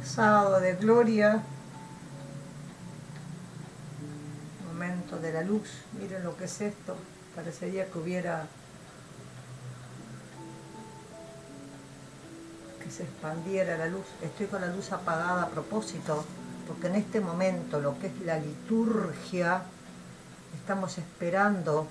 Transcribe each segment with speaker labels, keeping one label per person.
Speaker 1: Sábado de gloria, momento de la luz. Miren lo que es esto, parecería que se expandiera la luz. Estoy con la luz apagada a propósito, porque en este momento lo que es la liturgia, estamos esperando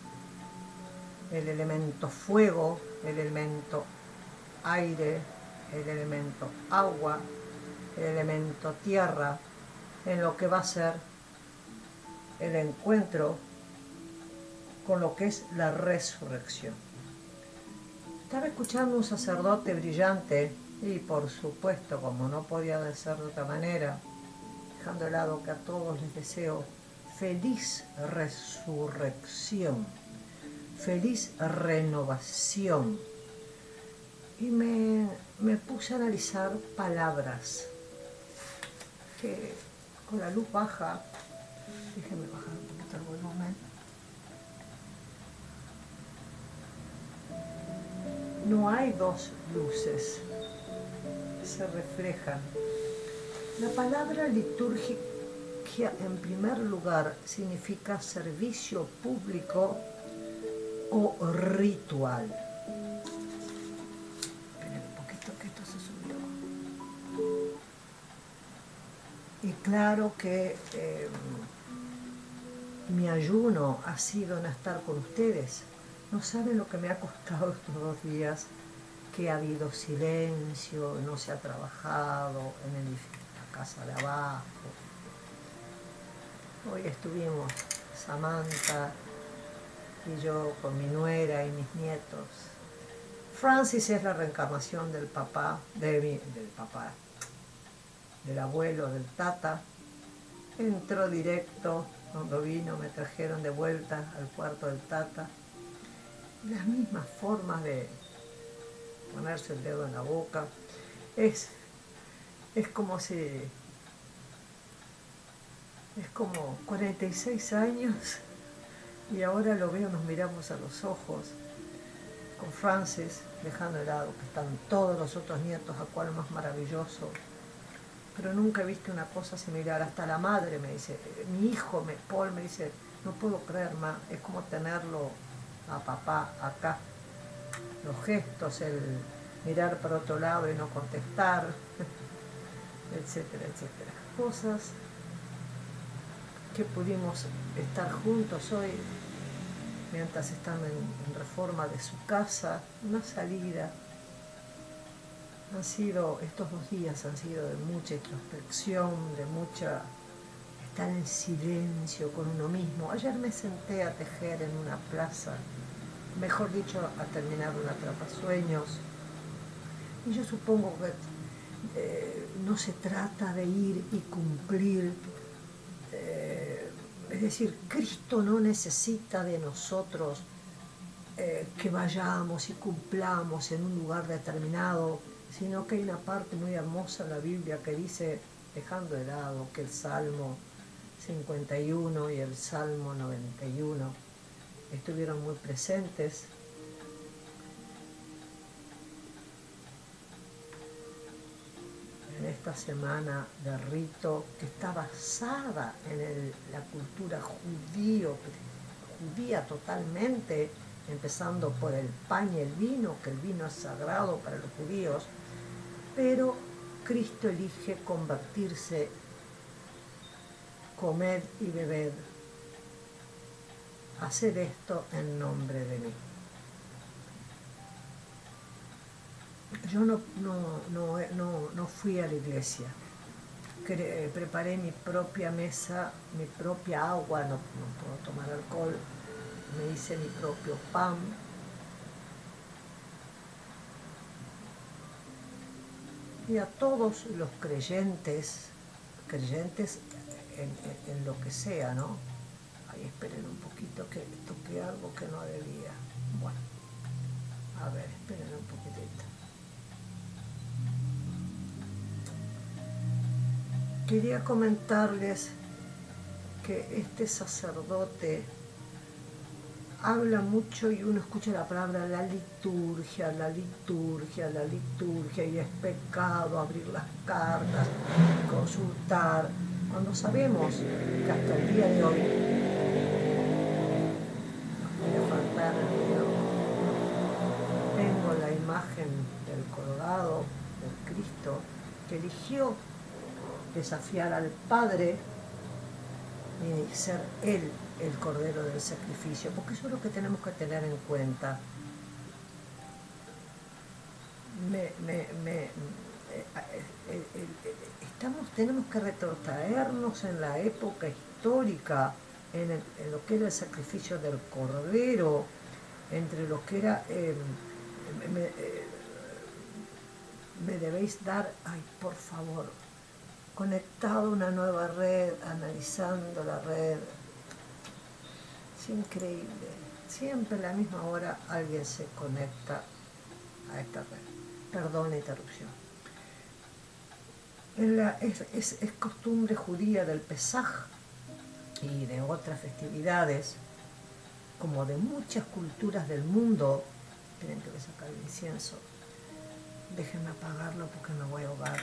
Speaker 1: el elemento fuego, el elemento aire, el elemento agua, el elemento tierra, en lo que va a ser el encuentro con lo que es la resurrección. Estaba escuchando un sacerdote brillante y por supuesto, como no podía ser de otra manera, dejando de lado que a todos les deseo feliz resurrección, feliz renovación. Y me puse a analizar palabras que con la luz baja, déjenme bajar un poquito el volumen, no hay dos luces, se reflejan. La palabra liturgia en primer lugar significa servicio público o ritual. Esperen un poquito que esto se subió. Y claro que mi ayuno ha sido no estar con ustedes. No saben lo que me ha costado estos 2 días, que ha habido silencio, no se ha trabajado en la casa de abajo. Hoy estuvimos Samantha y yo con mi nuera y mis nietos. Francis es la reencarnación del papá, del abuelo, del tata. Entró directo, cuando vino me trajeron de vuelta al cuarto del tata. Las mismas formas de ponerse el dedo en la boca. Es como si... Es como 46 años y ahora lo veo, nos miramos a los ojos con Francis, dejando de lado que están todos los otros nietos, a cual más maravilloso. Pero nunca he visto una cosa similar. Hasta la madre me dice, mi hijo, Paul, me dice, no puedo creer más, es como tenerlo a papá acá. Los gestos, el mirar para otro lado y no contestar, etcétera, etcétera. Cosas que pudimos estar juntos hoy, mientras están en reforma de su casa, una salida. Estos 2 días han sido de mucha introspección, de mucha estar en silencio con uno mismo. Ayer me senté a tejer en una plaza, mejor dicho, a terminar un atrapasueños. Y yo supongo que no se trata de ir y cumplir. Es decir, Cristo no necesita de nosotros que vayamos y cumplamos en un lugar determinado, sino que hay una parte muy hermosa en la Biblia que dice, dejando de lado que el Salmo 51 y el Salmo 91 estuvieron muy presentes, en esta semana de rito que está basada en la cultura judía totalmente, empezando por el pan y el vino, que el vino es sagrado para los judíos, pero Cristo elige convertirse, comed y bebed, hacer esto en nombre de mí. Yo no fui a la iglesia, preparé mi propia mesa, mi propia agua, no puedo tomar alcohol, me hice mi propio pan. Y a todos los creyentes en lo que sea, ¿no? Ahí esperen un poquito que toqué algo que no debía. Bueno, a ver, esperen un poquitito. Quería comentarles que este sacerdote habla mucho y uno escucha la palabra la liturgia, la liturgia, la liturgia, y es pecado abrir las cartas, consultar, cuando sabemos que hasta el día de hoy nos puede faltar el miedo. Tengo la imagen del colgado, del Cristo, que eligió desafiar al Padre y ser Él el Cordero del sacrificio, porque eso es lo que tenemos que tener en cuenta. Tenemos que retrotraernos en la época histórica, en lo que era el sacrificio del Cordero, entre lo que era... me debéis dar, ay, por favor, conectado a una nueva red, analizando la red. Es increíble. Siempre a la misma hora alguien se conecta a esta red. Perdón la interrupción. Es costumbre judía del Pesaj y de otras festividades, como de muchas culturas del mundo. Tienen que sacar el incienso. Déjenme apagarlo porque me voy a ahogar.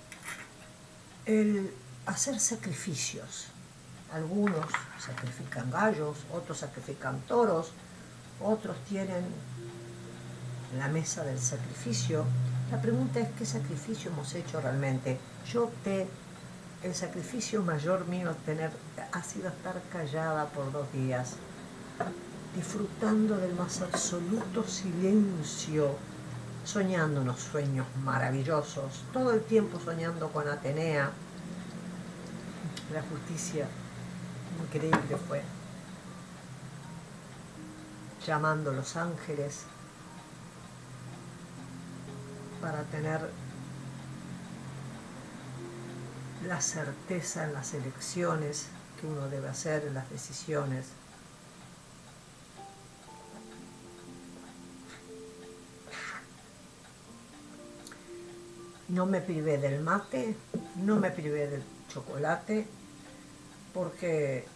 Speaker 1: El hacer sacrificios. Algunos sacrifican gallos, otros sacrifican toros, otros tienen la mesa del sacrificio. La pregunta es, ¿qué sacrificio hemos hecho realmente? Yo opté, el sacrificio mayor mío ha sido estar callada por 2 días, disfrutando del más absoluto silencio, soñando unos sueños maravillosos, todo el tiempo soñando con Atenea. La justicia increíble fue, llamando a los ángeles para tener la certeza en las elecciones que uno debe hacer, en las decisiones. No me privé del mate, no me privé del chocolate, porque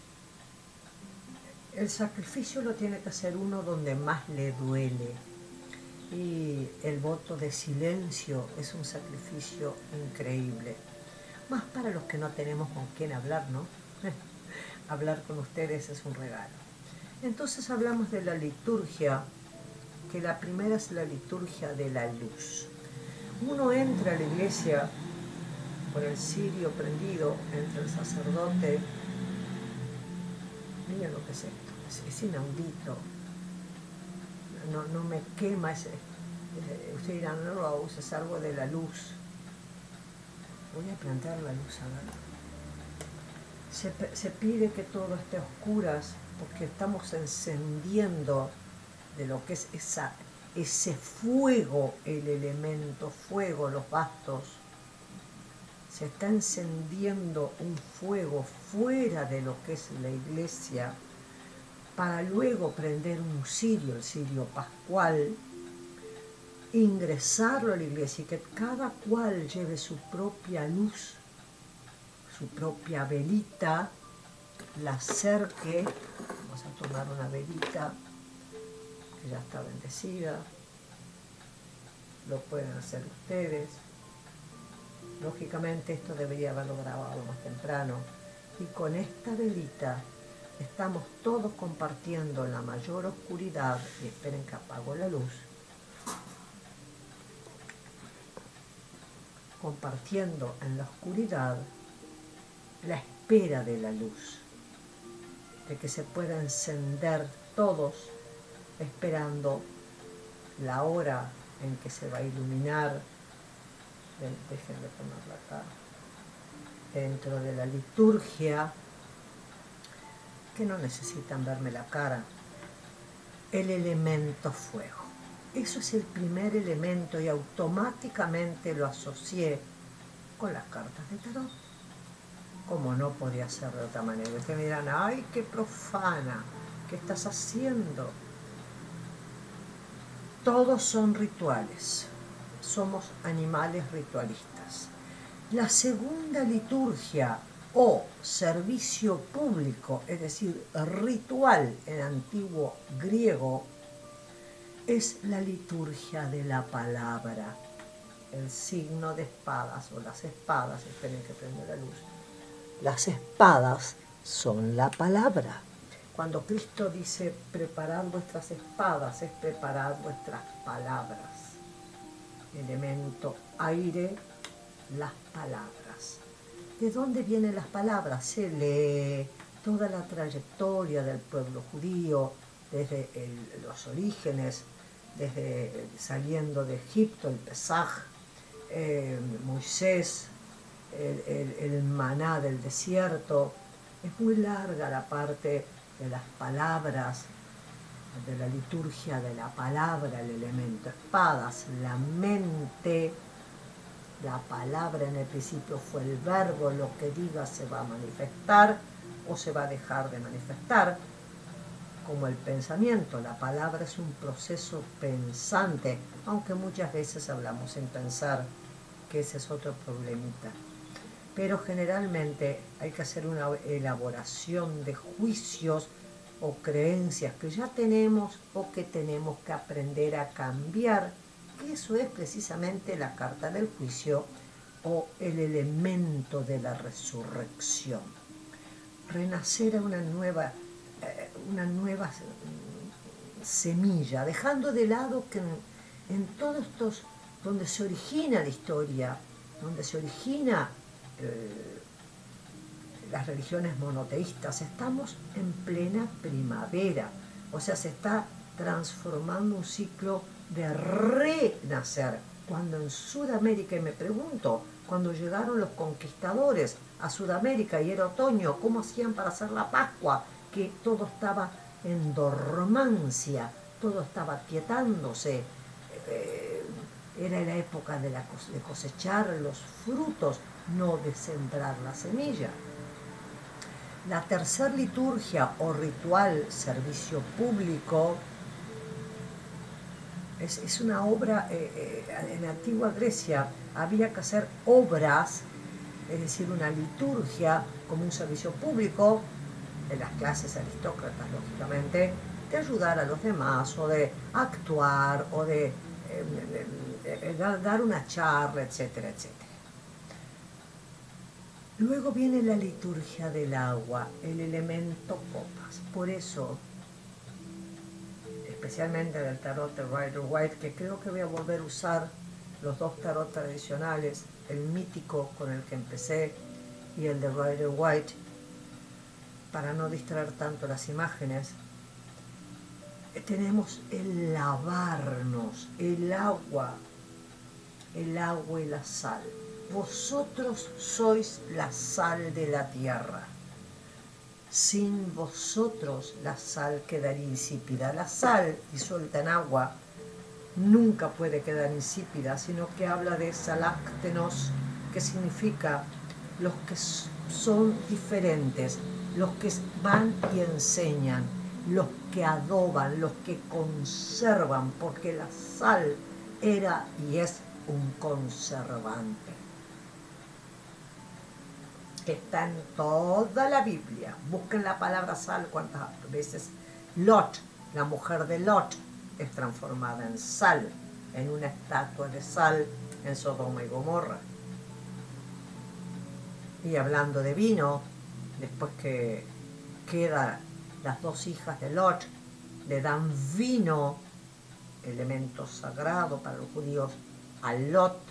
Speaker 1: el sacrificio lo tiene que hacer uno donde más le duele. Y el voto de silencio es un sacrificio increíble. Más para los que no tenemos con quién hablar, ¿no? Hablar con ustedes es un regalo. Entonces hablamos de la liturgia, que la primera es la liturgia de la luz. Uno entra a la iglesia con el cirio prendido entre el sacerdote. Miren lo que es esto, es inaudito. No me quema ese. Ustedes dirán, no, Rose, es algo de la luz. Voy a prender la luz a ver. Se pide que todo esté a oscuras porque estamos encendiendo de lo que es ese fuego, el elemento fuego, los bastos. Se está encendiendo un fuego fuera de lo que es la iglesia, para luego prender un cirio, el cirio pascual, ingresarlo a la iglesia y que cada cual lleve su propia luz, su propia velita, la acerque. Vamos a tomar una velita que ya está bendecida, lo pueden hacer ustedes. Lógicamente esto debería haberlo grabado más temprano. Y con esta velita estamos todos compartiendo en la mayor oscuridad, y esperen que apago la luz, compartiendo en la oscuridad la espera de la luz, de que se pueda encender todos, esperando la hora en que se va a iluminar. Déjenme ponerla acá, dentro de la liturgia, que no necesitan verme la cara, el elemento fuego. Eso es el primer elemento y automáticamente lo asocié con las cartas de tarot, como no podía ser de otra manera. Ustedes me dirán, ay, qué profana, ¿qué estás haciendo? Todos son rituales, somos animales ritualistas. La segunda liturgia o servicio público, es decir, ritual en antiguo griego, es la liturgia de la palabra. El signo de espadas o las espadas, esperen que prende la luz. Las espadas son la palabra. Cuando Cristo dice preparad vuestras espadas, es preparad vuestras palabras. Elemento aire, las palabras. ¿De dónde vienen las palabras? Se lee toda la trayectoria del pueblo judío, desde los orígenes, desde saliendo de Egipto, el Pesaj, Moisés, el maná del desierto. Es muy larga la parte de las palabras, de la liturgia de la palabra, el elemento espadas, la mente. La palabra en el principio fue el verbo, lo que diga se va a manifestar o se va a dejar de manifestar, como el pensamiento. La palabra es un proceso pensante, aunque muchas veces hablamos sin pensar, que ese es otro problemita. Pero generalmente hay que hacer una elaboración de juicios o creencias que ya tenemos o que tenemos que aprender a cambiar. Eso es precisamente la carta del juicio o el elemento de la resurrección. Renacer a una nueva semilla, dejando de lado que en todos estos, donde se origina la historia, donde se origina las religiones monoteístas, estamos en plena primavera, o sea, se está transformando un ciclo de renacer. Cuando en Sudamérica, y me pregunto, cuando llegaron los conquistadores a Sudamérica y era otoño, ¿cómo hacían para hacer la Pascua? Que todo estaba en dormancia, todo estaba quietándose, era la época de cosechar los frutos, no de sembrar la semilla. La tercera liturgia o ritual, servicio público, es una obra. En la antigua Grecia había que hacer obras, es decir, una liturgia como un servicio público, de las clases aristócratas, lógicamente, de ayudar a los demás, o de actuar, o de dar una charla, etcétera, etcétera. Luego viene la liturgia del agua, el elemento copas. Por eso, especialmente del tarot de Rider-Waite, que creo que voy a volver a usar los dos tarot tradicionales, el mítico con el que empecé y el de Rider-Waite, para no distraer tanto las imágenes. Tenemos el lavarnos, el agua y la sal. Vosotros sois la sal de la tierra. Sin vosotros la sal quedaría insípida. La sal disuelta en agua nunca puede quedar insípida, sino que habla de saláctenos, que significa los que son diferentes, los que van y enseñan, los que adoban, los que conservan, porque la sal era y es un conservante. Que está en toda la Biblia. Busquen la palabra sal cuántas veces. Lot, la mujer de Lot, es transformada en sal, en una estatua de sal en Sodoma y Gomorra. Y hablando de vino, después que quedan las dos hijas de Lot, le dan vino, elemento sagrado para los judíos, a Lot.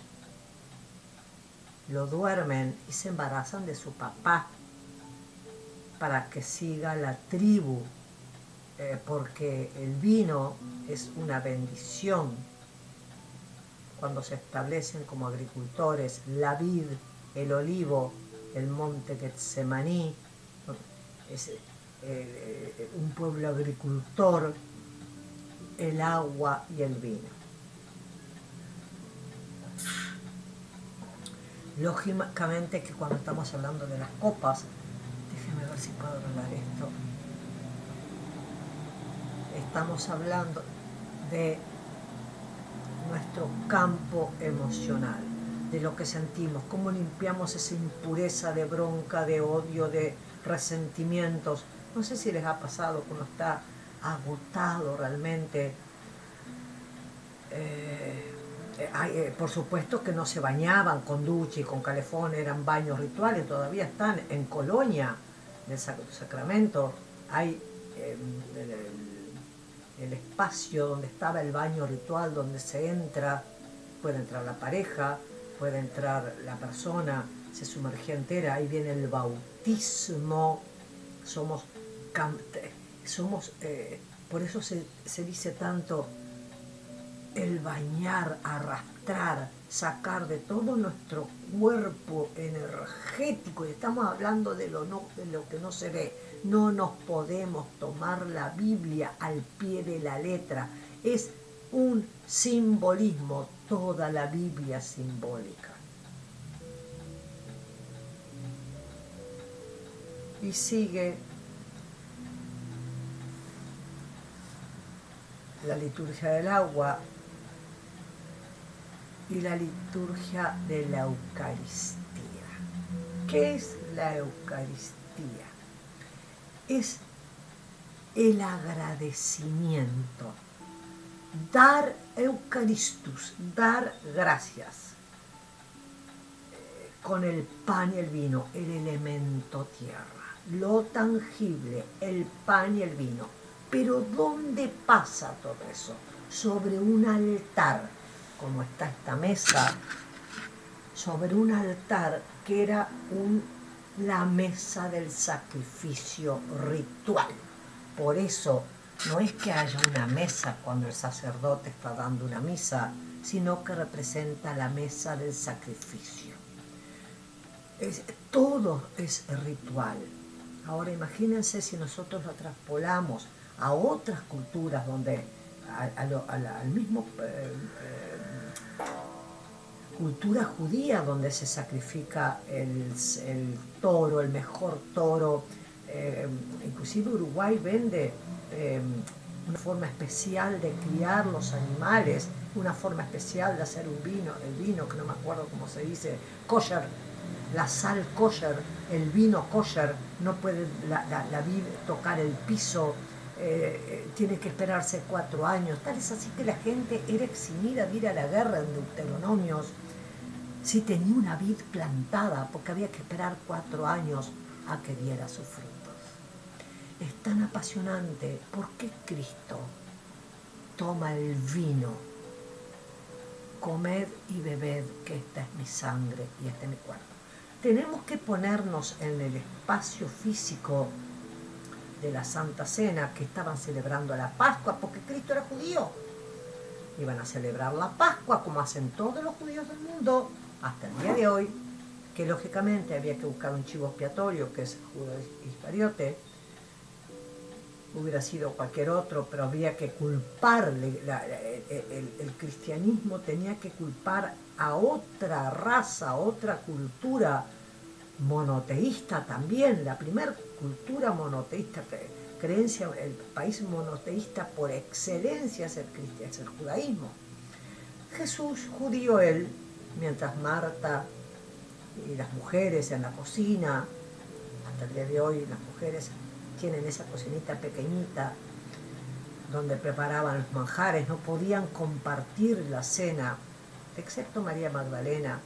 Speaker 1: Lo duermen y se embarazan de su papá para que siga la tribu, porque el vino es una bendición. Cuando se establecen como agricultores, la vid, el olivo, el monte Getsemaní, es un pueblo agricultor, el agua y el vino. Lógicamente que cuando estamos hablando de las copas, déjenme ver si puedo arreglar esto, estamos hablando de nuestro campo emocional. de lo que sentimos, cómo limpiamos esa impureza de bronca, de odio, de resentimientos. No sé si les ha pasado cuando está agotado realmente. Por supuesto que no se bañaban con ducha y con calefón, eran baños rituales, todavía están en Colonia del Sacramento. Hay el espacio donde estaba el baño ritual, donde se entra, puede entrar la pareja, puede entrar la persona, se sumergía entera, ahí viene el bautismo, somos por eso se dice tanto el bañar, arrastrar, sacar de todo nuestro cuerpo energético, y estamos hablando de lo que no se ve. No nos podemos tomar la Biblia al pie de la letra, es un simbolismo, toda la Biblia simbólica. Y sigue la liturgia del agua y la liturgia de la Eucaristía. ¿Qué es la Eucaristía? Es el agradecimiento, dar Eucaristus, dar gracias, con el pan y el vino, el elemento tierra, lo tangible, el pan y el vino. Pero ¿dónde pasa todo eso? Sobre un altar, como está esta mesa, sobre un altar que era la mesa del sacrificio ritual. Por eso no es que haya una mesa cuando el sacerdote está dando una misa, sino que representa la mesa del sacrificio. Todo es ritual. Ahora imagínense si nosotros lo traspolamos a otras culturas donde al mismo cultura judía, donde se sacrifica el toro, el mejor toro. Inclusive Uruguay vende una forma especial de criar los animales, una forma especial de hacer un vino, el vino que no me acuerdo cómo se dice, kosher, la sal kosher, el vino kosher, no puede la vid tocar el piso, tiene que esperarse 4 años. Tal es así que la gente era eximida de ir a la guerra en Deuteronomios si tenía una vid plantada, porque había que esperar 4 años a que diera sus frutos. Es tan apasionante. ¿Por qué Cristo toma el vino? Comed y bebed, que esta es mi sangre y este es mi cuerpo. Tenemos que ponernos en el espacio físico de la Santa Cena, que estaban celebrando la Pascua, porque Cristo era judío. Iban a celebrar la Pascua como hacen todos los judíos del mundo hasta el día de hoy, que lógicamente había que buscar un chivo expiatorio, que es Judas Iscariote. Hubiera sido cualquier otro, pero había que culparle, el cristianismo tenía que culpar a otra raza, a otra cultura monoteísta también, la primera cultura monoteísta, creencia, el país monoteísta por excelencia es el judaísmo. Jesús, judío él, mientras Marta y las mujeres en la cocina, hasta el día de hoy las mujeres tienen esa cocinita pequeñita donde preparaban los manjares, no podían compartir la cena, excepto María Magdalena.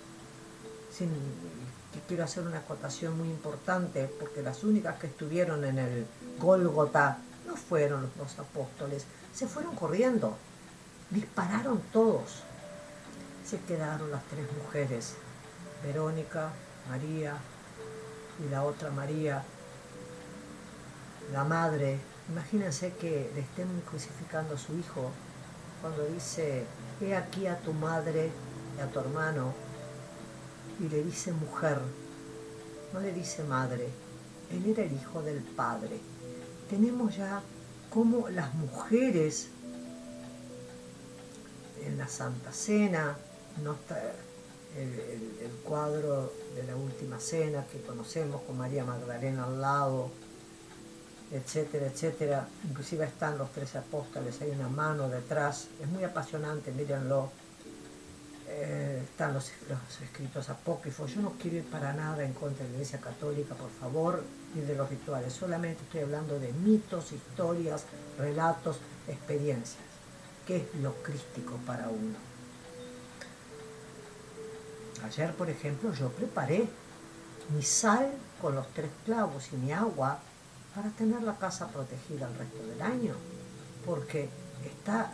Speaker 1: Quiero hacer una acotación muy importante, porque las únicas que estuvieron en el Gólgota no fueron los 2 apóstoles, se fueron corriendo, dispararon todos. Se quedaron las 3 mujeres, Verónica, María y la otra María, la madre. Imagínense que le estén crucificando a su hijo cuando dice: he aquí a tu madre y a tu hermano, y le dice mujer, no le dice madre. Él era el hijo del Padre. Tenemos ya como las mujeres en la Santa Cena, no está el cuadro de la Última Cena que conocemos con María Magdalena al lado, etcétera, etcétera. Inclusive están los 13 apóstoles, hay una mano detrás, es muy apasionante, mírenlo. están los escritos apócrifos. Yo no quiero ir para nada en contra de la Iglesia Católica, por favor, ni de los rituales. Solamente estoy hablando de mitos, historias, relatos, experiencias. ¿Qué es lo crístico para uno? Ayer, por ejemplo, yo preparé mi sal con los 3 clavos y mi agua para tener la casa protegida el resto del año, porque está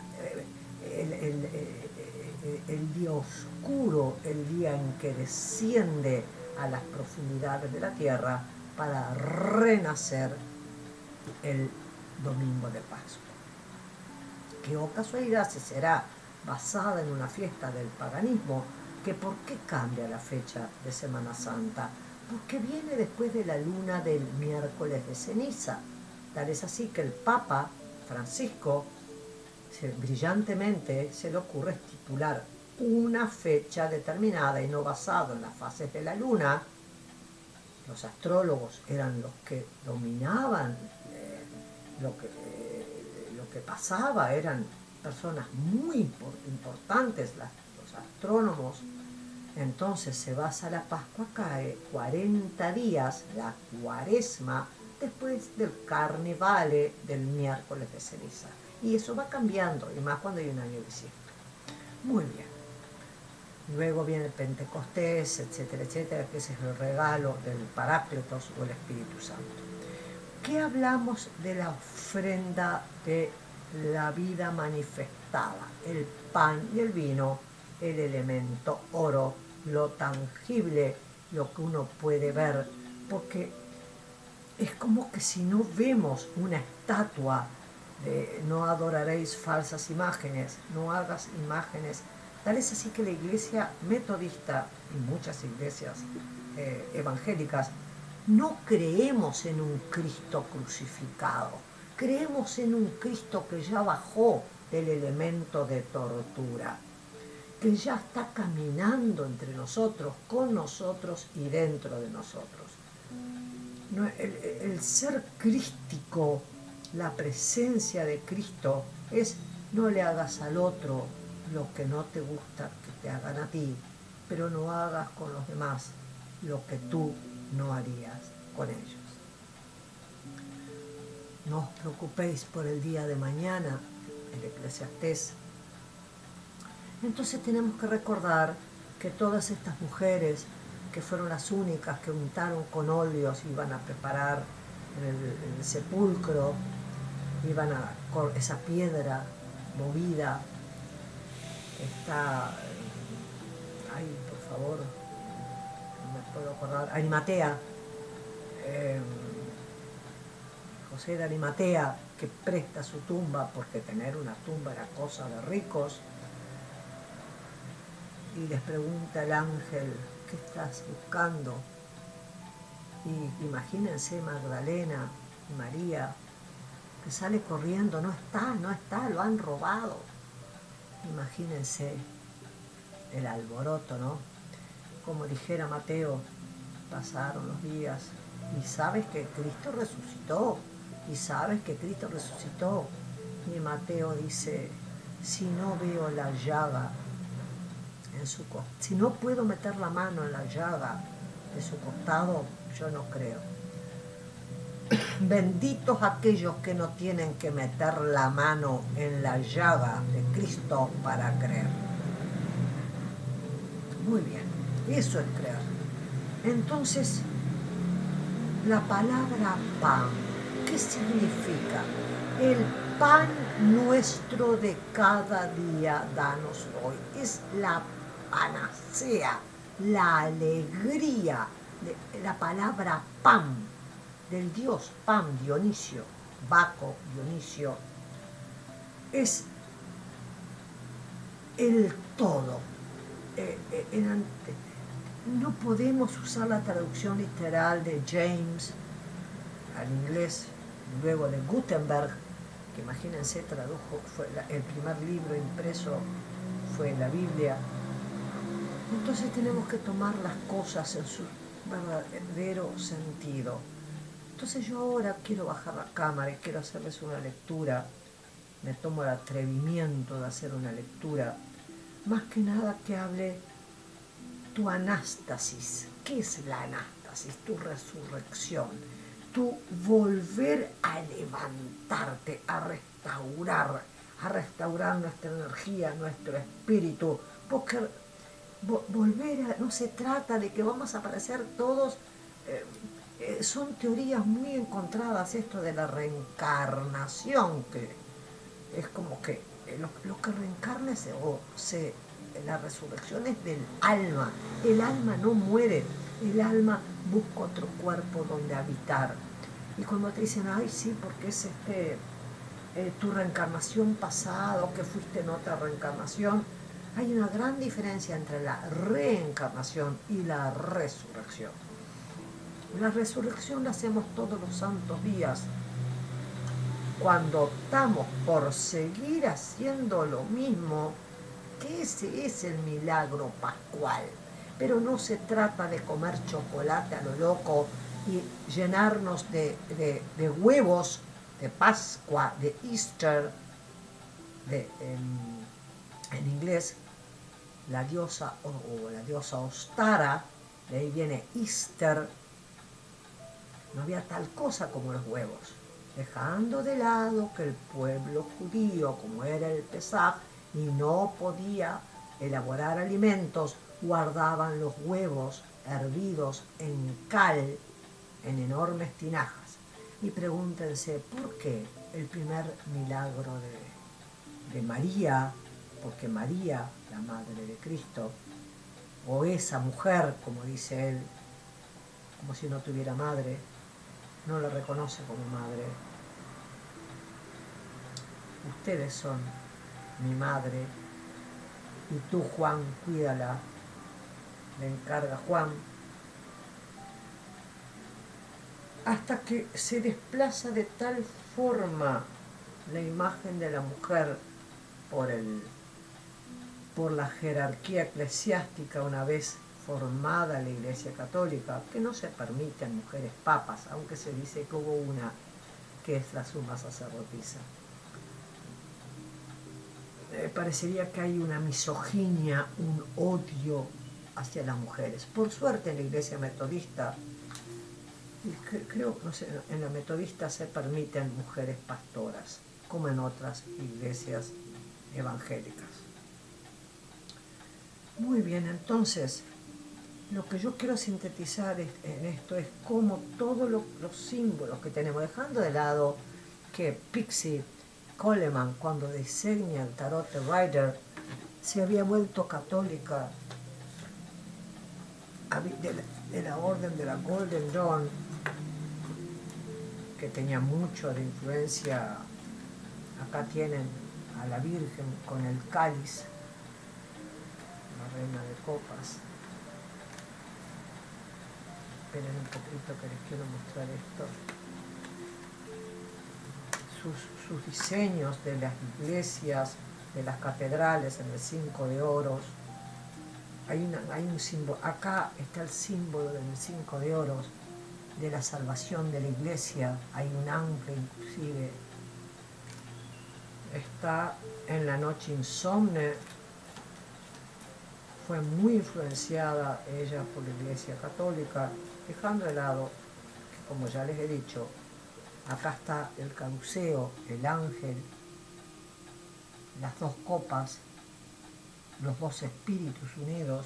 Speaker 1: el día oscuro, el día en que desciende a las profundidades de la tierra para renacer el domingo de Pascua. Que, oh casualidad, si será basada en una fiesta del paganismo, que ¿por qué cambia la fecha de Semana Santa? Porque viene después de la luna del miércoles de ceniza. Tal es así que el Papa Francisco brillantemente se le ocurre estipular una fecha determinada y no basado en las fases de la luna. Los astrólogos eran los que dominaban lo que pasaba, eran personas muy importantes, los astrónomos. Entonces se basa la Pascua, cae 40 días, la Cuaresma, después del Carnevale del miércoles de ceniza. Y eso va cambiando, y más cuando hay un año bisiesto. Muy bien. Luego viene el Pentecostés, etcétera, etcétera, que ese es el regalo del Paráclitos o el Espíritu Santo. ¿Qué hablamos de la ofrenda de la vida manifestada? El pan y el vino, el elemento oro, lo tangible, lo que uno puede ver, porque es como que si no vemos una estatua de no adoraréis falsas imágenes, no hagas imágenes. Tal es así que la iglesia metodista y muchas iglesias evangélicas no creemos en un Cristo crucificado, creemos en un Cristo que ya bajó del elemento de tortura, que ya está caminando entre nosotros, con nosotros y dentro de nosotros. El ser crístico, la presencia de Cristo es: no le hagas al otro lo que no te gusta que te hagan a ti, pero no hagas con los demás lo que tú no harías con ellos. No os preocupéis por el día de mañana, el Eclesiastés. Entonces tenemos que recordar que todas estas mujeres, que fueron las únicas que untaron con óleos, iban a preparar el sepulcro, iban a esa piedra movida, está, ay, por favor, no me puedo acordar, Arimatea, José de Arimatea, que presta su tumba, porque tener una tumba era cosa de ricos, y les pregunta el ángel: ¿qué estás buscando? Y imagínense Magdalena y María, que sale corriendo: no está, lo han robado. Imagínense el alboroto, ¿no? Como dijera Mateo, pasaron los días y sabes que Cristo resucitó, y sabes que Cristo resucitó. Y Mateo dice: si no veo la llaga en su costado, si no puedo meter la mano en la llaga de su costado, yo no creo. Benditos aquellos que no tienen que meter la mano en la llaga de Cristo para creer. Muy bien, eso es creer. Entonces, la palabra pan, ¿qué significa? El pan nuestro de cada día, danos hoy. Es la panacea, la alegría, la palabra pan, del dios Pan, Dionisio, Baco, Dionisio, es el todo. No podemos usar la traducción literal de James al inglés, luego de Gutenberg, que imagínense, tradujo, el primer libro impreso fue la Biblia. Entonces tenemos que tomar las cosas en su verdadero sentido. Entonces yo ahora quiero bajar la cámara y quiero hacerles una lectura. Me tomo el atrevimiento de hacer una lectura más que nada que hable tu anástasis. ¿Qué es la anástasis? Tu resurrección, tu volver a levantarte, a restaurar nuestra energía, nuestro espíritu, porque no se trata de que vamos a aparecer todos, son teorías muy encontradas esto de la reencarnación, que es como que lo que reencarna la resurrección es del alma. El alma no muere, el alma busca otro cuerpo donde habitar. Y cuando te dicen, ay sí, porque es tu reencarnación pasada o que fuiste en otra reencarnación, hay una gran diferencia entre la reencarnación y la resurrección. La resurrección la hacemos todos los santos días, cuando optamos por seguir haciendo lo mismo, que ese es el milagro pascual. Pero no se trata de comer chocolate a lo loco y llenarnos de huevos de Pascua, de Easter, en inglés, la diosa o la diosa Ostara, de ahí viene Easter. No había tal cosa como los huevos, dejando de lado que el pueblo judío, como era el Pesaj, y no podía elaborar alimentos, guardaban los huevos hervidos en cal, en enormes tinajas. Y pregúntense, ¿por qué el primer milagro de María? Porque María, la madre de Cristo, o esa mujer, como dice él, como si no tuviera madre, no la reconoce como madre. Ustedes son mi madre, y tú, Juan, cuídala, le encarga Juan, hasta que se desplaza de tal forma la imagen de la mujer por la jerarquía eclesiástica una vez formada la Iglesia Católica, que no se permiten mujeres papas, aunque se dice que hubo una que es la suma sacerdotisa. Parecería que hay una misoginia, un odio hacia las mujeres. Por suerte en la Iglesia Metodista, y creo que no sé, en la Metodista se permiten mujeres pastoras, como en otras iglesias evangélicas. Muy bien, entonces, lo que yo quiero sintetizar en esto es cómo todos los símbolos que tenemos, dejando de lado que Pixie Coleman, cuando diseña el tarot de Rider, se había vuelto católica de la orden de la Golden Dawn, que tenía mucho de influencia. Acá tienen a la Virgen con el cáliz, la reina de copas. Esperen un poquito que les quiero mostrar esto. Sus diseños de las iglesias, de las catedrales en el 5 de oros. Hay un símbolo, acá está el símbolo del 5 de oros, de la salvación de la iglesia. Hay un ángel inclusive. Está en La Noche Insomne. Fue muy influenciada ella por la Iglesia Católica, dejando de lado que, como ya les he dicho, acá está el caduceo, el ángel, las dos copas, los dos espíritus unidos.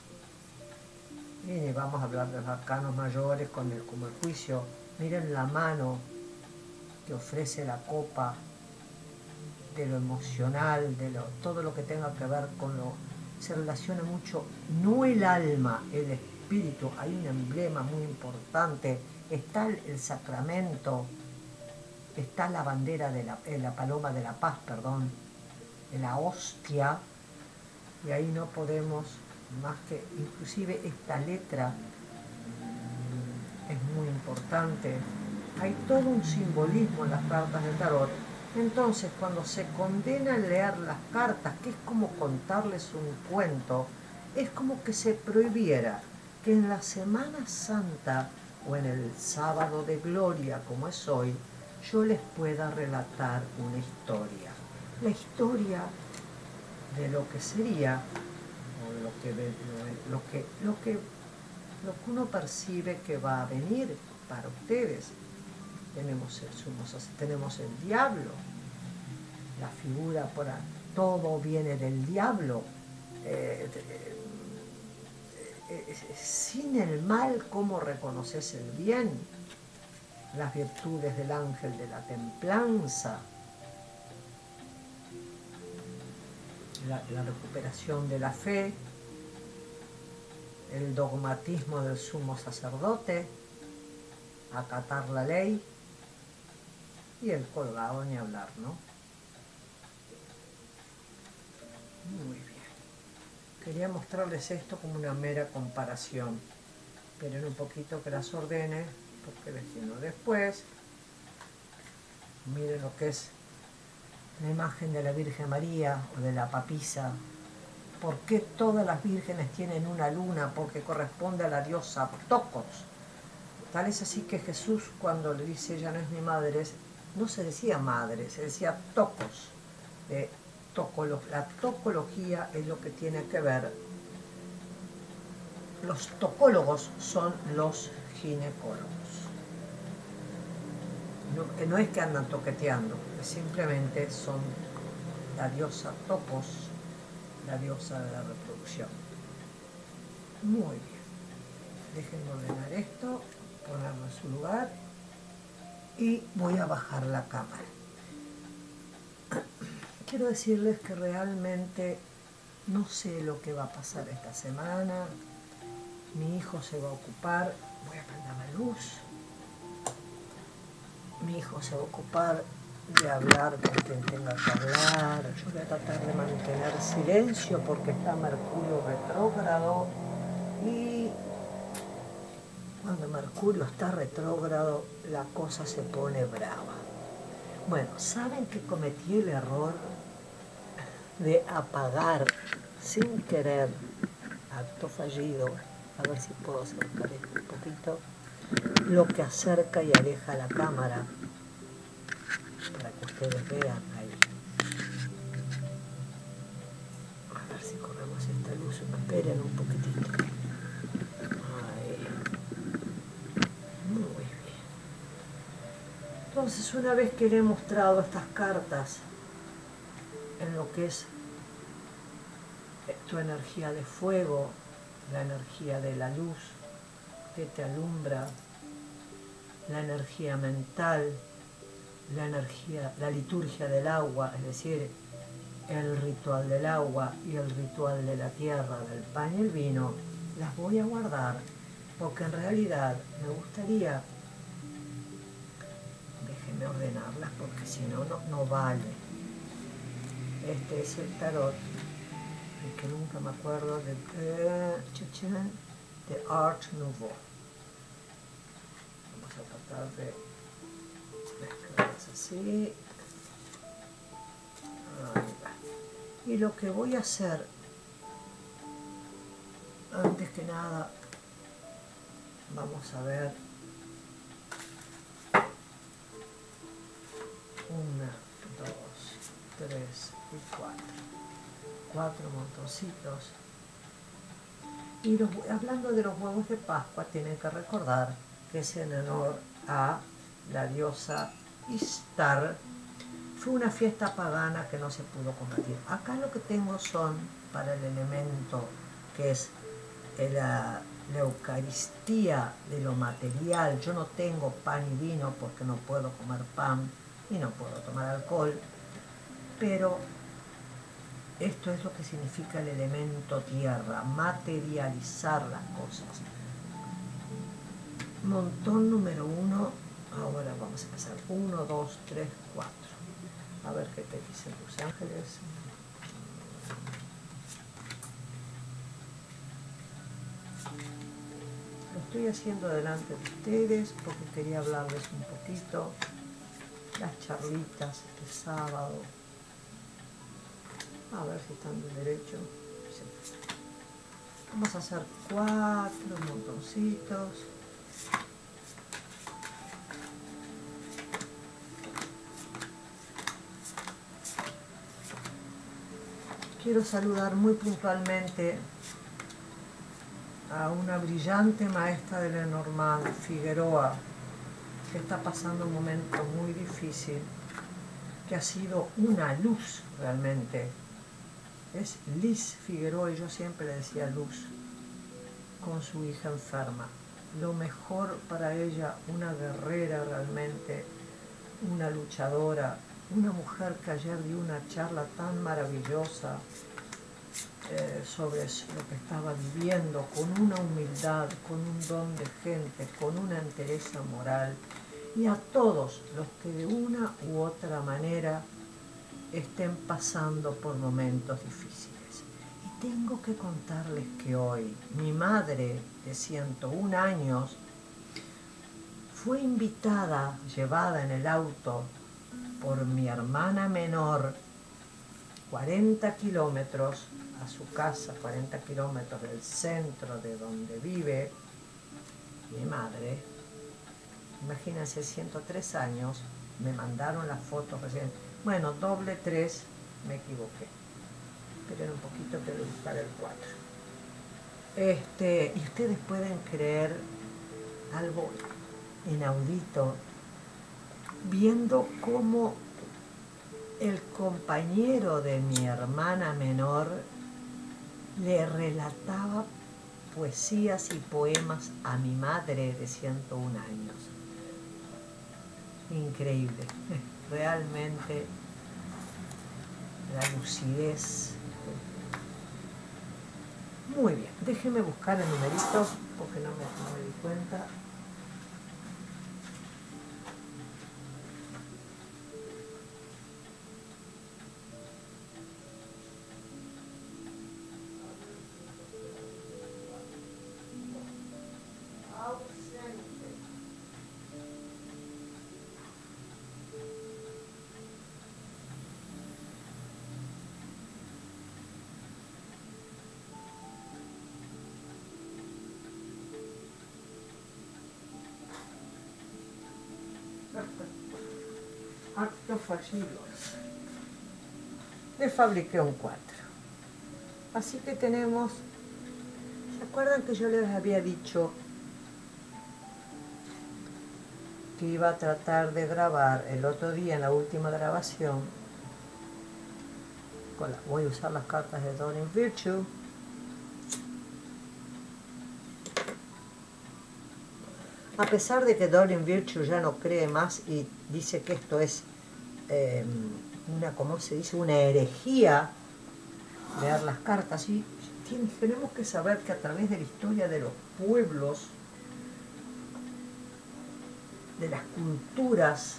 Speaker 1: Y vamos a hablar de los arcanos mayores como el juicio. Miren la mano que ofrece la copa, de lo emocional, todo lo que tenga que ver con se relaciona mucho, no el alma, el espíritu. Hay un emblema muy importante, está el sacramento, está la bandera de la paloma de la paz, perdón, de la hostia, y ahí no podemos más que, inclusive esta letra es muy importante. Hay todo un simbolismo en las cartas del tarot. Entonces, cuando se condena a leer las cartas, que es como contarles un cuento, es como que se prohibiera que en la Semana Santa o en el sábado de gloria, como es hoy, yo les pueda relatar una historia. La historia de lo que sería, o lo que uno percibe que va a venir para ustedes. Tenemos el sumo sacerdote, tenemos el diablo, la figura por ahí, todo viene del diablo. Sin el mal, ¿cómo reconoces el bien? Las virtudes del ángel de la templanza, la recuperación de la fe, el dogmatismo del sumo sacerdote, acatar la ley, y el colgado ni hablar, ¿no? Muy bien. Quería mostrarles esto como una mera comparación. Esperen un poquito que las ordene, porque les tiendo después. Miren lo que es la imagen de la Virgen María o de la papisa. ¿Por qué todas las vírgenes tienen una luna? Porque corresponde a la diosa Tocos. Tal es así que Jesús, cuando le dice ella no es mi madre, no se decía madre, se decía Tocos. La tocología es lo que tiene que ver. Los tocólogos son los ginecólogos. No es que andan toqueteando, simplemente son la diosa Topos, la diosa de la reproducción. Muy bien. Déjenme ordenar esto, ponerlo en su lugar y voy a bajar la cámara. Quiero decirles que realmente no sé lo que va a pasar esta semana. Mi hijo se va a ocupar, voy a prender la luz. Mi hijo se va a ocupar de hablar con quien tenga que hablar. Yo voy a tratar de mantener silencio porque está Mercurio retrógrado y cuando Mercurio está retrógrado la cosa se pone brava. Bueno, ¿saben que cometí el error de apagar sin querer, acto fallido, a ver si puedo acercar esto un poquito, lo que acerca y aleja la cámara para que ustedes vean ahí? A ver si corremos esta luz, esperen un poquitito. Ahí. Muy bien. Entonces, una vez que le he mostrado estas cartas en lo que es tu energía de fuego, la energía de la luz que te alumbra, la energía mental, la liturgia del agua, es decir, el ritual del agua y el ritual de la tierra, del pan y el vino, las voy a guardar porque en realidad me gustaría, déjenme ordenarlas porque si no, no vale. Este es el tarot, el que nunca me acuerdo, de Art Nouveau. Vamos a tratar de mezclarlas así. Ahí va. Y lo que voy a hacer, antes que nada, vamos a ver 1, 2, 3 y 4 montoncitos. Y hablando de los huevos de Pascua, tienen que recordar que es en honor a la diosa Ishtar. Fue una fiesta pagana que no se pudo combatir. Acá lo que tengo son, para el elemento que es la Eucaristía de lo material. Yo no tengo pan y vino porque no puedo comer pan y no puedo tomar alcohol, pero esto es lo que significa el elemento tierra, materializar las cosas. Montón número 1, ahora vamos a empezar. 1, 2, 3, 4. A ver qué te dicen tus ángeles. Lo estoy haciendo delante de ustedes porque quería hablarles un poquito. Las charlitas de sábado. A ver si están de derecho. Sí. Vamos a hacer 4 montoncitos. Quiero saludar muy puntualmente a una brillante maestra de Lenormand, Figueroa, que está pasando un momento muy difícil, que ha sido una luz realmente. Es Liz Figueroa, y yo siempre le decía Luz, con su hija enferma. Lo mejor para ella, una guerrera realmente, una luchadora, una mujer que ayer dio una charla tan maravillosa sobre lo que estaba viviendo, con una humildad, con un don de gente, con una entereza moral, y a todos los que de una u otra manera estén pasando por momentos difíciles. Y tengo que contarles que hoy mi madre de 101 años fue invitada, llevada en el auto por mi hermana menor, 40 kilómetros a su casa, 40 kilómetros del centro de donde vive mi madre. Imagínense, 103 años, me mandaron las fotos recién. Bueno, doble 3, me equivoqué. Pero era un poquito que buscar el 4. Y ustedes pueden creer algo inaudito, viendo cómo el compañero de mi hermana menor le relataba poesías y poemas a mi madre de 101 años. Increíble, realmente la lucidez. Muy bien, déjenme buscar el numerito porque no me di cuenta. Actos fallidos. Le fabriqué un 4. Así que tenemos... ¿Se acuerdan que yo les había dicho que iba a tratar de grabar el otro día en la última grabación? Voy a usar las cartas de Doreen Virtue. A pesar de que Doreen Virtue ya no cree más y dice que esto es ¿cómo se dice? Una herejía, leer las cartas. Y tenemos que saber que a través de la historia de los pueblos, de las culturas,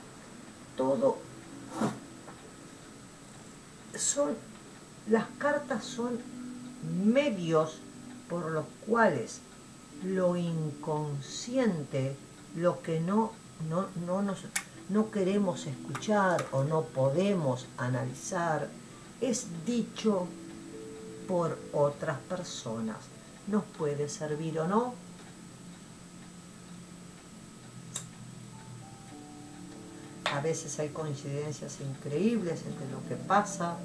Speaker 1: las cartas son medios por los cuales lo inconsciente, lo que no queremos escuchar o no podemos analizar, es dicho por otras personas. ¿Nos puede servir o no? A veces hay coincidencias increíbles entre lo que pasa.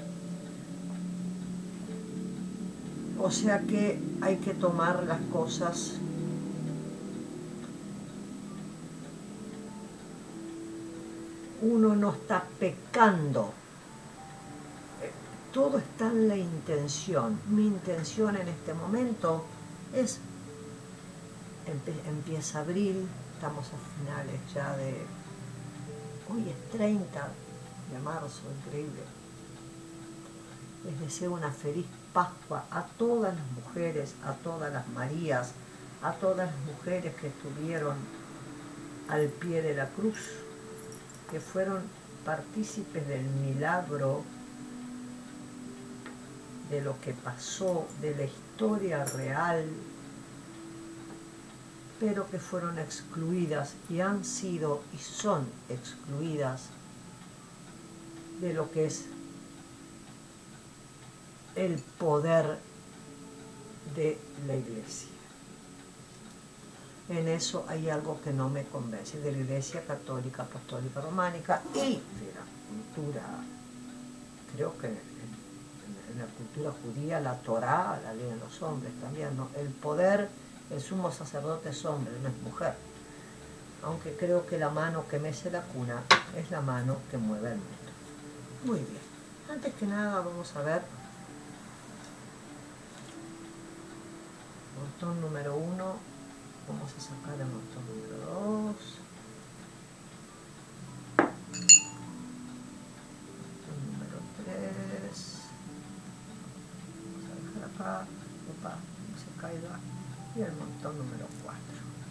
Speaker 1: O sea que hay que tomar las cosas uno no está pecando. Todo está en la intención. Mi intención en este momento es, empieza abril, estamos a finales ya de, hoy es 30 de marzo, increíble. Les deseo una feliz Pascua a todas las mujeres, a todas las Marías, a todas las mujeres que estuvieron al pie de la cruz, que fueron partícipes del milagro, de lo que pasó, de la historia real, pero que fueron excluidas y han sido y son excluidas de lo que es el poder de la Iglesia. En eso hay algo que no me convence, de la Iglesia católica, apostólica, románica y de la cultura, creo que en en la cultura judía la Torá la leen los hombres también, ¿no? El poder, el sumo sacerdote es hombre, no es mujer. Aunque creo que la mano que mece la cuna es la mano que mueve el mundo. Muy bien. Antes que nada vamos a ver montón número 1. Vamos a sacar el montón número 2. Montón número 3. Vamos a dejar acá. Opa, no se caiga. Y el montón número 4.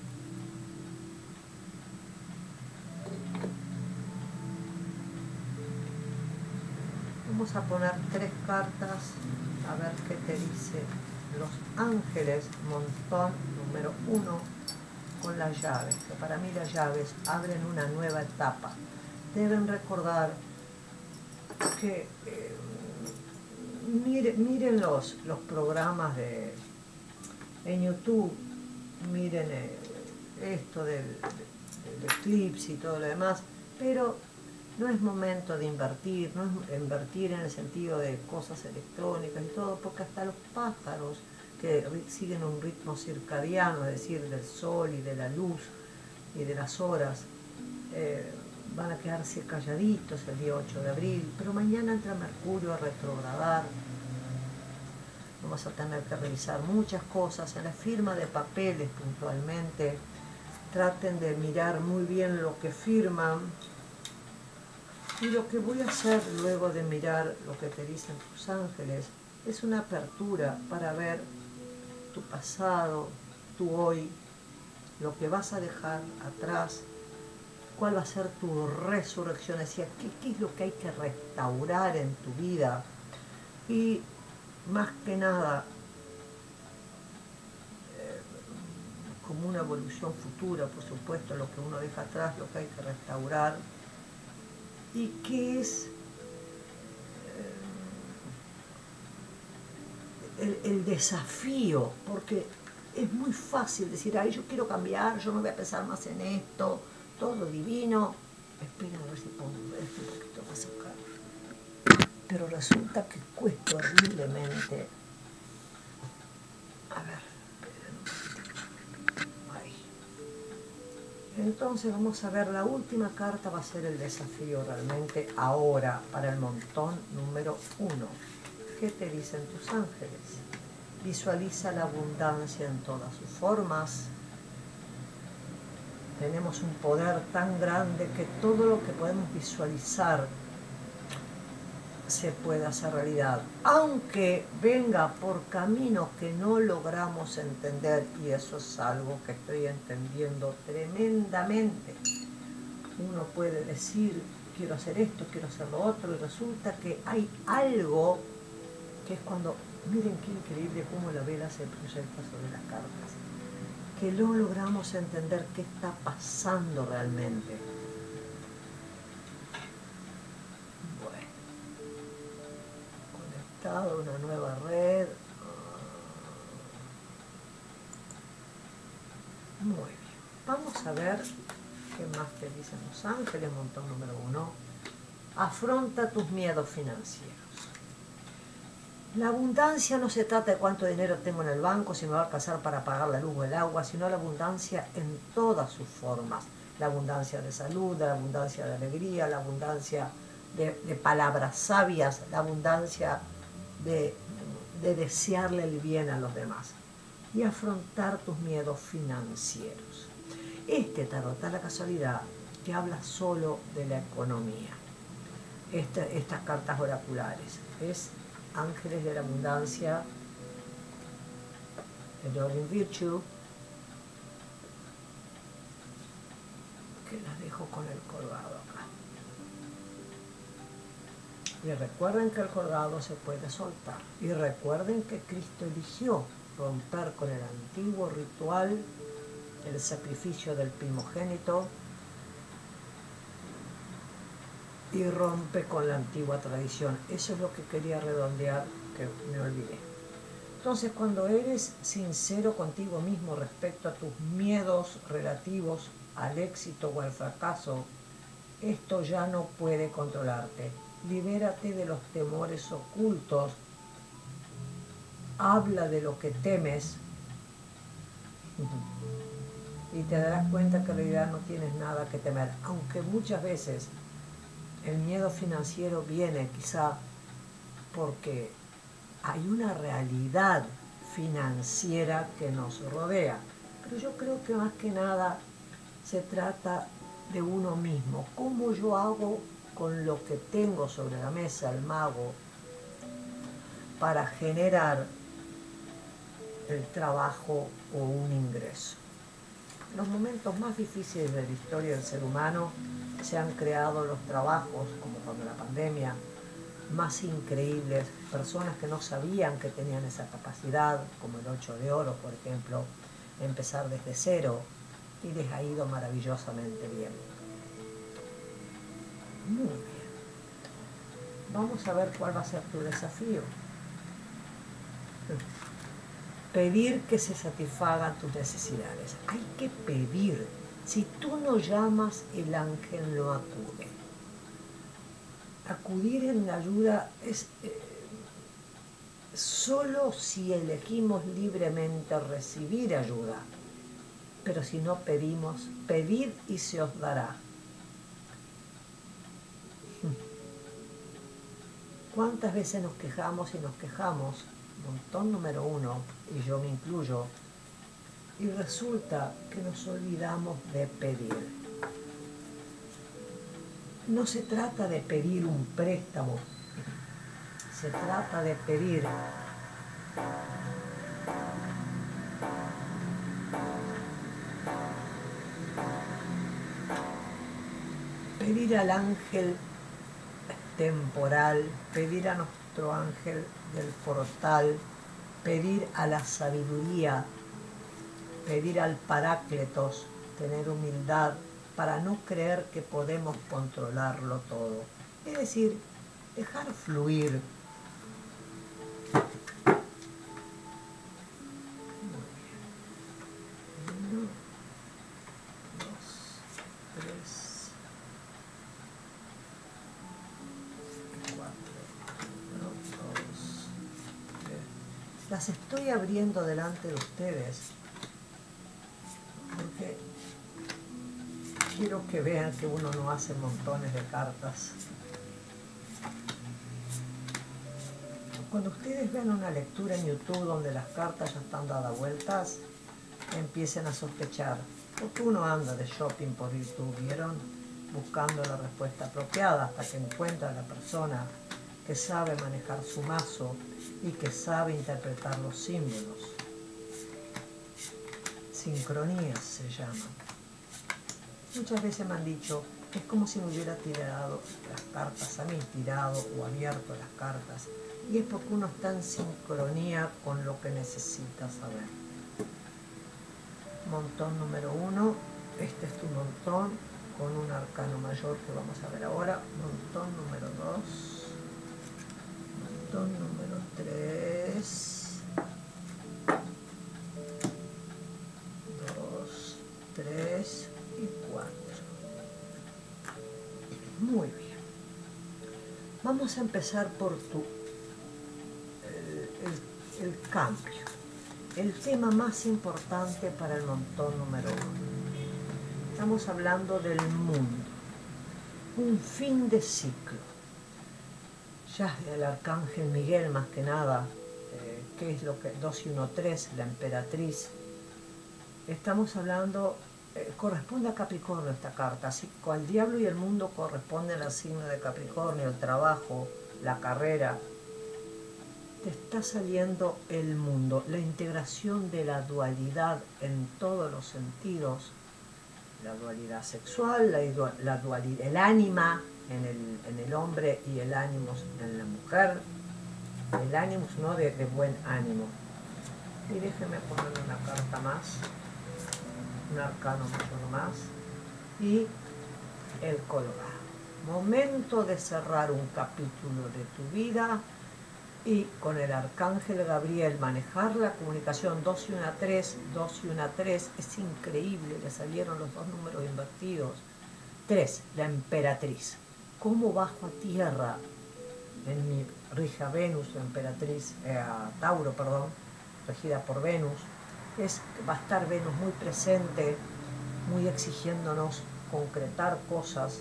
Speaker 1: Vamos a poner 3 cartas a ver qué te dice los ángeles, montón número 1, con las llaves, que para mí las llaves abren una nueva etapa. Deben recordar que miren los programas en YouTube, miren esto del eclipse y todo lo demás, pero no es momento de invertir, no es invertir en el sentido de cosas electrónicas y todo, porque hasta los pájaros que siguen un ritmo circadiano, es decir, del sol y de la luz y de las horas, van a quedarse calladitos el día 8 de abril, pero mañana entra Mercurio a retrogradar. Vamos a tener que revisar muchas cosas en la firma de papeles puntualmente. Traten de mirar muy bien lo que firman. Y lo que voy a hacer luego de mirar lo que te dicen tus ángeles es una apertura para ver tu pasado, tu hoy, lo que vas a dejar atrás, cuál va a ser tu resurrección, es decir, qué es lo que hay que restaurar en tu vida. Y más que nada, como una evolución futura, por supuesto, lo que uno deja atrás, lo que hay que restaurar. Y qué es el desafío, porque es muy fácil decir, ay, yo quiero cambiar, yo no voy a pensar más en esto, todo divino. Espera a ver si puedo ver esto un poquito más acá. Pero resulta que cuesta horriblemente. A ver, esperen un poquito. Ahí. Entonces vamos a ver, la última carta va a ser el desafío realmente ahora para el montón número 1. ¿Qué te dicen tus ángeles? Visualiza la abundancia en todas sus formas. Tenemos un poder tan grande que todo lo que podemos visualizar se puede hacer realidad, aunque venga por caminos que no logramos entender, y eso es algo que estoy entendiendo tremendamente. Uno puede decir, quiero hacer esto, quiero hacer lo otro, y resulta que hay algo que es cuando, miren qué increíble cómo la vela se proyecta sobre las cartas, que no logramos entender qué está pasando realmente. Una nueva red. Muy bien. Vamos a ver qué más te dicen los ángeles. Montón número 1. Afronta tus miedos financieros. La abundancia no se trata de cuánto dinero tengo en el banco, si me va a alcanzar para pagar la luz o el agua, sino la abundancia en todas sus formas. La abundancia de salud, la abundancia de alegría, la abundancia de palabras sabias, la abundancia de desearle el bien a los demás y afrontar tus miedos financieros. Este tarot, a la casualidad, te habla solo de la economía. Estas cartas oraculares es Ángeles de la Abundancia, Enduring Virtue, que las dejo con el colgado acá. Y recuerden que el colgado se puede soltar. Y recuerden que Cristo eligió romper con el antiguo ritual, el sacrificio del primogénito, y rompe con la antigua tradición. Eso es lo que quería redondear, que me olvidé. Entonces, cuando eres sincero contigo mismo respecto a tus miedos relativos al éxito o al fracaso, esto ya no puede controlarte. Libérate de los temores ocultos habla de lo que temes y te darás cuenta que en realidad no tienes nada que temer, aunque muchas veces el miedo financiero viene quizá porque hay una realidad financiera que nos rodea, pero yo creo que más que nada se trata de uno mismo. ¿Cómo yo hago con lo que tengo sobre la mesa, el mago, para generar el trabajo o un ingreso? En los momentos más difíciles de la historia del ser humano se han creado los trabajos, como cuando la pandemia, más increíbles, personas que no sabían que tenían esa capacidad, como el 8 de oro, por ejemplo, empezar desde cero, y les ha ido maravillosamente bien. Muy bien. Vamos a ver cuál va a ser tu desafío. Pedir que se satisfagan tus necesidades. Hay que pedir. Si tú no llamas, el ángel no acude. Acudir en la ayuda es solo si elegimos libremente recibir ayuda. Pero si no pedimos, pedid y se os dará. ¿Cuántas veces nos quejamos y nos quejamos? Montón número uno, y yo me incluyo, y resulta que nos olvidamos de pedir. No se trata de pedir un préstamo, se trata de pedir al ángel temporal, pedir a nuestro ángel del portal, pedir a la sabiduría, pedir al Parácletos, tener humildad para no creer que podemos controlarlo todo. Es decir, dejar fluir. Las estoy abriendo delante de ustedes porque quiero que vean que uno no hace montones de cartas. Cuando ustedes vean una lectura en YouTube donde las cartas ya están dadas vueltas, empiecen a sospechar, porque uno anda de shopping por YouTube, ¿vieron? Buscando la respuesta apropiada hasta que encuentra a la persona que sabe manejar su mazo y que sabe interpretar los símbolos. Sincronías se llaman. Muchas veces me han dicho, es como si me hubiera tirado las cartas a mí, tirado o abierto las cartas. Y es porque uno está en sincronía con lo que necesita saber. Montón número 1, este es tu montón, con un arcano mayor que vamos a ver ahora. Montón número 2. Montón número 3, 2, 3 y 4. Muy bien. Vamos a empezar por el cambio. El tema más importante para el montón número 1. Estamos hablando del mundo. Un fin de ciclo. Ya el arcángel Miguel, más que nada, que es lo que 2 y 1, 3, la emperatriz. Estamos hablando, corresponde a Capricornio esta carta, así que el diablo y el mundo corresponden al signo de Capricornio, el trabajo, la carrera. Te está saliendo el mundo, la integración de la dualidad en todos los sentidos, la dualidad sexual, la dualidad, el ánima en el hombre y el ánimos en la mujer, el ánimos no de buen ánimo. Y déjeme ponerle una carta más, un arcano mayor más, y el colorado. Momento de cerrar un capítulo de tu vida y con el arcángel Gabriel manejar la comunicación 2 y 1, 3, 2 y 1, 3, es increíble, le salieron los dos números invertidos. 3, la emperatriz. ¿Cómo bajo a tierra en mi rige a Venus, la emperatriz, a Tauro, perdón, regida por Venus. Va a estar Venus muy presente, muy exigiéndonos concretar cosas.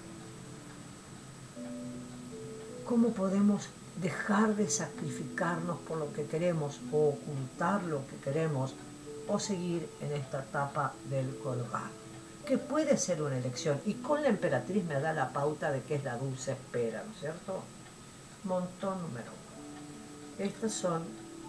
Speaker 1: ¿Cómo podemos dejar de sacrificarnos por lo que queremos o ocultar lo que queremos o seguir en esta etapa del colgado? Que puede ser una elección, y con la emperatriz me da la pauta de que es la dulce espera, ¿no es cierto? Montón número 1. Estos son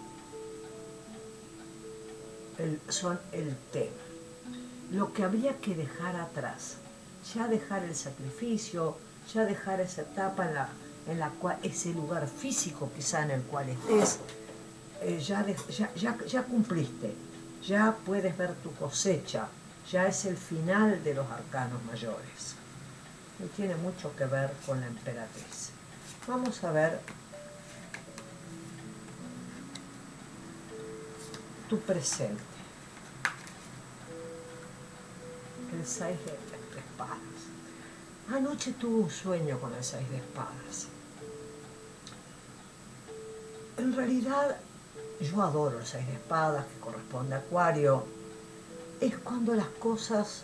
Speaker 1: el tema. Lo que habría que dejar atrás, ya dejar el sacrificio, ya dejar esa etapa en la cual, ese lugar físico quizá en el cual estés, ya cumpliste, ya puedes ver tu cosecha, ya es el final de los arcanos mayores. Y tiene mucho que ver con la emperatriz. Vamos a ver tu presente. El 6 de espadas. Anoche tuve un sueño con el 6 de espadas. En realidad, yo adoro el 6 de espadas, que corresponde a Acuario. Es cuando las cosas...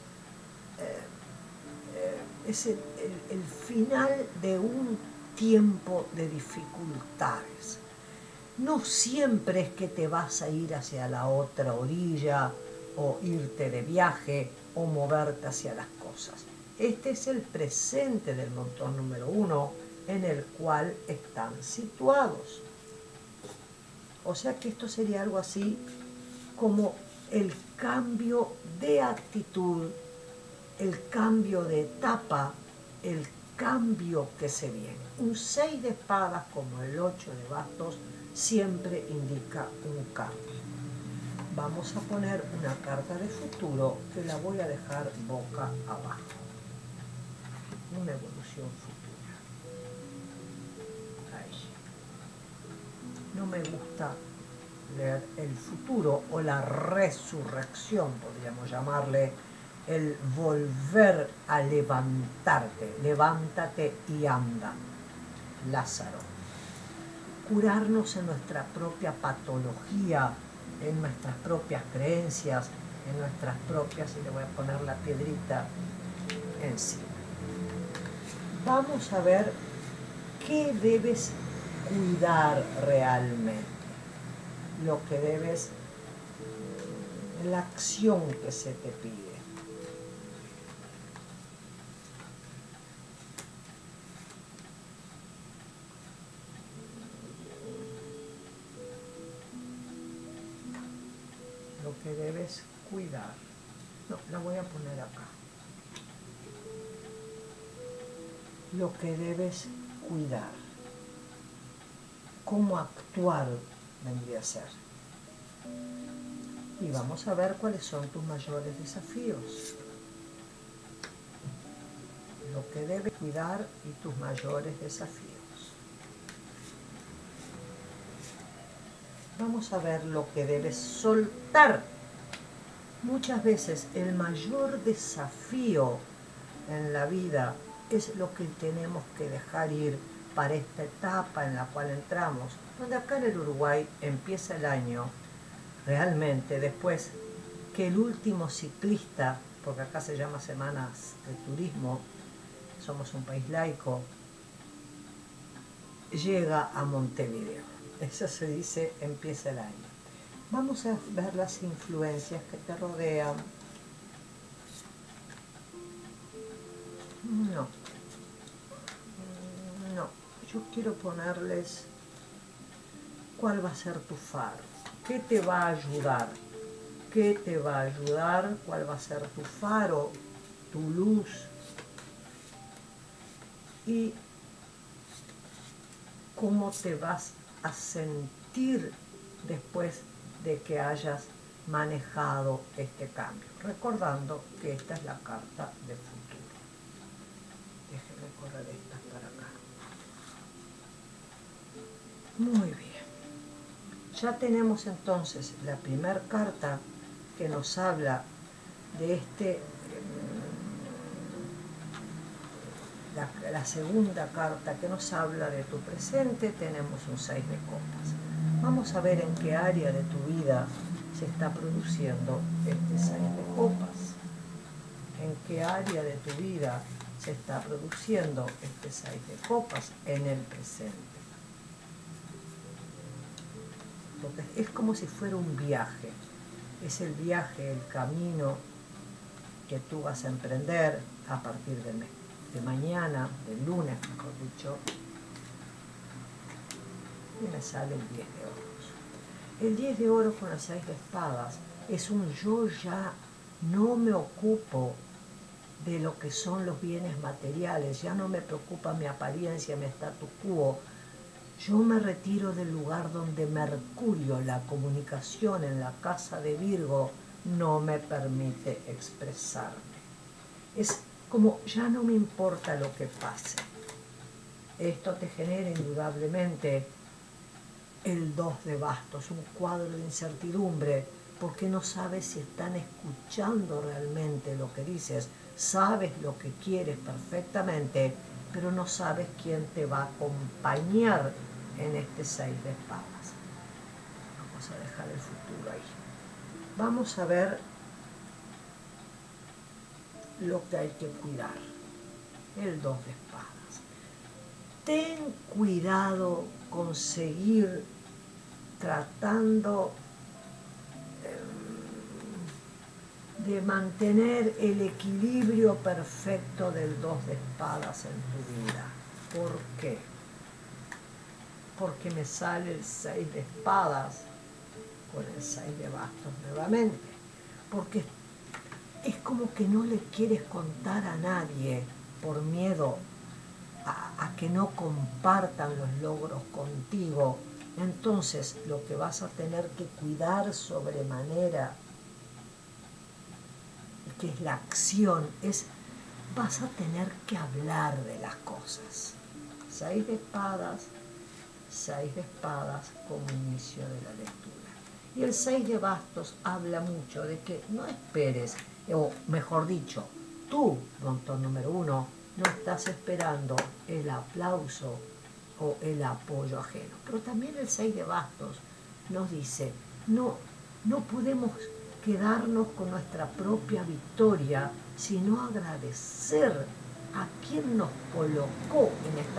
Speaker 1: es el final de un tiempo de dificultades. No siempre es que te vas a ir hacia la otra orilla, o irte de viaje, o moverte hacia las cosas. Este es el presente del montón número 1 en el cual están situados. O sea que esto sería algo así como el cambio de actitud, el cambio de etapa, el cambio que se viene. Un 6 de espadas como el 8 de bastos siempre indica un cambio. Vamos a poner una carta de futuro que la voy a dejar boca abajo. Una evolución futura. Ahí. No me gusta leer el futuro o la resurrección, podríamos llamarle, el volver a levantarte. Levántate y anda. Lázaro. Curarnos en nuestra propia patología, en nuestras propias creencias, en nuestras propias, y le voy a poner la piedrita encima. Vamos a ver qué debes cuidar realmente, lo que debes, la acción que se te pide. Lo que debes cuidar. No, la voy a poner acá. Lo que debes cuidar. Cómo actuar vendría a ser. Y vamos a ver cuáles son tus mayores desafíos. Lo que debes cuidar y tus mayores desafíos. Vamos a ver lo que debes soltar. Muchas veces el mayor desafío en la vida es lo que tenemos que dejar ir para esta etapa en la cual entramos, donde acá en el Uruguay empieza el año, realmente después que el último ciclista, porque acá se llama Semanas de Turismo, somos un país laico, llega a Montevideo. Eso se dice, empieza el año. Vamos a ver las influencias que te rodean. No. Yo quiero ponerles cuál va a ser tu faro. ¿Qué te va a ayudar? ¿Qué te va a ayudar? ¿Cuál va a ser tu faro? Tu luz. Y cómo te vas a sentir después de que hayas manejado este cambio. Recordando que esta es la carta de futuro. Déjenme correr estas para acá. Muy bien. Ya tenemos entonces la primera carta que nos habla de la segunda carta que nos habla de tu presente, tenemos un 6 de copas. Vamos a ver en qué área de tu vida se está produciendo este 6 de copas. En qué área de tu vida se está produciendo este 6 de copas en el presente. Porque es como si fuera un viaje. Es el viaje, el camino que tú vas a emprender a partir de mañana, del lunes, mejor dicho. Y me sale el 10 de oros. El 10 de oros con las 6 de espadas es un yo ya no me ocupo de lo que son los bienes materiales, ya no me preocupa mi apariencia, mi status quo. Yo me retiro del lugar donde Mercurio, la comunicación en la casa de Virgo, no me permite expresarme. Es como ya no me importa lo que pase. Esto te genera indudablemente el 2 de bastos, un cuadro de incertidumbre, porque no sabes si están escuchando realmente lo que dices. Sabes lo que quieres perfectamente, pero no sabes quién te va a acompañar en este 6 de espadas. Vamos a dejar el futuro ahí. Vamos a ver lo que hay que cuidar. El 2 de espadas. Ten cuidado con seguir tratando de mantener el equilibrio perfecto del 2 de espadas en tu vida. ¿Por qué? Porque me sale el 6 de espadas con el 6 de bastos nuevamente. Porque es como que no le quieres contar a nadie por miedo a que no compartan los logros contigo. Entonces lo que vas a tener que cuidar sobremanera, que es la acción, vas a tener que hablar de las cosas. 6 de espadas como inicio de la lectura. Y el 6 de bastos habla mucho de que no esperes, o mejor dicho, tú, montón número 1, no estás esperando el aplauso o el apoyo ajeno. Pero también el 6 de bastos nos dice, no podemos quedarnos con nuestra propia victoria, sino agradecer a quien nos colocó en esta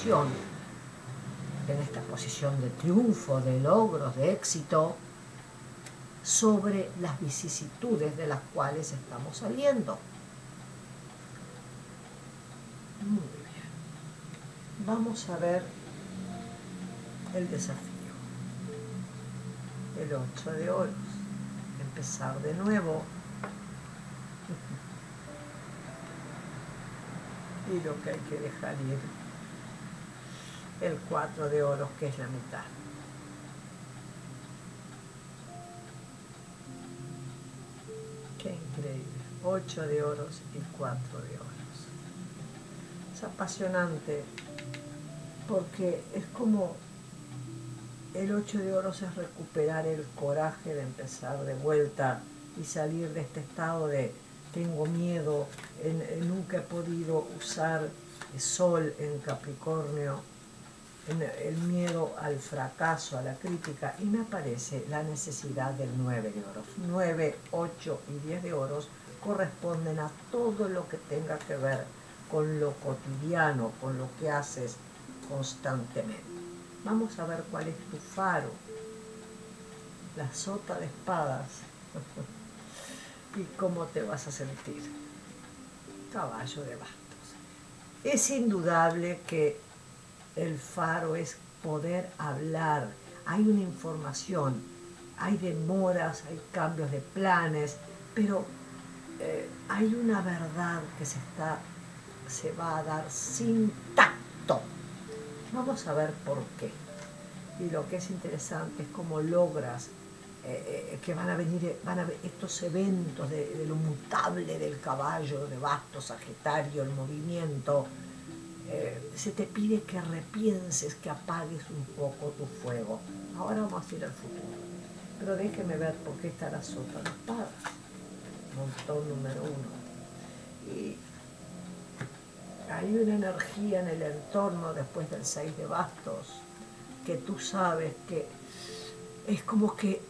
Speaker 1: posición de triunfo, de logros, de éxito, sobre las vicisitudes de las cuales estamos saliendo. Muy bien. Vamos a ver el desafío. El 8 de oros. Empezar de nuevo. Y lo que hay que dejar ir. El 4 de oros, que es la mitad. Qué increíble. 8 de oros y 4 de oros. Es apasionante porque es como el 8 de oros es recuperar el coraje de empezar de vuelta y salir de este estado de tengo miedo, nunca he podido usar Sol en Capricornio, el miedo al fracaso, a la crítica, y me aparece la necesidad del 9 de oros. 9, 8 y 10 de oros corresponden a todo lo que tenga que ver con lo cotidiano, con lo que haces constantemente. Vamos a ver cuál es tu faro. La sota de espadas. ¿Y cómo te vas a sentir? Caballo de bastos. Es indudable que el faro es poder hablar. Hay una información, hay demoras, hay cambios de planes, pero hay una verdad que se va a dar sin tacto. Vamos a ver por qué. Y lo que es interesante es cómo logras que van a venir estos eventos de lo mutable del caballo de bastos, Sagitario, el movimiento. Se te pide que repienses, que apagues un poco tu fuego. Ahora vamos a ir al futuro. Pero déjeme ver por qué está la sota de espadas. Montón número 1. Y hay una energía en el entorno después del 6 de bastos que tú sabes que es como que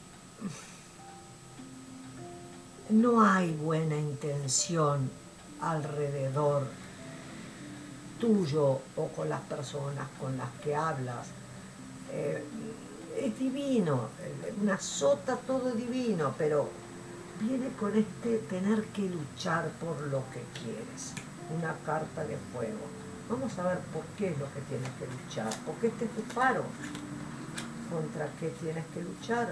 Speaker 1: no hay buena intención alrededor tuyo o con las personas con las que hablas. Es divino, una sota, todo divino, pero viene con este tener que luchar por lo que quieres. Una carta de fuego. Vamos a ver por qué es lo que tienes que luchar. Porque este es tu faro. ¿Contra qué tienes que luchar?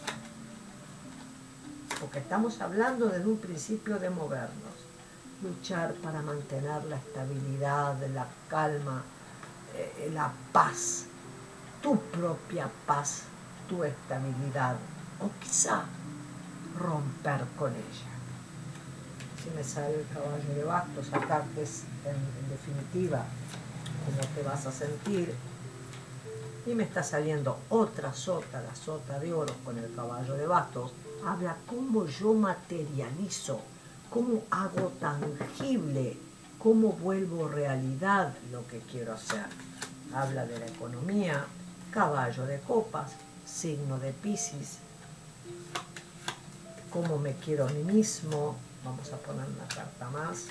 Speaker 1: Porque estamos hablando desde un principio de movernos. Luchar para mantener la estabilidad, la calma, la paz. Tu propia paz, tu estabilidad. O quizá romper con ella. Si me sale el caballo de bastos, sacarte en definitiva cómo te vas a sentir. Y me está saliendo otra sota, la sota de oro con el caballo de bastos. Habla cómo yo materializo, cómo hago tangible, cómo vuelvo realidad lo que quiero hacer. Habla de la economía, caballo de copas, signo de Piscis, cómo me quiero a mí mismo. Vamos a poner una carta más.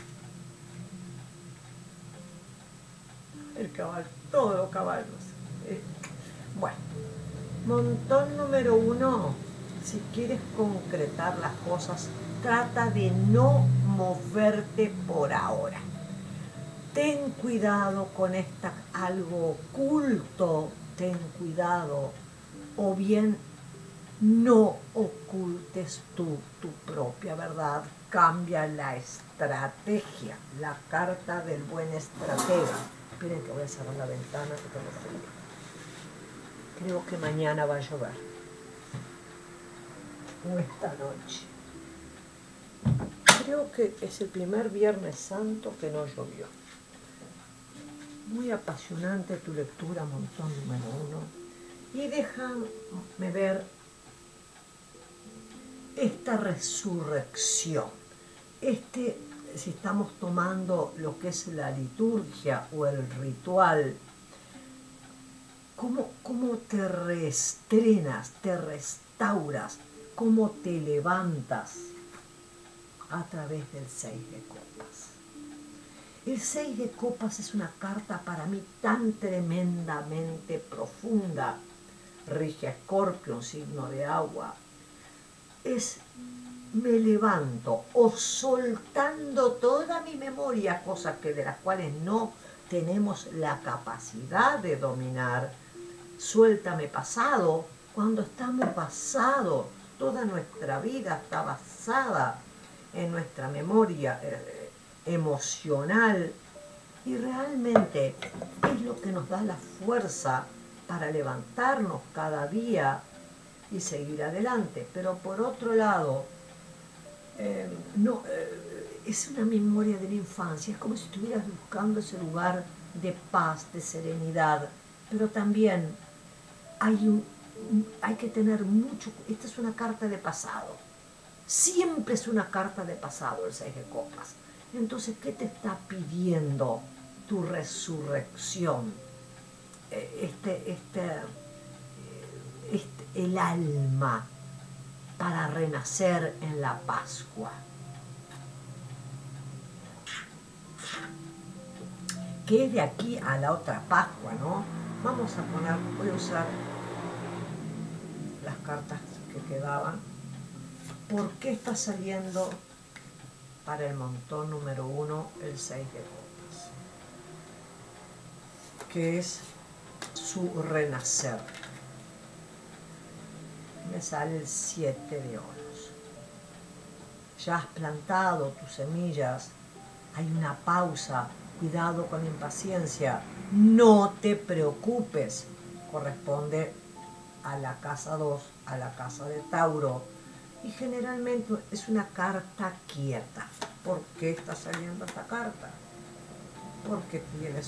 Speaker 1: El caballo, todos los caballos. Bueno, montón número 1, si quieres concretar las cosas, trata de no moverte por ahora. Ten cuidado con algo oculto, ten cuidado, o bien no ocultes tu propia verdad, cambia la estrategia, la carta del buen estratega. Esperen que voy a cerrar la ventana que tengo frío. Creo que mañana va a llover. O esta noche. Creo que es el primer Viernes Santo que no llovió. Muy apasionante tu lectura, montón número 1. Y déjame ver esta resurrección. Si estamos tomando lo que es la liturgia o el ritual, ¿cómo te reestrenas, te restauras, cómo te levantas a través del 6 de copas? El 6 de copas es una carta para mí tan tremendamente profunda. Rige a Escorpio, un signo de agua. Me levanto o soltando toda mi memoria, cosas de las cuales no tenemos la capacidad de dominar. Suéltame pasado. Cuando estamos basados, toda nuestra vida está basada en nuestra memoria emocional, y realmente es lo que nos da la fuerza para levantarnos cada día y seguir adelante. Pero por otro lado, es una memoria de la infancia, es como si estuvieras buscando ese lugar de paz, de serenidad, pero también hay que tener mucho. Esta es una carta de pasado, siempre es una carta de pasado el 6 de copas. Entonces, ¿qué te está pidiendo tu resurrección? El alma para renacer en la Pascua. Que es de aquí a la otra Pascua, ¿no? Voy a usar las cartas que quedaban. ¿Por qué está saliendo para el montón número 1 el 6 de copas? Que es su renacer. Me sale el 7 de oros. Ya has plantado tus semillas, hay una pausa, cuidado con la impaciencia, no te preocupes, corresponde a la casa 2, a la casa de Tauro, y generalmente es una carta quieta. ¿Por qué está saliendo esta carta? Porque tienes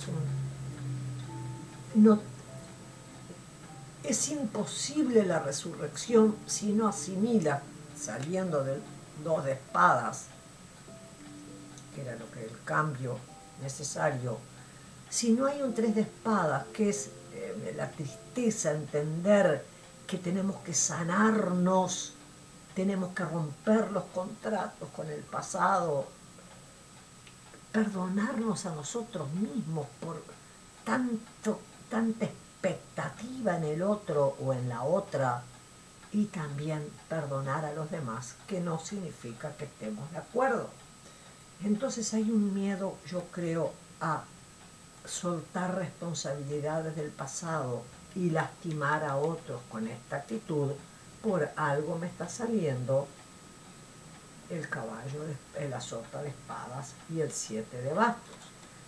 Speaker 1: es imposible la resurrección si no asimila, saliendo del 2 de espadas, que era lo que el cambio necesario. Si no hay un 3 de espadas, que es la tristeza, entender que tenemos que sanarnos, tenemos que romper los contratos con el pasado, perdonarnos a nosotros mismos por tanta expectativa en el otro o en la otra, y también perdonar a los demás, que no significa que estemos de acuerdo. Entonces hay un miedo, yo creo, a soltar responsabilidades del pasado y lastimar a otros con esta actitud. Por algo me está saliendo el caballo, la sota de espadas y el 7 de bastos.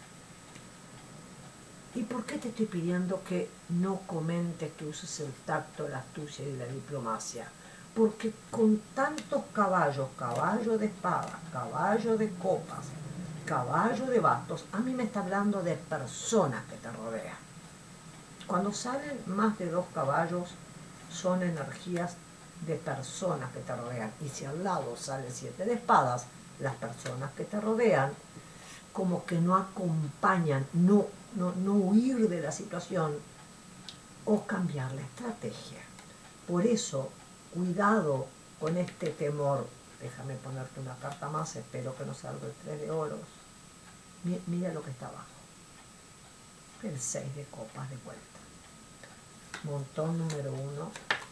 Speaker 1: ¿Y por qué te estoy pidiendo que no comentes, que uses el tacto, la astucia y la diplomacia? Porque con tantos caballos, caballo de espada, caballo de copas, caballo de bastos, a mí me está hablando de personas que te rodean. Cuando salen más de 2 caballos, son energías de personas que te rodean. Y si al lado sale 7 de espadas, las personas que te rodean como que no acompañan, no huir de la situación o cambiar la estrategia. Por eso, cuidado con este temor. Déjame ponerte una carta más, espero que no salga el 3 de oros. Mira lo que está abajo. El 6 de copas de vuelta. Montón número 1.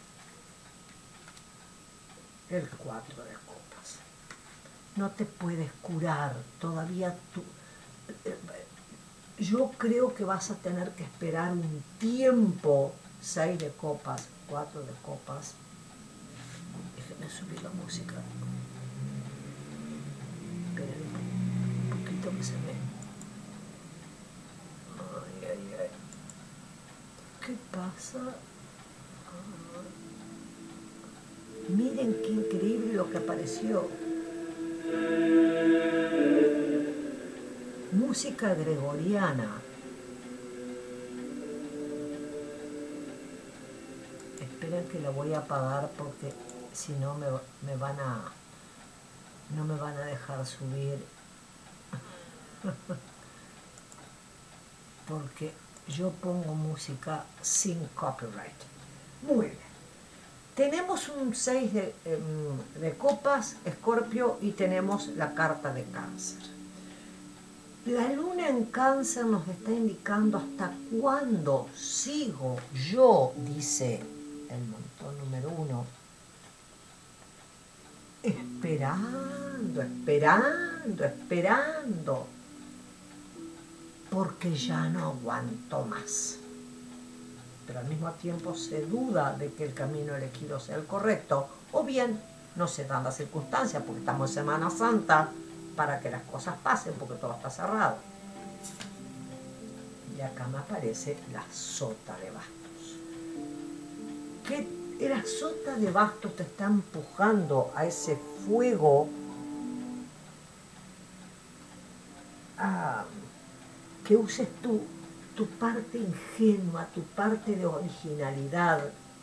Speaker 1: El 4 de copas. No te puedes curar, todavía tú... Yo creo que vas a tener que esperar un tiempo. 6 de copas, 4 de copas. Déjenme subir la música. Esperen un poquito que se ve. Ay, ay, ay. ¿Qué pasa? Miren qué increíble lo que apareció. Música gregoriana. Esperen que la voy a apagar porque si no no me van a dejar subir. Porque yo pongo música sin copyright. Muy bien. Tenemos un 6 de copas, Escorpio, y tenemos la carta de Cáncer. La luna en Cáncer nos está indicando hasta cuándo sigo yo, dice el montón número 1, esperando, porque ya no aguanto más. Pero al mismo tiempo se duda de que el camino elegido sea el correcto, o bien no se dan las circunstancias, porque estamos en Semana Santa, para que las cosas pasen, porque todo está cerrado. Y acá me aparece la sota de bastos. Que la sota de bastos te está empujando a ese fuego, a que uses tu parte ingenua, tu parte de originalidad,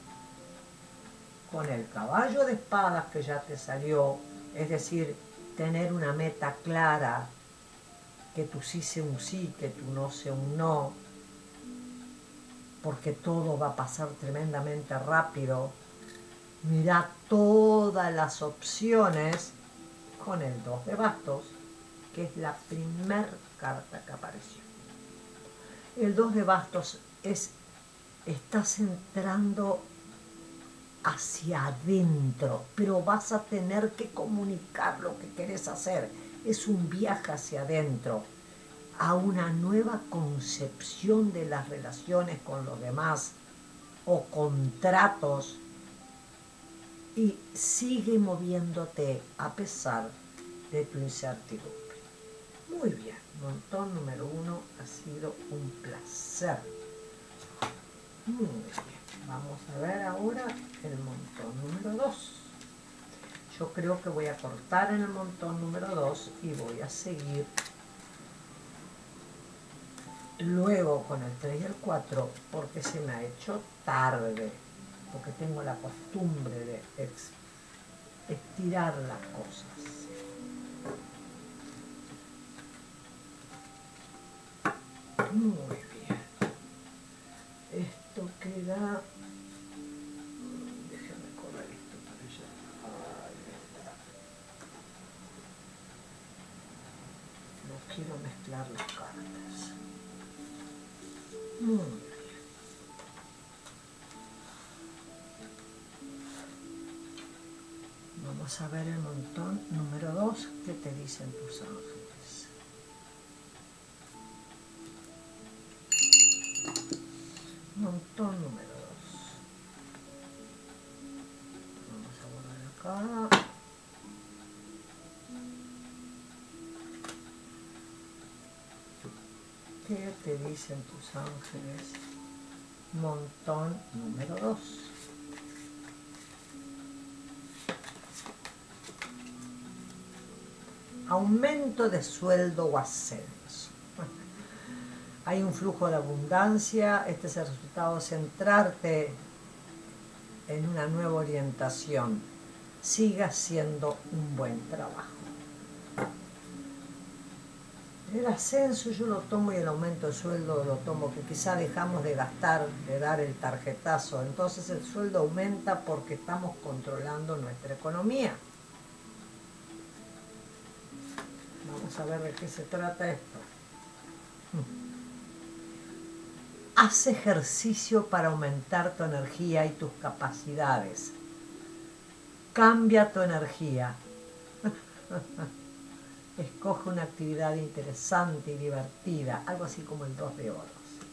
Speaker 1: con el caballo de espadas que ya te salió, es decir, tener una meta clara, que tu sí sea un sí, que tu no sea un no, porque todo va a pasar tremendamente rápido. Mirá todas las opciones con el 2 de bastos, que es la primer carta que apareció. El 2 de bastos estás entrando hacia adentro, pero vas a tener que comunicar lo que querés hacer. Es un viaje hacia adentro, a una nueva concepción de las relaciones con los demás o contratos, y sigue moviéndote a pesar de tu incertidumbre. Muy bien, montón número 1 ha sido un placer. Muy bien, vamos a ver ahora el montón número 2. Yo creo que voy a cortar en el montón número 2 y voy a seguir luego con el 3 y el 4, porque se me ha hecho tarde, porque tengo la costumbre de estirar las cosas. Muy bien. Esto queda... Déjame correr esto para allá. Ay, no quiero mezclar las cartas. Muy bien. Vamos a ver el montón número 2. ¿Qué te dicen tus ángeles? Montón número 2. Vamos a guardar acá. ¿Qué te dicen tus ángeles? Montón número 2. Aumento de sueldo o ascenso. Hay un flujo de abundancia. Este es el resultado de centrarte en una nueva orientación. Siga haciendo un buen trabajo. El ascenso yo lo tomo y el aumento de sueldo lo tomo, que quizá dejamos de gastar, de dar el tarjetazo. Entonces el sueldo aumenta porque estamos controlando nuestra economía. Vamos a ver de qué se trata esto. Haz ejercicio para aumentar tu energía y tus capacidades. Cambia tu energía. Escoge una actividad interesante y divertida, algo así como el 2 de oros.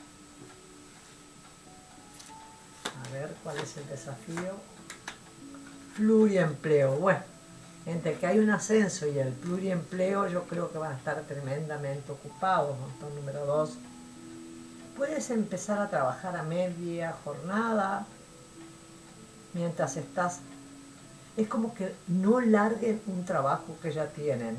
Speaker 1: A ver, ¿cuál es el desafío? Pluriempleo. Bueno, entre que hay un ascenso y el pluriempleo, yo creo que van a estar tremendamente ocupados. Montón número 2. Puedes empezar a trabajar a media jornada mientras estás... Es como que no larguen un trabajo que ya tienen.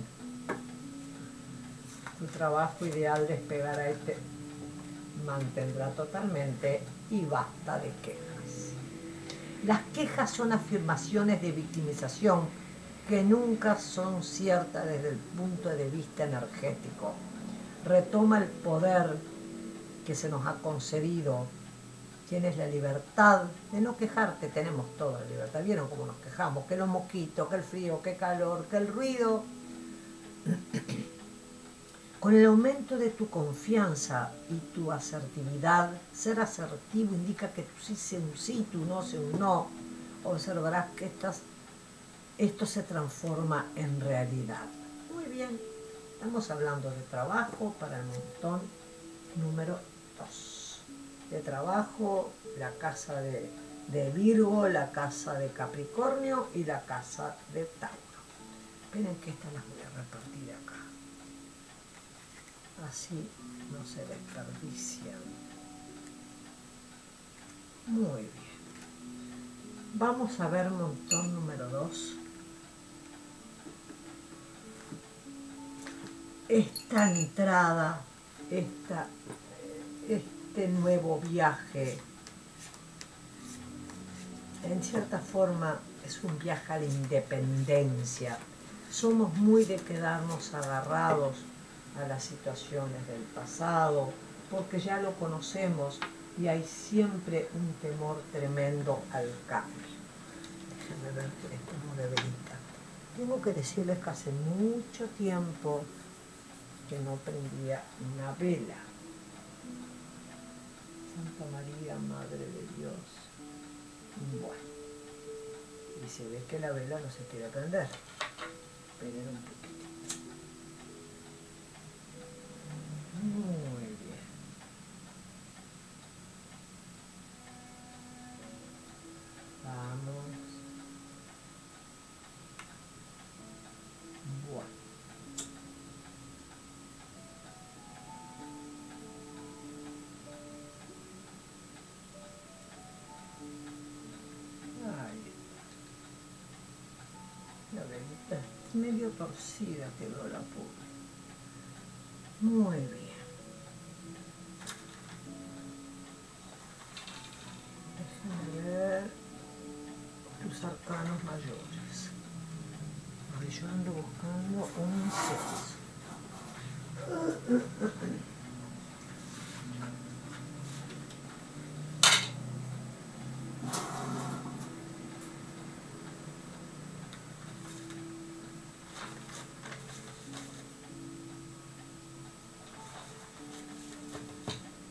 Speaker 1: Tu trabajo ideal de despegar a este mantendrá totalmente y basta de quejas. Las quejas son afirmaciones de victimización que nunca son ciertas desde el punto de vista energético. Retoma el poder que se nos ha concedido. Tienes la libertad de no quejarte, tenemos toda la libertad. ¿Vieron cómo nos quejamos? Que los mosquitos, que el frío, que el calor, que el ruido. Con el aumento de tu confianza y tu asertividad, ser asertivo indica que tu sí sea un sí, tu no sea un no. Observarás que esto se transforma en realidad. Muy bien, estamos hablando de trabajo para el montón número 2. De trabajo, la casa de Virgo, la casa de Capricornio y la casa de Tauro. Esperen que estas las voy a repartir acá. Así no se desperdician. Muy bien. Vamos a ver montón número 2. Esta entrada, este nuevo viaje, en cierta forma es un viaje a la independencia. Somos muy de quedarnos agarrados a las situaciones del pasado, porque ya lo conocemos y hay siempre un temor tremendo al cambio. Déjenme ver que esto no de velita. Tengo que decirles que hace mucho tiempo que no prendía una vela. Santa María, Madre de Dios. Bueno, y se ve que la vela no se quiere prender. Esperen un poquito. Muy bien. Vamos. Bueno. Ahí está. La velita medio torcida quedó la pobre. Muy bien. Déjame ver tus arcanos mayores. Ahí yo ando buscando un incienso.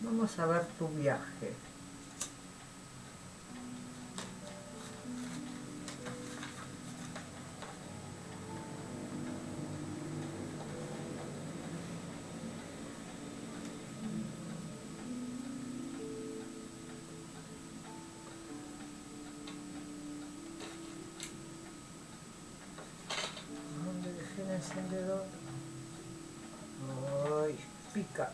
Speaker 1: Vamos a ver tu viaje. ¿Dónde dejé el encendedor? ¡Ay! Pica.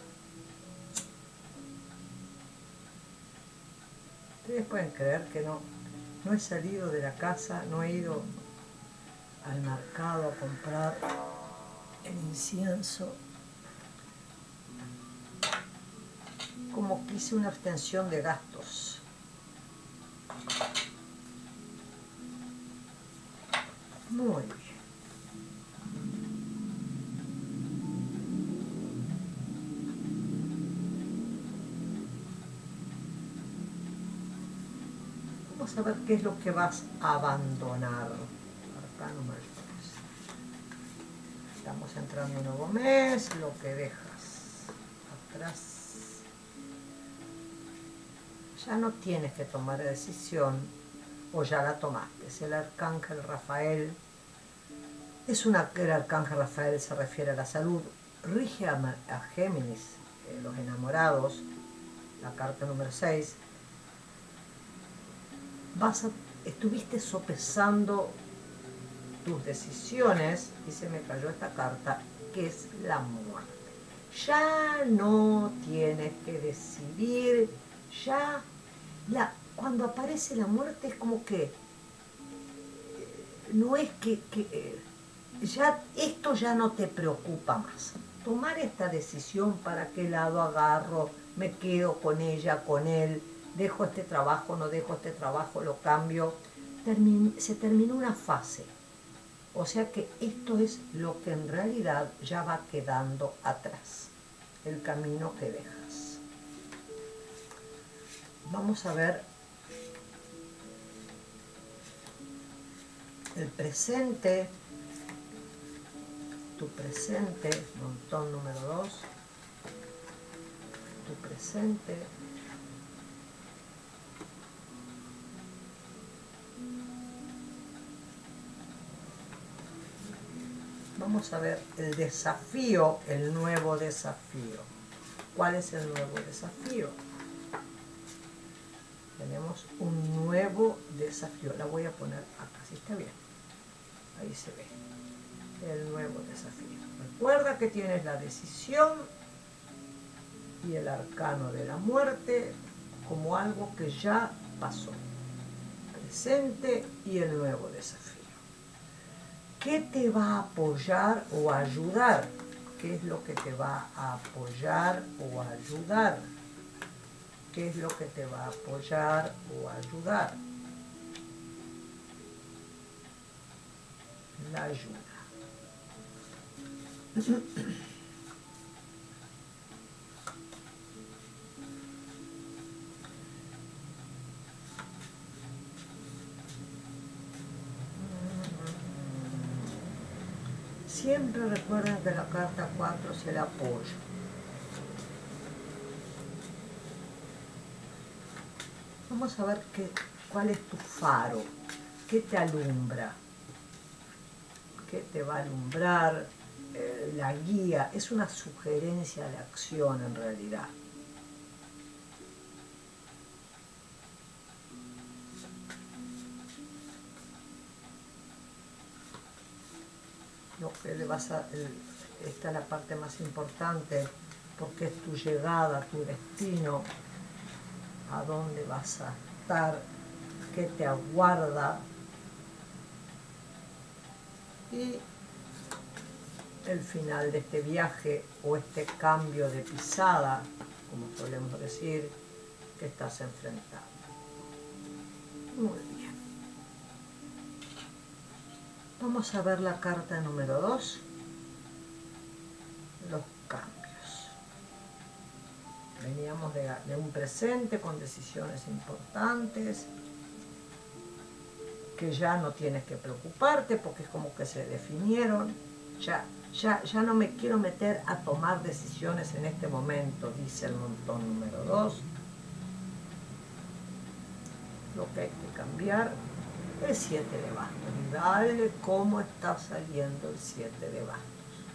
Speaker 1: Ustedes pueden creer que no he salido de la casa, no he ido al mercado a comprar el incienso. Como que hice una abstención de gastos. Muy bien. Vamos a ver qué es lo que vas a abandonar. Arcano número 3. Estamos entrando en un nuevo mes, lo que dejas atrás. Ya no tienes que tomar decisión, o ya la tomaste. Es el arcángel Rafael. El arcángel Rafael se refiere a la salud. Rige a Géminis, los enamorados, la carta número 6. Estuviste sopesando tus decisiones y se me cayó esta carta, que es la muerte. Ya no tienes que decidir, ya cuando aparece la muerte es como que no es que ya esto ya no te preocupa más. Tomar esta decisión, para qué lado agarro, me quedo con ella, con él, dejo este trabajo, no dejo este trabajo, lo cambio. Se terminó una fase. O sea que esto es lo que en realidad ya va quedando atrás, el camino que dejas. Vamos a ver el presente, tu presente, montón número 2, tu presente. Vamos a ver el desafío, el nuevo desafío. ¿Cuál es el nuevo desafío? Tenemos un nuevo desafío. La voy a poner acá, si está bien. Ahí se ve. El nuevo desafío. Recuerda que tienes la decisión y el arcano de la muerte como algo que ya pasó. Presente y el nuevo desafío. ¿Qué te va a apoyar o ayudar? ¿Qué es lo que te va a apoyar o ayudar? ¿Qué es lo que te va a apoyar o ayudar? La ayuda. Siempre recuerden que la carta 4 es el apoyo. Vamos a ver cuál es tu faro, qué te alumbra, qué te va a alumbrar, la guía. Es una sugerencia de acción en realidad. Lo que esta es la parte más importante, porque es tu llegada, tu destino, a dónde vas a estar, qué te aguarda. Y el final de este viaje, o este cambio de pisada, como solemos decir, que estás enfrentando. Muy bien. Vamos a ver la carta número 2, los cambios. Veníamos de un presente con decisiones importantes, que ya no tienes que preocuparte porque es como que se definieron, ya Ya no me quiero meter a tomar decisiones en este momento, dice el montón número 2. Lo que hay que cambiar es 7 de bastos. Y dale cómo está saliendo el 7 de bastos.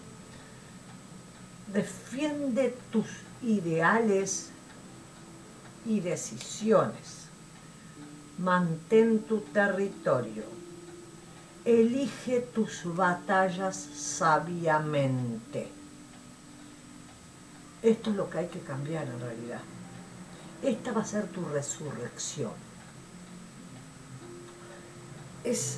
Speaker 1: Defiende tus ideales y decisiones. Mantén tu territorio. Elige tus batallas sabiamente. Esto es lo que hay que cambiar en realidad. Esta va a ser tu resurrección. Es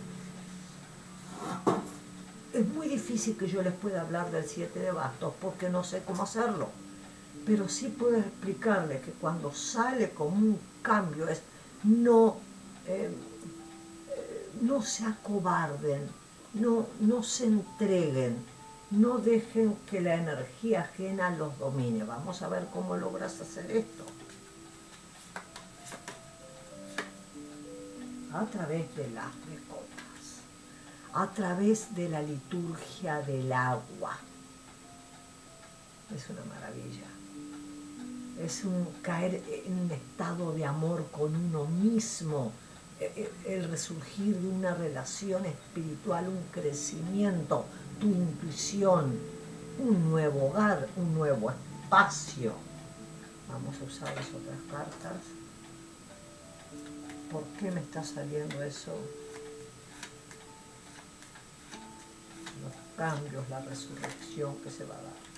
Speaker 1: muy difícil que yo les pueda hablar del 7 de bastos porque no sé cómo hacerlo. Pero sí puedo explicarles que cuando sale como un cambio es no se acobarden, no se entreguen, no dejen que la energía ajena los domine. Vamos a ver cómo logras hacer esto. A través del as de copas, a través de la liturgia del agua. Es una maravilla. Es un caer en un estado de amor con uno mismo, el resurgir de una relación espiritual, un crecimiento, tu intuición, un nuevo hogar, un nuevo espacio. Vamos a usar las otras cartas. ¿Por qué me está saliendo eso? Los cambios, la resurrección que se va a dar.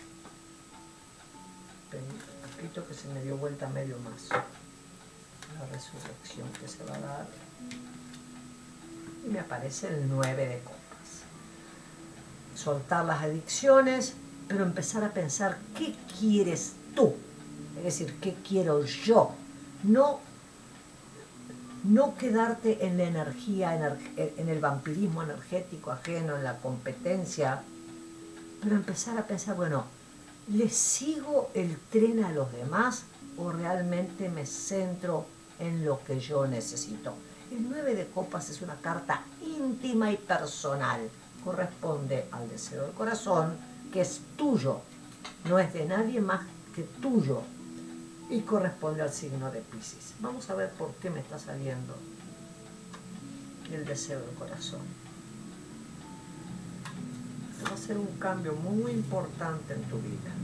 Speaker 1: Repito que se me dio vuelta medio más. La resurrección que se va a dar. Y me aparece el 9 de copas. Soltar las adicciones, pero empezar a pensar qué quieres tú. Es decir, qué quiero yo. No quedarte en la energía, en el vampirismo energético ajeno, en la competencia, pero empezar a pensar, bueno, ¿le sigo el tren a los demás o realmente me centro en lo que yo necesito? El 9 de copas es una carta íntima y personal. Corresponde al deseo del corazón, que es tuyo, no es de nadie más que tuyo. Y corresponde al signo de Piscis. Vamos a ver por qué me está saliendo el deseo del corazón. Va a ser un cambio muy importante en tu vida.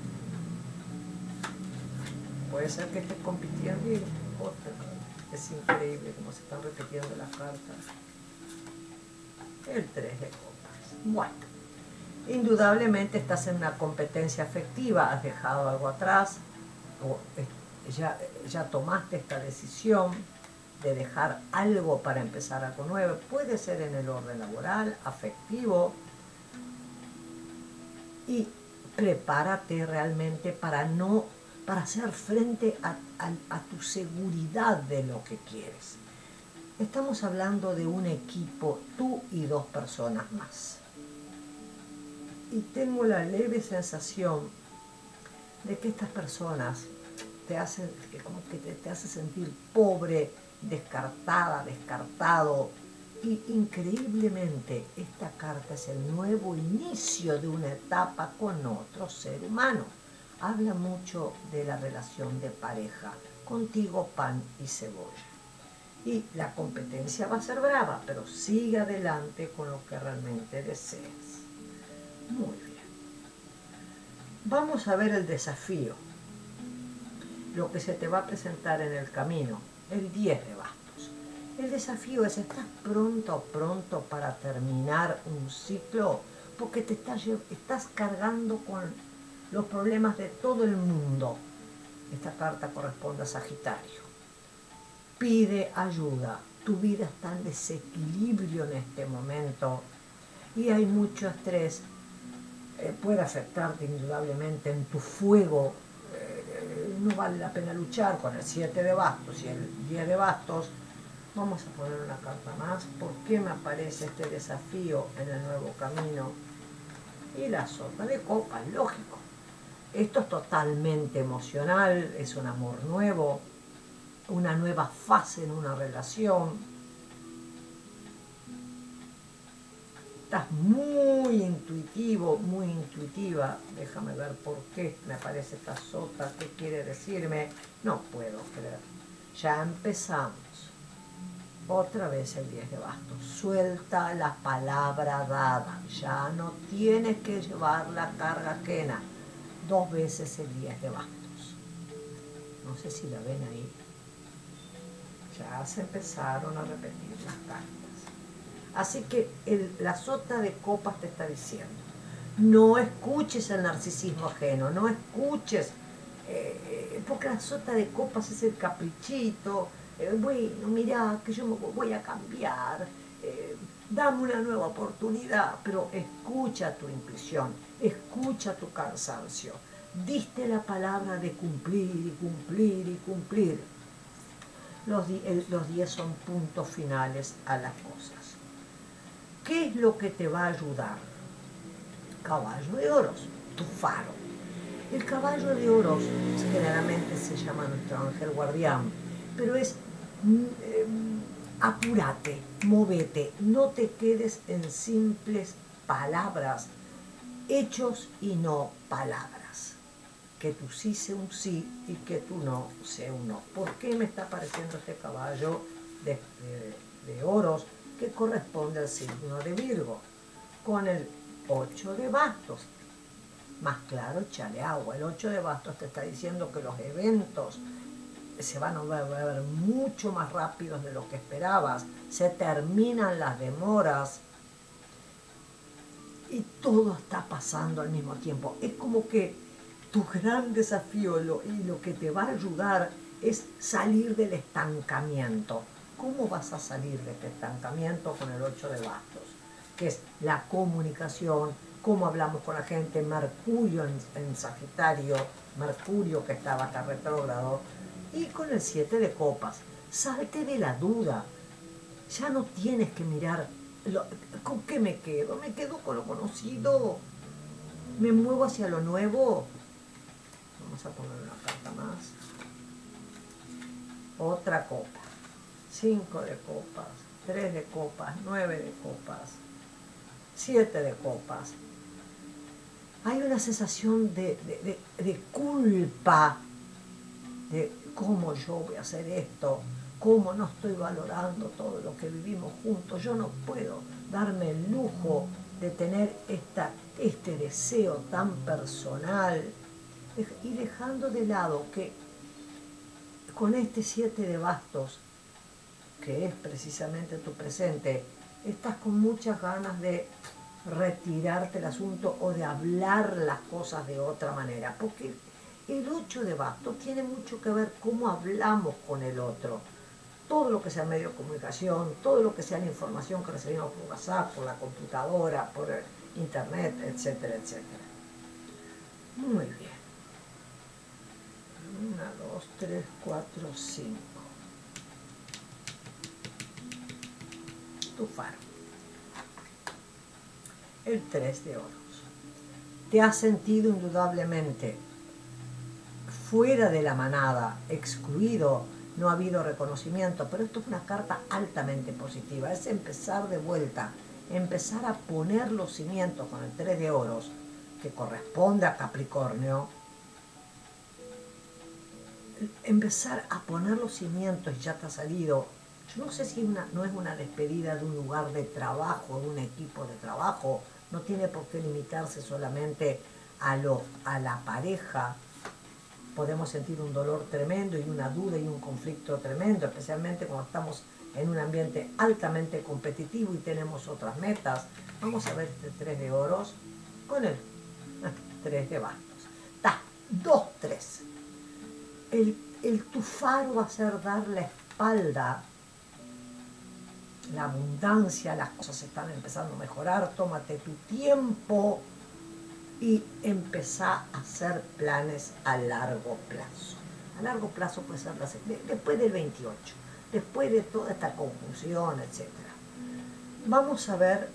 Speaker 1: Puede ser que estés compitiendo y es increíble cómo se están repitiendo las cartas. El 3 de copas. Bueno, indudablemente estás en una competencia afectiva, has dejado algo atrás, o ya tomaste esta decisión de dejar algo para empezar algo nuevo. Puede ser en el orden laboral, afectivo, y prepárate realmente para hacer frente a tu seguridad de lo que quieres. Estamos hablando de un equipo, tú y 2 personas más. Y tengo la leve sensación de que estas personas te hacen sentir pobre, descartada, descartado. Y increíblemente esta carta es el nuevo inicio de una etapa con otro ser humano. Habla mucho de la relación de pareja, contigo pan y cebolla. Y la competencia va a ser brava, pero sigue adelante con lo que realmente deseas. Muy bien. Vamos a ver el desafío. Lo que se te va a presentar en el camino, el 10 de bastos. El desafío es, ¿estás pronto para terminar un ciclo? Porque te estás cargando con los problemas de todo el mundo. Esta carta corresponde a Sagitario. Pide ayuda. Tu vida está en desequilibrio en este momento y hay mucho estrés. Puede afectarte indudablemente en tu fuego. No vale la pena luchar con el 7 de bastos y el 10 de bastos. Vamos a poner una carta más. ¿Por qué me aparece este desafío en el nuevo camino? Y la sota de copas, lógico. Esto es totalmente emocional, es un amor nuevo, una nueva fase en una relación. Estás muy intuitivo, muy intuitiva. Déjame ver por qué me aparece esta sota, qué quiere decirme. No puedo creer. Ya empezamos. Otra vez el 10 de bastos. Suelta la palabra dada. Ya no tienes que llevar la carga ajena. 2 veces el 10 de bastos. No sé si la ven ahí. Ya se empezaron a repetir las cartas. Así que la sota de copas te está diciendo, no escuches el narcisismo ajeno, no escuches, porque la sota de copas es el caprichito, bueno, mirá, que yo me voy a cambiar, dame una nueva oportunidad, pero escucha tu intuición, escucha tu cansancio, diste la palabra de cumplir y cumplir y cumplir. Los 10 son puntos finales a las cosas. ¿Qué es lo que te va a ayudar? Caballo de oros, tu faro. El caballo de oros generalmente se llama nuestro ángel guardián, pero es apúrate, móvete, no te quedes en simples palabras, hechos y no palabras. Que tu sí sea un sí y que tu no sea un no. ¿Por qué me está apareciendo este caballo de oros que corresponde al signo de Virgo? Con el 8 de bastos. Más claro, échale agua. El 8 de bastos te está diciendo que los eventos se van a ver mucho más rápidos de lo que esperabas. Se terminan las demoras y todo está pasando al mismo tiempo. Es como que tu gran desafío y lo que te va a ayudar es salir del estancamiento. ¿Cómo vas a salir de este estancamiento con el 8 de bastos? Que es la comunicación, cómo hablamos con la gente, Mercurio en Sagitario, Mercurio que estaba acá retrógrado, y con el 7 de copas. Salte de la duda. Ya no tienes que mirar, ¿con qué me quedo? ¿Me quedo con lo conocido? ¿Me muevo hacia lo nuevo? Vamos a poner una carta más. Otra copa. 5 de copas, 3 de copas, 9 de copas, 7 de copas. Hay una sensación de culpa, de cómo yo voy a hacer esto, cómo no estoy valorando todo lo que vivimos juntos. Yo no puedo darme el lujo de tener este deseo tan personal y dejando de lado que con este 7 de bastos, que es precisamente tu presente, estás con muchas ganas de retirarte el asunto o de hablar las cosas de otra manera, porque el 8 de bastos tiene mucho que ver cómo hablamos con el otro. Todo lo que sea medio de comunicación, todo lo que sea la información que recibimos por WhatsApp, por la computadora, por internet, etcétera, etcétera. Muy bien. 1, 2, 3, 4, 5. Tu faro. El 3 de oros. Te has sentido indudablemente fuera de la manada, excluido, no ha habido reconocimiento, pero esto es una carta altamente positiva, es empezar de vuelta, empezar a poner los cimientos con el 3 de oros, que corresponde a Capricornio, empezar a poner los cimientos y ya te ha salido. Yo no sé si no es una despedida de un lugar de trabajo, de un equipo de trabajo, no tiene por qué limitarse solamente a la pareja. Podemos sentir un dolor tremendo y una duda y un conflicto tremendo, especialmente cuando estamos en un ambiente altamente competitivo y tenemos otras metas. Vamos a ver este 3 de oros con el 3 de bastos. Está 2-3. Tu faro va a ser dar la espalda. La abundancia, las cosas están empezando a mejorar, tómate tu tiempo y empezá a hacer planes a largo plazo. A largo plazo puede ser después del 28, después de toda esta confusión, etc. Vamos a ver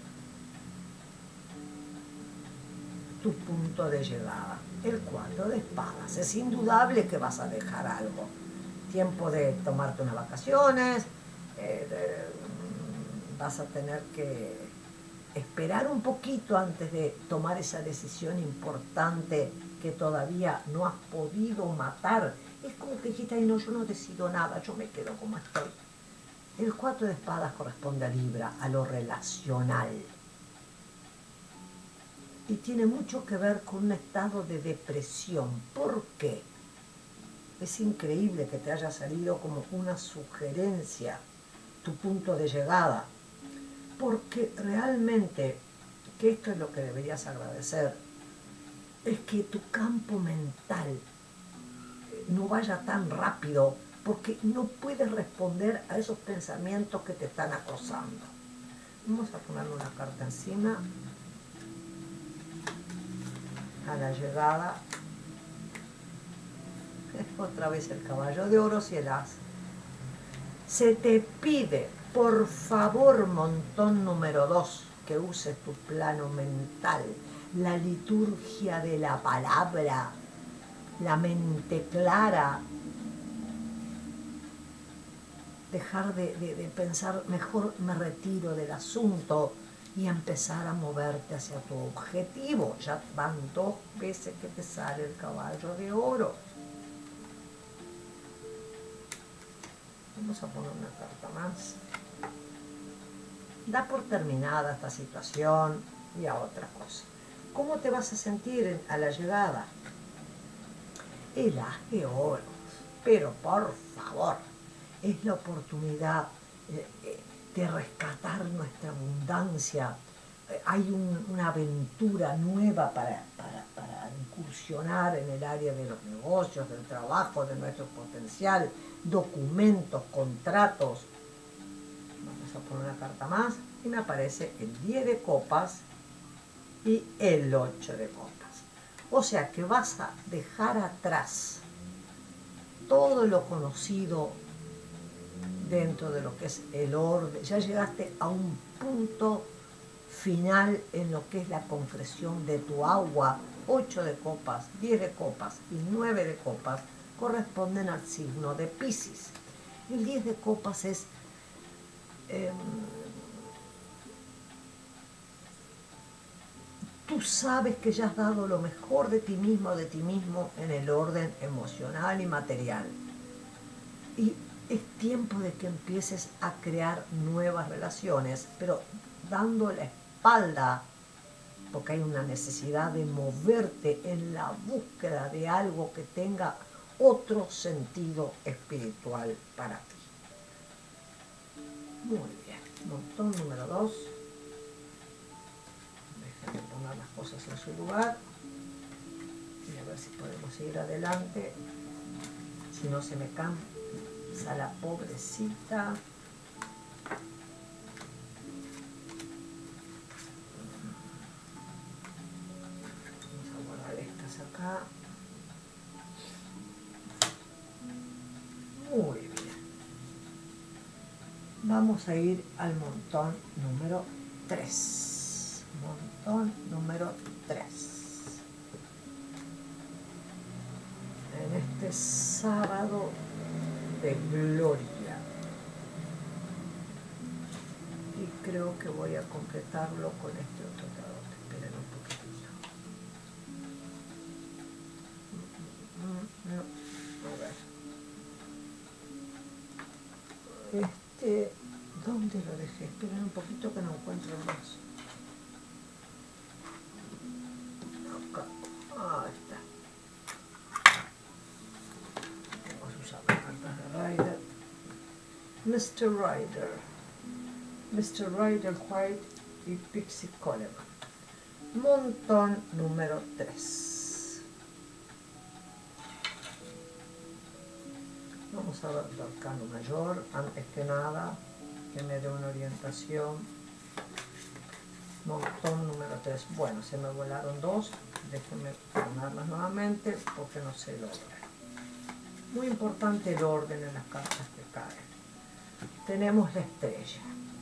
Speaker 1: tu punto de llegada, el 4 de espadas. Es indudable que vas a dejar algo. Tiempo de tomarte unas vacaciones, vas a tener que esperar un poquito antes de tomar esa decisión importante que todavía no has podido matar. Es como que dijiste, ay no, yo no decido nada, yo me quedo como estoy. El 4 de espadas corresponde a Libra, a lo relacional. Y tiene mucho que ver con un estado de depresión. ¿Por qué? Es increíble que te haya salido como una sugerencia tu punto de llegada. Porque realmente, que esto es lo que deberías agradecer, es que tu campo mental no vaya tan rápido, porque no puedes responder a esos pensamientos que te están acosando. Vamos a ponerle una carta encima. A la llegada, otra vez el caballo de oros y el as. Se te pide, por favor, montón número 2, que uses tu plano mental, la liturgia de la palabra, la mente clara, dejar de pensar, mejor me retiro del asunto y empezar a moverte hacia tu objetivo. Ya van 2 veces que te sale el caballo de oro. Vamos a poner una carta más. Da por terminada esta situación y a otra cosa. ¿Cómo te vas a sentir a la llegada? El as de oros. Pero por favor, es la oportunidad de rescatar nuestra abundancia. Hay una aventura nueva para incursionar en el área de los negocios, del trabajo, de nuestro potencial, documentos, contratos. Vamos a poner una carta más y me aparece el 10 de copas y el 8 de copas. O sea que vas a dejar atrás todo lo conocido dentro de lo que es el orden. Ya llegaste a un punto final en lo que es la concreción de tu agua. 8 de copas, 10 de copas y 9 de copas corresponden al signo de Piscis. El 10 de copas es tú sabes que ya has dado lo mejor de ti mismo en el orden emocional y material. Y es tiempo de que empieces a crear nuevas relaciones, pero dando la espalda, porque hay una necesidad de moverte en la búsqueda de algo que tenga otro sentido espiritual para ti. Muy bien, montón número 2. Déjenme poner las cosas en su lugar y a ver si podemos seguir adelante. Si no se me cansa la pobrecita. Acá. Muy bien. Vamos a ir al montón número 3. Montón número 3. En este sábado de gloria. Y creo que voy a completarlo con este otro tarot. Esperen un poquitito. No, a ver. ¿Dónde lo dejé? Esperen un poquito que no encuentro más. Acá. Ah, está. Vamos a usar las cartas de Rider. Mr. Rider White y Pixie Coleman. Montón número 3. Vamos a ver el arcano mayor, antes que nada, que me dé una orientación. Montón número 3. Bueno, se me volaron 2. Déjenme ponerlas nuevamente porque no sé el orden. Muy importante el orden en las cartas que caen. Tenemos la estrella.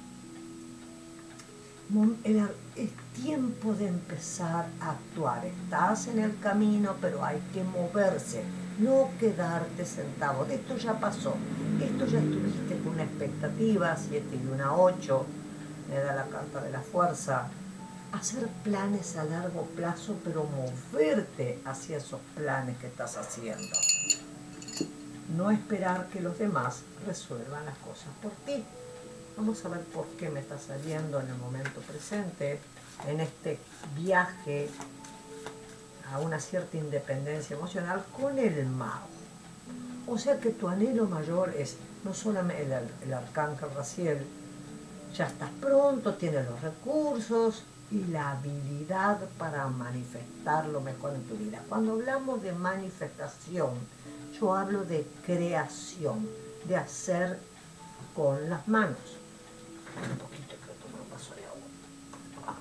Speaker 1: Es tiempo de empezar a actuar. Estás en el camino, pero hay que moverse. No quedarte sentado. Esto ya pasó. Esto ya estuviste con una expectativa. 7 y una 8. Me da la carta de la fuerza. hacer planes a largo plazo, pero moverte hacia esos planes que estás haciendo. No esperar que los demás resuelvan las cosas por ti. Vamos a ver por qué me está saliendo en el momento presente, en este viaje a una cierta independencia emocional con el mago. O sea que tu anhelo mayor es no solamente el arcángel Raziel, ya estás pronto, tienes los recursos y la habilidad para manifestar lo mejor en tu vida. Cuando hablamos de manifestación, yo hablo de creación, de hacer con las manos. Un poquito que tomar un vaso de agua.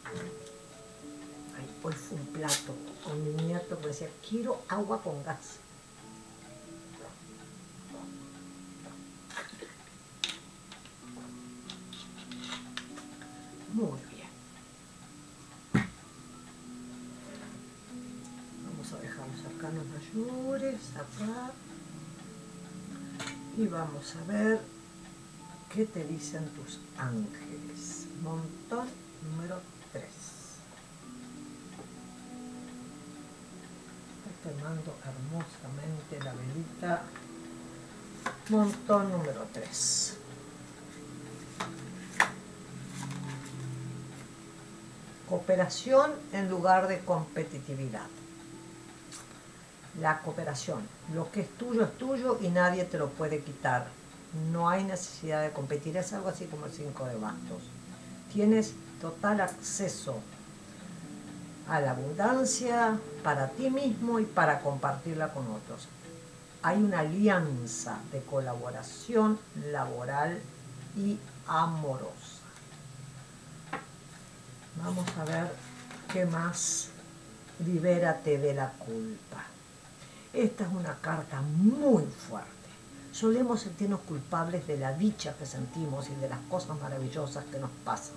Speaker 1: Ay, hoy fue un plato con mi nieto que decía, quiero agua con gas. Muy bien. Vamos a dejar los arcanos mayores acá. Y vamos a ver qué te dicen tus ángeles. Montón número 3. Está quemando hermosamente la velita. Montón número 3. Cooperación en lugar de competitividad. La cooperación. Lo que es tuyo y nadie te lo puede quitar. No hay necesidad de competir. Es algo así como el 5 de bastos. Tienes total acceso a la abundancia para ti mismo y para compartirla con otros. Hay una alianza de colaboración laboral y amorosa. Vamos a ver qué más. Libérate de la culpa. Esta es una carta muy fuerte. Solemos sentirnos culpables de la dicha que sentimos y de las cosas maravillosas que nos pasan.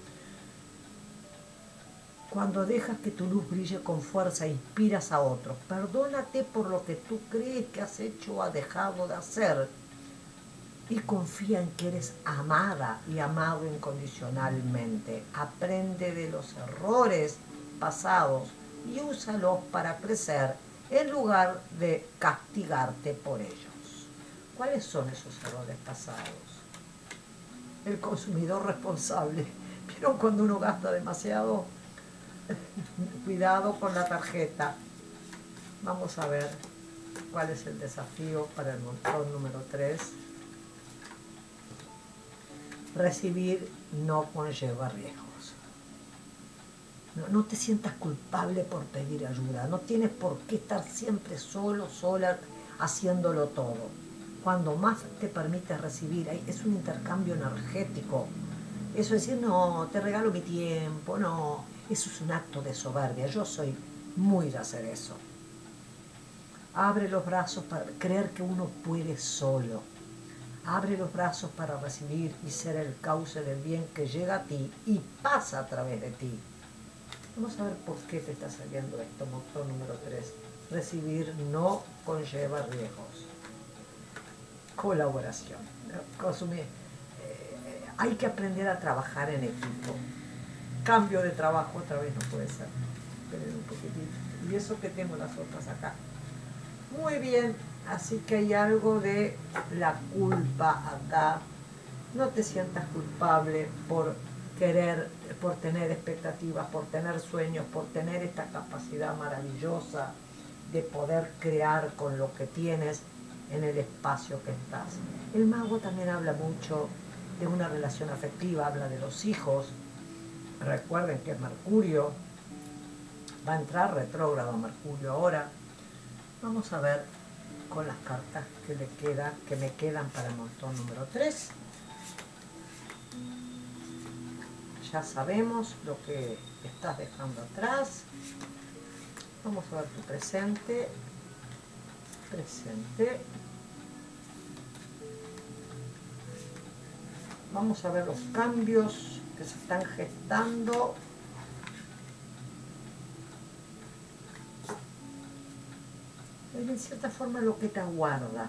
Speaker 1: Cuando dejas que tu luz brille con fuerza, inspiras a otros. Perdónate por lo que tú crees que has hecho o has dejado de hacer. Y confía en que eres amada y amado incondicionalmente. Aprende de los errores pasados y úsalos para crecer en lugar de castigarte por ellos. ¿Cuáles son esos errores pasados? El consumidor responsable. ¿Vieron cuando uno gasta demasiado? Cuidado con la tarjeta. Vamos a ver cuál es el desafío para el montón número 3. Recibir no conlleva riesgos. No te sientas culpable por pedir ayuda. No tienes por qué estar siempre solo, sola, haciéndolo todo. Cuando más te permites recibir, es un intercambio energético. Eso es decir, no, te regalo mi tiempo, no. Eso es un acto de soberbia. Yo soy muy de hacer eso. Abre los brazos para creer que uno puede solo. Abre los brazos para recibir y ser el cauce del bien que llega a ti y pasa a través de ti. Vamos a ver por qué te está saliendo esto, montón número 3. Recibir no conlleva riesgos. Colaboración. Hay que aprender a trabajar en equipo. Cambio de trabajo otra vez no puede ser. Esperen un poquitito. Y eso que tengo las otras acá. Muy bien, así que hay algo de la culpa acá. No te sientas culpable por querer, por tener expectativas, por tener sueños, por tener esta capacidad maravillosa de poder crear con lo que tienes en el espacio que estás. El mago también habla mucho de una relación afectiva, habla de los hijos. Recuerden que Mercurio va a entrar retrógrado a Mercurio ahora. Vamos a ver con las cartas que me quedan para el montón número 3. Ya sabemos lo que estás dejando atrás. Vamos a ver tu presente. Presente. Vamos a ver los cambios que se están gestando. Es en cierta forma lo que te aguarda.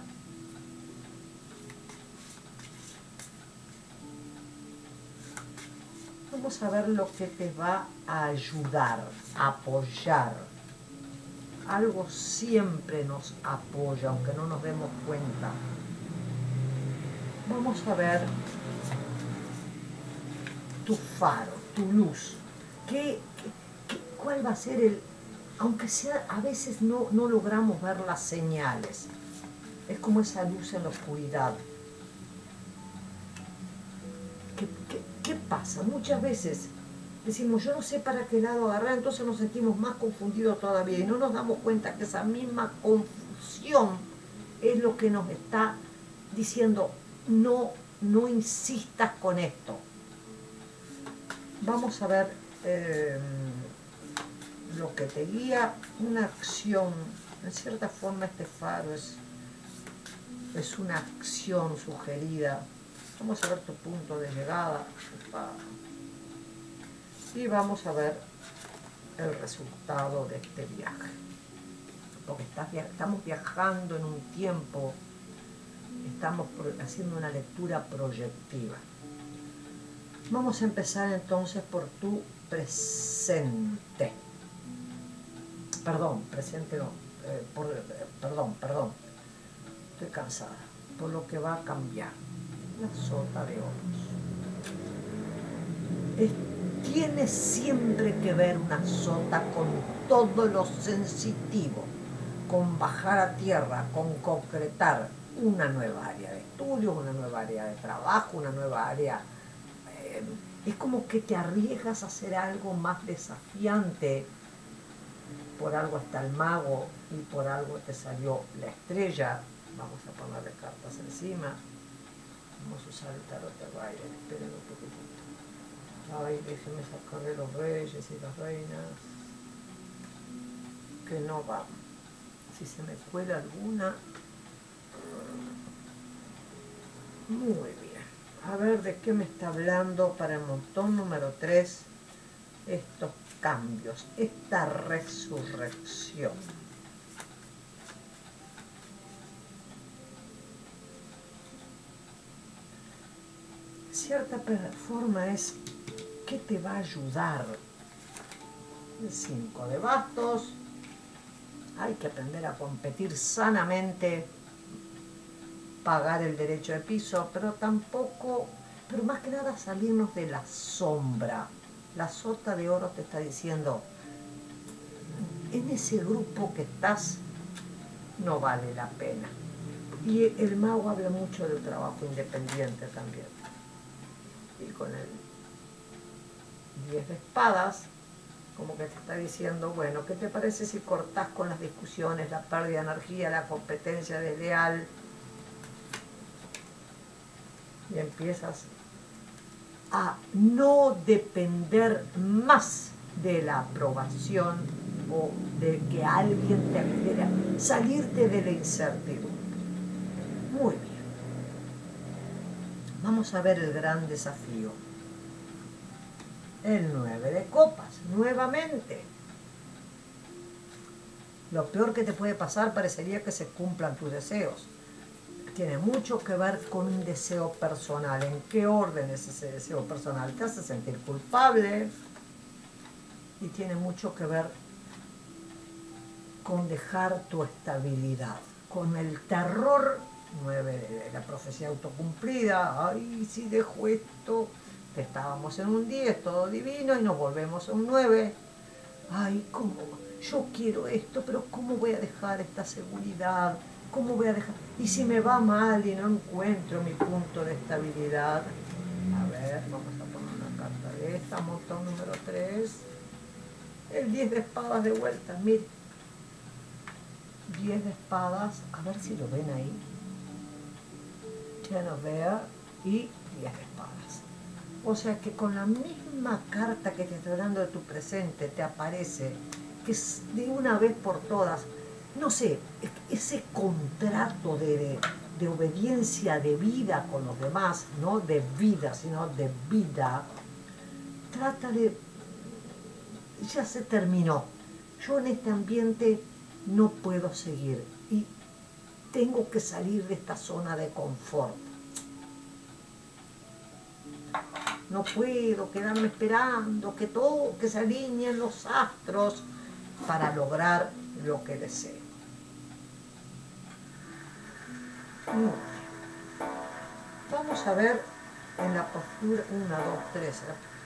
Speaker 1: Vamos a ver lo que te va a ayudar, a apoyar. Algo siempre nos apoya, aunque no nos demos cuenta. Vamos a ver tu faro, tu luz. ¿Cuál va a ser el...? Aunque sea, a veces no logramos ver las señales. Es como esa luz en la oscuridad. ¿Qué pasa? Muchas veces decimos, yo no sé para qué lado agarrar, entonces nos sentimos más confundidos todavía y no nos damos cuenta que esa misma confusión es lo que nos está diciendo, no insistas con esto. Vamos a ver lo que te guía, una acción. En cierta forma este faro es una acción sugerida. Vamos a ver tu punto de llegada. Y vamos a ver el resultado de este viaje. Porque estamos viajando en un tiempo, estamos haciendo una lectura proyectiva. Vamos a empezar entonces por tu presente. Perdón, presente no. Perdón. Estoy cansada. Por lo que va a cambiar. La sota de oros. Tiene siempre que ver una sota con todo lo sensitivo, con bajar a tierra, con concretar una nueva área de estudio, una nueva área de trabajo, una nueva área. Es como que te arriesgas a hacer algo más desafiante. Por algo está el mago y por algo te salió la estrella. Vamos a ponerle cartas encima. Vamos a usar el tarot de Rider, esperen un poquitito. Ay, déjenme sacarle los reyes y las reinas. Que no va. Si se me cuela alguna. Muy bien. A ver de qué me está hablando para el montón número 3. Estos cambios, esta resurrección. Cierta forma es que te va a ayudar. El 5 de bastos. Hay que aprender a competir sanamente, pagar el derecho de piso, pero más que nada salirnos de la sombra. La sota de oro te está diciendo, en ese grupo que estás no vale la pena. Y el mago habla mucho del trabajo independiente también. Y con el 10 de espadas, como que te está diciendo, bueno, ¿qué te parece si cortás con las discusiones, la pérdida de energía, la competencia desleal? Y empiezas a no depender más de la aprobación o de que alguien te quiera, salirte de la incertidumbre. Muy bien. Vamos a ver el gran desafío. El 9 de copas, nuevamente. Lo peor que te puede pasar parecería que se cumplan tus deseos. Tiene mucho que ver con un deseo personal. ¿En qué orden es ese deseo personal? Te hace sentir culpable y tiene mucho que ver con dejar tu estabilidad, con el terror. 9 de la profecía autocumplida. Ay, si dejo esto, estábamos en un 10, todo divino, y nos volvemos a un 9. Ay, ¿cómo? Yo quiero esto, pero ¿cómo voy a dejar esta seguridad? ¿Cómo voy a dejar? Y si me va mal y no encuentro mi punto de estabilidad. A ver, vamos a poner una carta de esta, montón número 3. El 10 de espadas de vuelta, mire. 10 de espadas, a ver si lo ven ahí. Ten of Bear y 10 de espadas. O sea que con la misma carta que te está dando de tu presente te aparece que es de una vez por todas, no sé, ese contrato de obediencia de vida con los demás, no de vida, sino de vida, trata de, ya se terminó. Yo en este ambiente no puedo seguir y tengo que salir de esta zona de confort. no puedo quedarme esperando que todo, que se alineen los astros para lograr lo que deseo. Muy bien. Vamos a ver en la postura 1, 2, 3,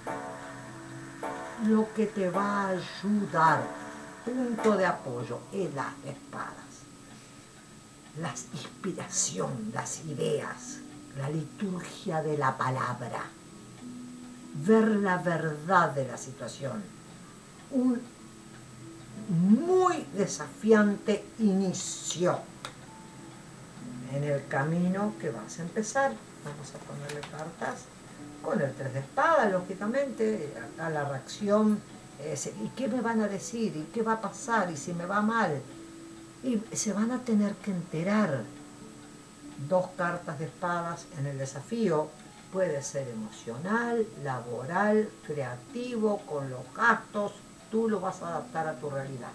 Speaker 1: lo que te va a ayudar, punto de apoyo, el as de espadas. La inspiración, las ideas, la liturgia de la palabra, ver la verdad de la situación. Un muy desafiante inicio en el camino que vas a empezar. Vamos a ponerle cartas con el 3 de espadas, lógicamente. Acá la reacción es, ¿y qué me van a decir? ¿Y qué va a pasar? ¿Y si me va mal? Y se van a tener que enterar. 2 cartas de espadas en el desafío. Puede ser emocional, laboral, creativo, con los gastos. Tú lo vas a adaptar a tu realidad.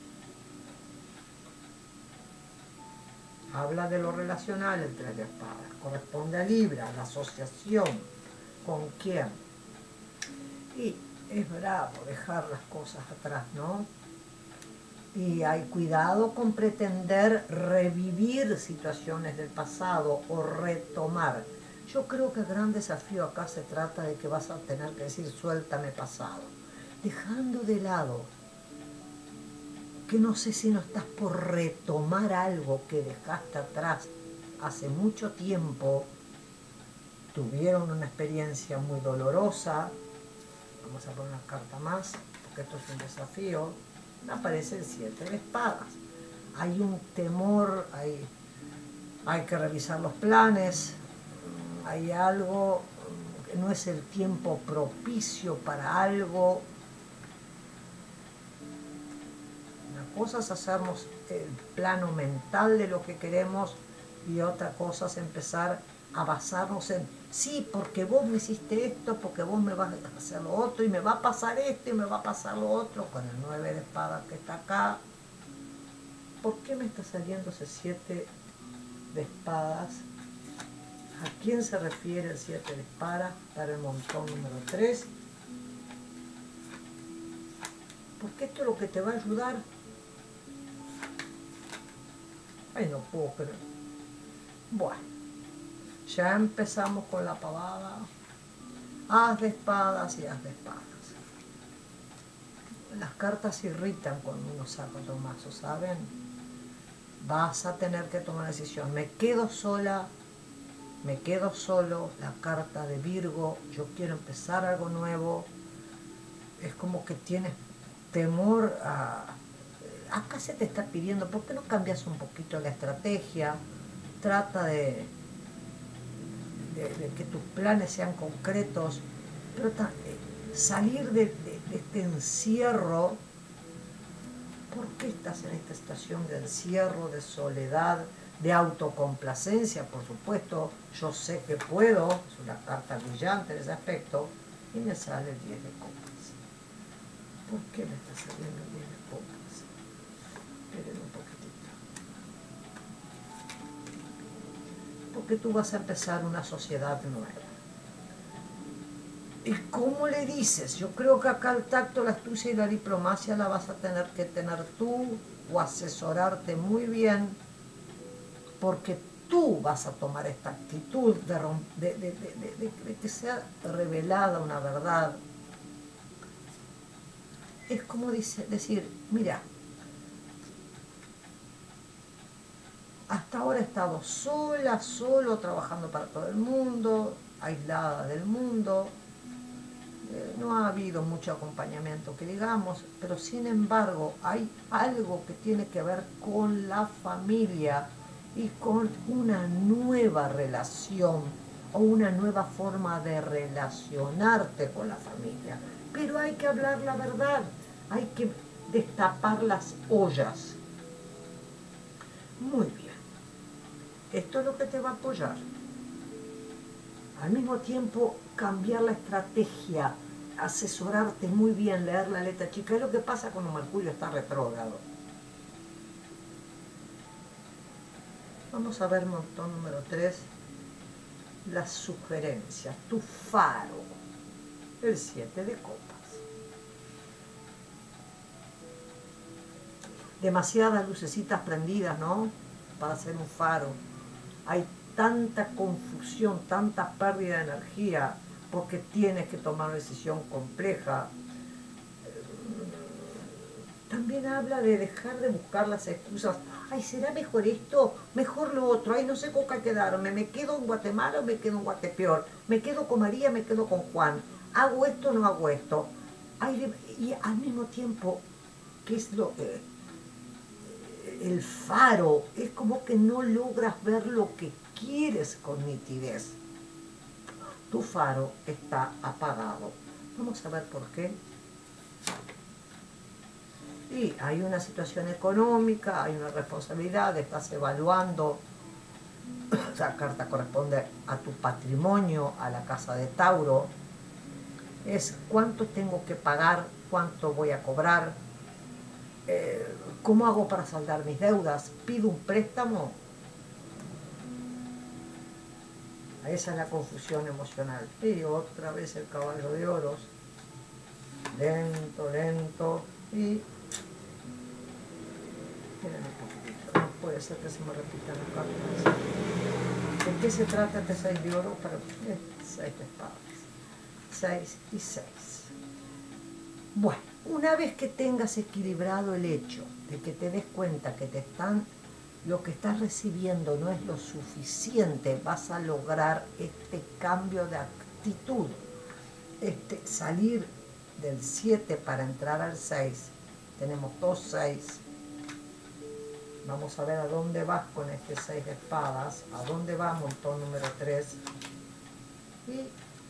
Speaker 1: Habla de lo relacional el 3 de espadas. Corresponde a Libra, la asociación. ¿Con quién? Y es bravo dejar las cosas atrás, ¿no? Y hay cuidado con pretender revivir situaciones del pasado o retomar. Yo creo que el gran desafío acá se trata de que vas a tener que decir suéltame pasado. Dejando de lado que no sé si no estás por retomar algo que dejaste atrás hace mucho tiempo, tuvieron una experiencia muy dolorosa. Vamos a poner una carta más, porque esto es un desafío. Aparece el 7 de espadas. Hay un temor, hay que revisar los planes, hay algo, que no es el tiempo propicio para algo. Una cosa es hacernos el plano mental de lo que queremos y otra cosa es empezar a basarnos en, sí, porque vos me hiciste esto, porque vos me vas a hacer lo otro, y me va a pasar esto, y me va a pasar lo otro, con el 9 de espadas que está acá. ¿Por qué me está saliendo ese 7 de espadas? ¿A quién se refiere el 7 de espadas para el montón número 3? Porque esto es lo que te va a ayudar. Ay, no puedo creer. Bueno, ya empezamos con la pavada. As de espadas y as de espadas. Las cartas irritan cuando uno saca otro mazo, ¿saben? Vas a tener que tomar una decisión. Me quedo sola, me quedo solo, la carta de Virgo, yo quiero empezar algo nuevo. Es como que tienes temor a... Acá se te está pidiendo, ¿por qué no cambias un poquito la estrategia? Trata de que tus planes sean concretos, pero salir de este encierro. ¿Por qué estás en esta situación de encierro, de soledad, de autocomplacencia? Por supuesto, yo sé que puedo, es una carta brillante en ese aspecto, y me sale el 10 de copas. ¿Por qué me está saliendo el 10 de copas? Esperen un poquitito. Porque tú vas a empezar una sociedad nueva. ¿Y cómo le dices? Yo creo que acá el tacto, la astucia y la diplomacia la vas a tener que tener tú o asesorarte muy bien, porque tú vas a tomar esta actitud de que sea revelada una verdad. Es como decir, mira, hasta ahora he estado sola, solo, trabajando para todo el mundo, aislada del mundo. No ha habido mucho acompañamiento, que digamos, pero sin embargo hay algo que tiene que ver con la familia y con una nueva relación o una nueva forma de relacionarte con la familia. Pero hay que hablar la verdad, hay que destapar las ollas. Muy bien, esto es lo que te va a apoyar. Al mismo tiempo, cambiar la estrategia, asesorarte muy bien, leer la letra chica. Es lo que pasa cuando Mercurio está retrógrado. Vamos a ver montón número 3, las sugerencias, tu faro. el 7 de copas. Demasiadas lucecitas prendidas, ¿no? Para hacer un faro. Hay tanta confusión, tanta pérdida de energía, porque tienes que tomar una decisión compleja. También habla de dejar de buscar las excusas. Ay, ¿será mejor esto? Mejor lo otro. Ay, no sé con qué quedarme. ¿Me quedo en Guatemala o me quedo en Guatepeor? ¿Me quedo con María o me quedo con Juan? ¿Hago esto o no hago esto? Ay, y al mismo tiempo, ¿qué es lo que...? El faro es como que no logras ver lo que quieres con nitidez. Tu faro está apagado. Vamos a ver por qué. Y hay una situación económica, hay una responsabilidad, estás evaluando. La carta corresponde a tu patrimonio, a la casa de Tauro. Es cuánto tengo que pagar, cuánto voy a cobrar, cómo hago para saldar mis deudas, pido un préstamo. Esa es la confusión emocional. Y otra vez el caballo de oros, lento, lento, y esperen un poquitito, no puede ser que se me repitan las cartas. ¿De qué se trata este 6 de oro? 6 de espadas, 6 y 6. Bueno, una vez que tengas equilibrado el hecho de que te des cuenta que lo que estás recibiendo no es lo suficiente, vas a lograr este cambio de actitud, salir del 7 para entrar al 6. Tenemos 2 6. Vamos a ver a dónde vas con este 6 de espadas, a dónde va montón número 3. Y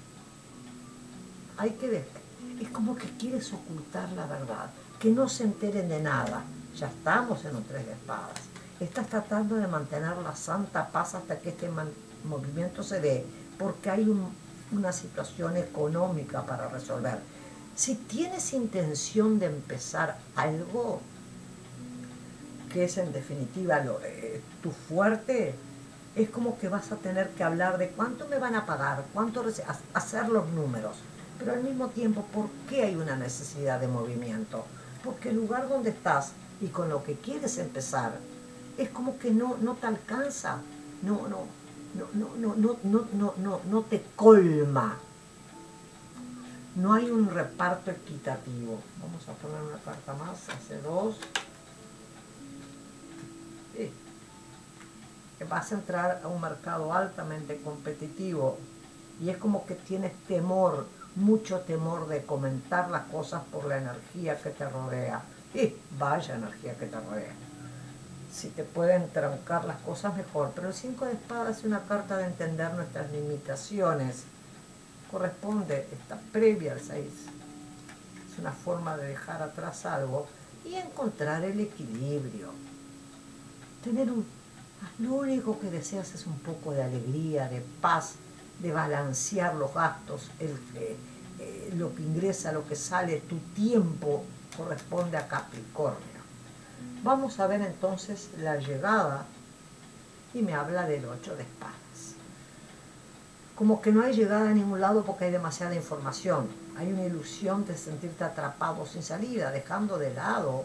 Speaker 1: hay que ver, es como que quieres ocultar la verdad, que no se enteren de nada. Ya estamos en un 3 de espadas. Estás tratando de mantener la santa paz hasta que este movimiento se dé, porque hay una situación económica para resolver. Si tienes intención de empezar algo, que es en definitiva tu fuerte, es como que vas a tener que hablar de cuánto me van a pagar, hacer los números. Pero al mismo tiempo, ¿por qué hay una necesidad de movimiento? Porque el lugar donde estás y con lo que quieres empezar es como que no te alcanza, no te colma. No hay un reparto equitativo. Vamos a poner una carta más, hace 2. Vas a entrar a un mercado altamente competitivo y es como que tienes temor, mucho temor de comentar las cosas por la energía que te rodea. Y vaya energía que te rodea. Si te pueden trancar las cosas, mejor. Pero el 5 de espadas es una carta de entender nuestras limitaciones. Corresponde, está previa al 6. Es una forma de dejar atrás algo y encontrar el equilibrio. Lo único que deseas es un poco de alegría, de paz, de balancear los gastos, lo que ingresa, lo que sale, tu tiempo corresponde a Capricornio. Vamos a ver entonces la llegada y me habla del 8 de espadas. Como que no hay llegada a ningún lado porque hay demasiada información. Hay una ilusión de sentirte atrapado sin salida, dejando de lado.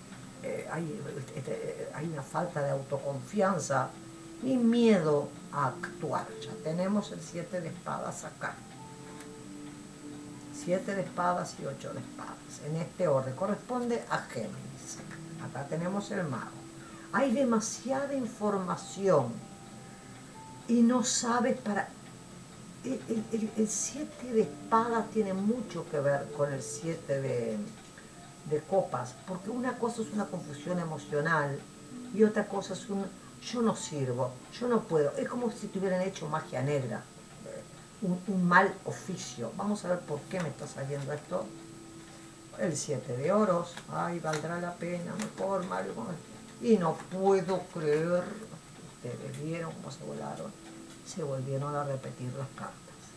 Speaker 1: Hay una falta de autoconfianza y miedo a actuar. Ya tenemos el 7 de espadas acá. 7 de espadas y 8 de espadas. En este orden corresponde a Géminis. Acá tenemos el mago. Hay demasiada información y no sabes para... El 7 de espadas tiene mucho que ver con el 7 de copas, porque una cosa es una confusión emocional y otra cosa es yo no sirvo, yo no puedo. Es como si te hubieran hecho magia negra, un mal oficio. Vamos a ver por qué me está saliendo esto. El 7 de oros, ay, valdrá la pena, mejor, Mario. Y no puedo creer, ustedes vieron cómo se volaron, se volvieron a repetir las cartas.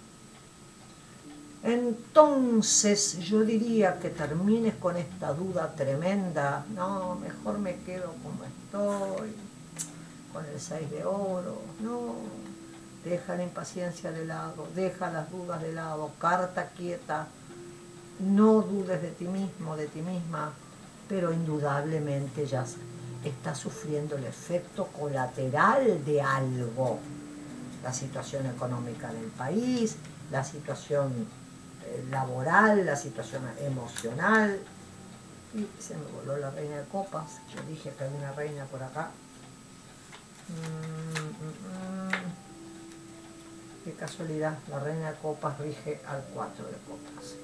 Speaker 1: Entonces yo diría que termines con esta duda tremenda. No, mejor me quedo como estoy, con el 6 de oro. No, deja la impaciencia de lado, deja las dudas de lado, carta quieta, no dudes de ti mismo, de ti misma, pero indudablemente ya estás sufriendo el efecto colateral de algo. La situación económica del país, la situación laboral, la situación emocional. Y se me voló la reina de copas. Yo dije que hay una reina por acá. Qué casualidad, la reina de copas rige al 4 de copas.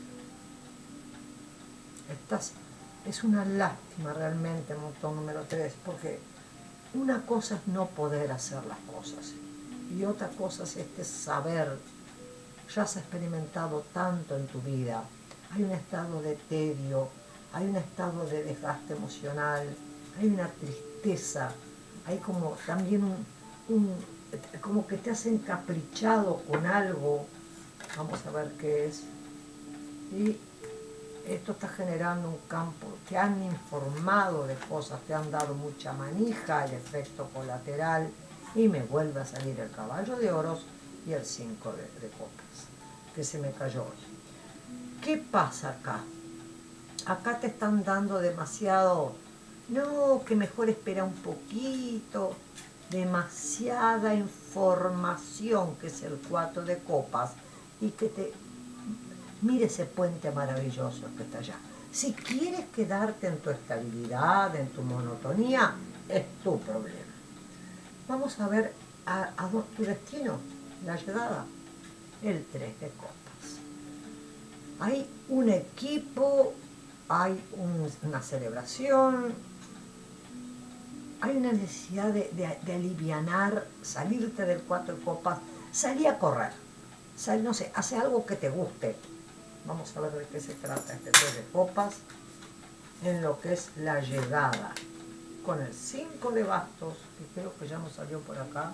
Speaker 1: Es una lástima realmente, montón número 3, porque una cosa es no poder hacer las cosas y otra cosa es este saber. Ya has experimentado tanto en tu vida, hay un estado de tedio, hay un estado de desgaste emocional, hay una tristeza, hay como también como que te has encaprichado con algo, vamos a ver qué es, y esto está generando un campo, te han informado de cosas, te han dado mucha manija, el efecto colateral, y me vuelve a salir el caballo de oros y el 5 de copas, que se me cayó hoy. ¿Qué pasa acá? Acá te están dando demasiado, no, que mejor espera un poquito, demasiada información, que es el 4 de copas, y que te... Mire ese puente maravilloso que está allá. Si quieres quedarte en tu estabilidad, en tu monotonía, es tu problema. Vamos a ver tu destino, la llegada, el 3 de copas. Hay un equipo, hay una celebración, hay una necesidad de alivianar, salirte del 4 de copas, salir a correr, no sé, hace algo que te guste. Vamos a ver de qué se trata este 3 de copas en lo que es la llegada. Con el 5 de bastos, que creo que ya nos salió por acá.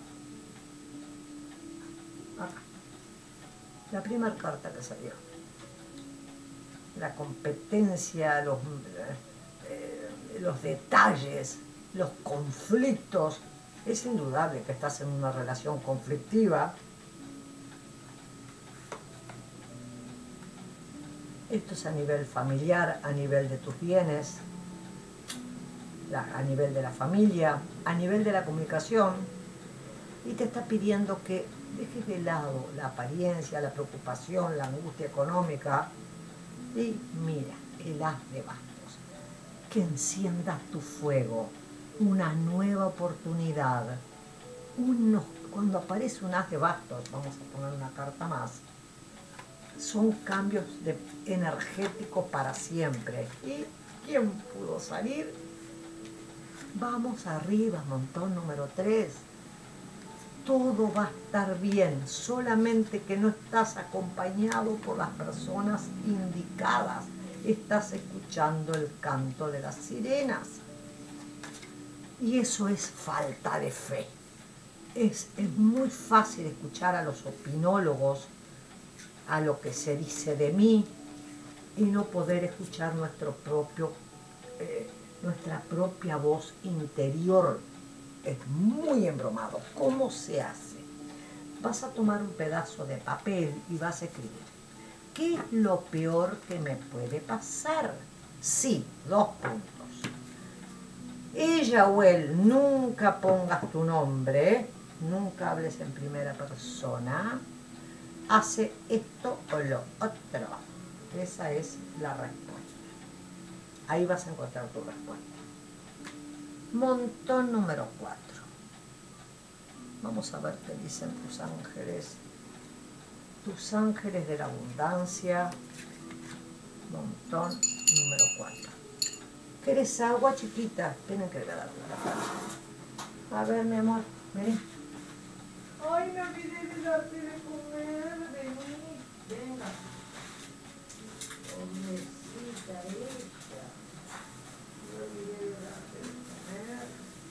Speaker 1: Acá. La primera carta que salió. La competencia, los detalles, los conflictos. Es indudable que estás en una relación conflictiva. Esto es a nivel familiar, a nivel de tus bienes, a nivel de la familia, a nivel de la comunicación, y te está pidiendo que dejes de lado la apariencia, la preocupación, la angustia económica, y mira, el as de bastos, que enciendas tu fuego, una nueva oportunidad. Cuando aparece un as de bastos, vamos a poner una carta más, son cambios energéticos para siempre. ¿Y quién pudo salir? Vamos arriba, montón número 3. Todo va a estar bien, solamente que no estás acompañado por las personas indicadas. Estás escuchando el canto de las sirenas. Y eso es falta de fe. Es muy fácil escuchar a los opinólogos, a lo que se dice de mí, y no poder escuchar nuestra propia voz interior. Es muy embromado. ¿Cómo se hace? Vas a tomar un pedazo de papel y vas a escribir: ¿qué es lo peor que me puede pasar? Sí, 2 puntos. Ella o él, nunca pongas tu nombre, nunca hables en primera persona, hace esto o lo otro. Esa es la respuesta. Ahí vas a encontrar tu respuesta. Montón número 4. Vamos a ver qué dicen tus ángeles. Tus ángeles de la abundancia. Montón número 4. ¿Querés agua, chiquita? Tienen que dar la. A ver, mi amor, vení. Ay, me olvidé de darte de comer. Vení, venga. Pobrecita ella. Me olvidé de darte de comer.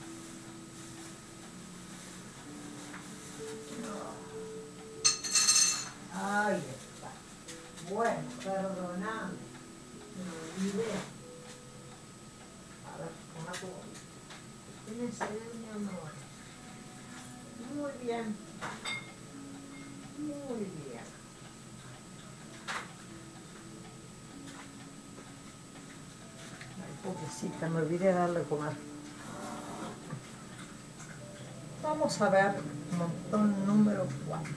Speaker 1: No. Ahí está. Bueno, perdoname. Me olvidé. A ver, toma tu bolsa. Tienes sed, mi amor. Muy bien. Muy bien. Ay, pobrecita, me olvidé de darle comer. Vamos a ver montón número 4.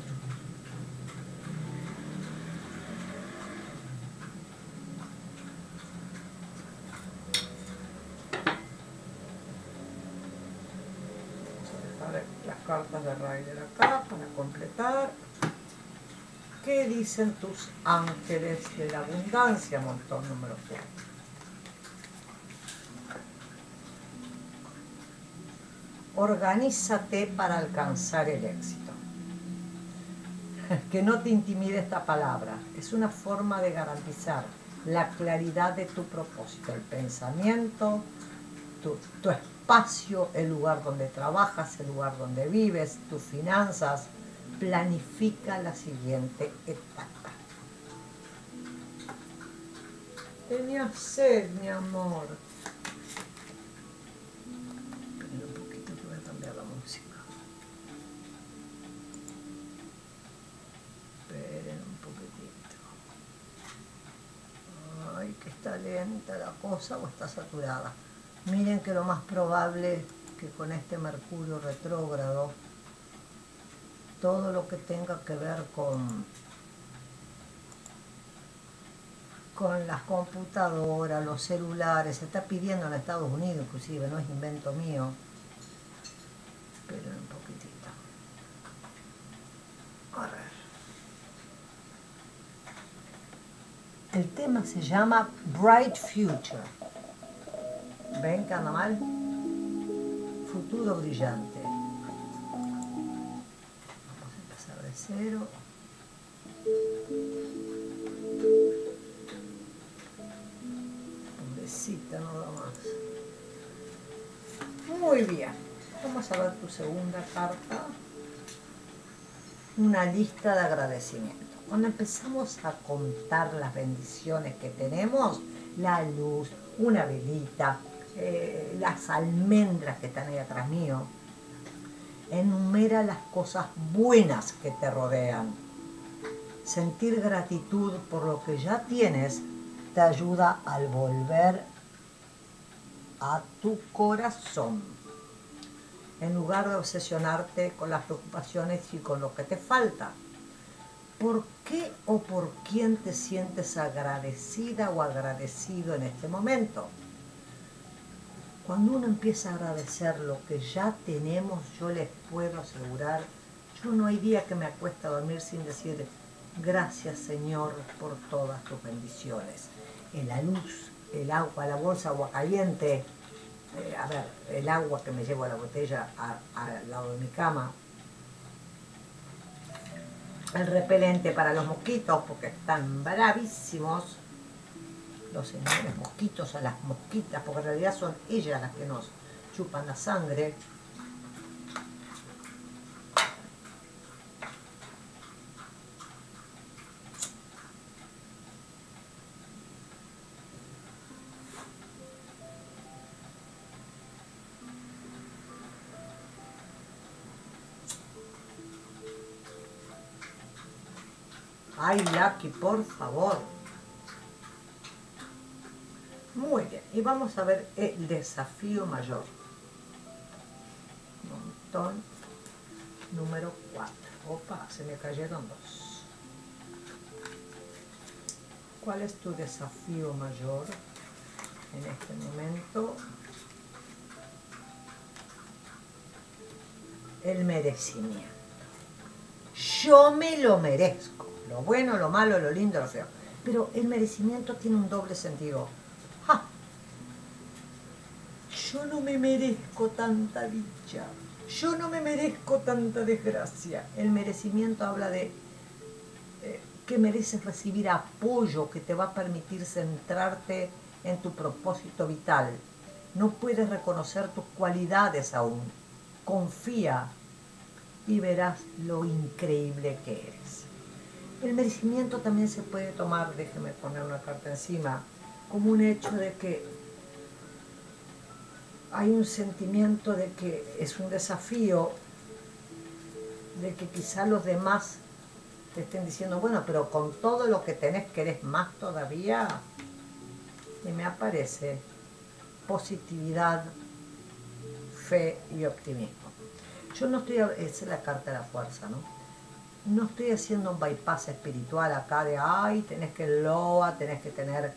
Speaker 1: Las cartas de Rider acá para completar. ¿Qué dicen tus ángeles de la abundancia, montón número 4? Organízate para alcanzar el éxito. Que no te intimide esta palabra. Es una forma de garantizar la claridad de tu propósito, el pensamiento, tu espacio, el lugar donde trabajas, el lugar donde vives, tus finanzas. Planifica la siguiente etapa. Tenía sed, mi amor. Esperen un poquito que voy a cambiar la música. Esperen un poquitito. Ay, que está lenta la cosa o está saturada. Miren que lo más probable que con este Mercurio retrógrado, todo lo que tenga que ver con las computadoras, los celulares, se está pidiendo en Estados Unidos inclusive, no es invento mío. Esperen un poquitito. A ver. El tema se llama Bright Future. ¿Ven que anda mal? Futuro brillante. Vamos a empezar de cero. Pobrecita, no da más. Muy bien. Vamos a ver tu segunda carta. Una lista de agradecimiento. Cuando empezamos a contar las bendiciones que tenemos, la luz, una velita, las almendras que están ahí atrás mío, enumera las cosas buenas que te rodean. Sentir gratitud por lo que ya tienes te ayuda al volver a tu corazón. En lugar de obsesionarte con las preocupaciones y con lo que te falta. ¿Por qué o por quién te sientes agradecida o agradecido en este momento? Cuando uno empieza a agradecer lo que ya tenemos, yo les puedo asegurar, yo no hay día que me acueste a dormir sin decir gracias, Señor, por todas tus bendiciones. En la luz, el agua, la bolsa, agua caliente, el agua que me llevo a la botella al lado de mi cama, el repelente para los mosquitos, porque están bravísimos los señores mosquitos a las mosquitas, porque en realidad son ellas las que nos chupan la sangre. Ay, Lucky, por favor. Muy bien, y vamos a ver el desafío mayor. Montón número 4. Opa, se me cayeron dos. ¿Cuál es tu desafío mayor en este momento? El merecimiento. Yo me lo merezco. Lo bueno, lo malo, lo lindo, lo feo. Pero el merecimiento tiene un doble sentido. ¡Ja! Yo no me merezco tanta dicha. Yo no me merezco tanta desgracia. El merecimiento habla de que mereces recibir apoyo que te va a permitir centrarte en tu propósito vital. No puedes reconocer tus cualidades aún. Confía y verás lo increíble que eres. El merecimiento también se puede tomar, déjeme poner una carta encima, como un hecho de que hay un sentimiento de que es un desafío de que quizá los demás te estén diciendo, bueno, pero con todo lo que tenés, ¿querés más todavía? Y me aparece positividad, fe y optimismo. Yo no estoy, esa es la carta de la fuerza, ¿no? No estoy haciendo un bypass espiritual acá de, ay, tenés que loa, tenés que tener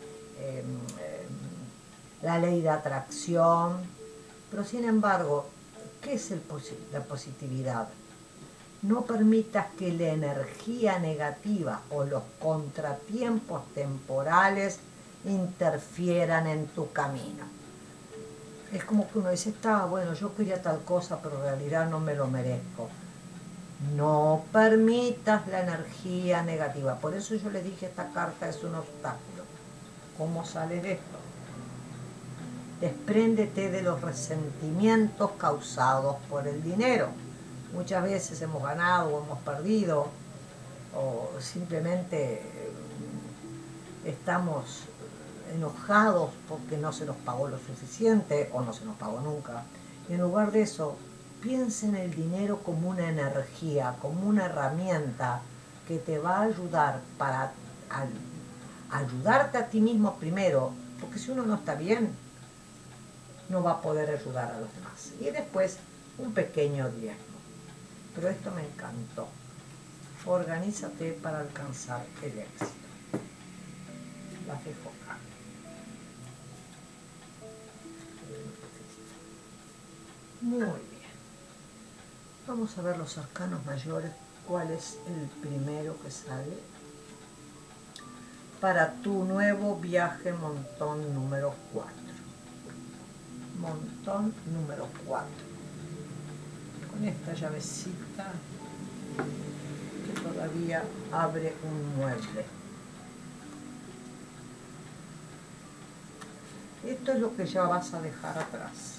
Speaker 1: la ley de atracción. Pero sin embargo, ¿qué es la positividad? No permitas que la energía negativa o los contratiempos temporales interfieran en tu camino. Es como que uno dice, está bueno, yo quería tal cosa, pero en realidad no me lo merezco. No permitas la energía negativa. Por eso yo le dije, esta carta es un obstáculo. ¿Cómo sale de esto? Despréndete de los resentimientos causados por el dinero. Muchas veces hemos ganado o hemos perdido, o simplemente estamos enojados porque no se nos pagó lo suficiente o no se nos pagó nunca. Y en lugar de eso, piensa en el dinero como una energía, como una herramienta que te va a ayudar para ayudarte a ti mismo primero, porque si uno no está bien, no va a poder ayudar a los demás. Y después, un pequeño diezmo. Pero esto me encantó. Organízate para alcanzar el éxito. Las dejo acá. Muy bien. Vamos a ver los arcanos mayores. ¿Cuál es el primero que sale? Para tu nuevo viaje montón número 4. Montón número 4. Con esta llavecita que todavía abre un mueble. Esto es lo que ya vas a dejar atrás.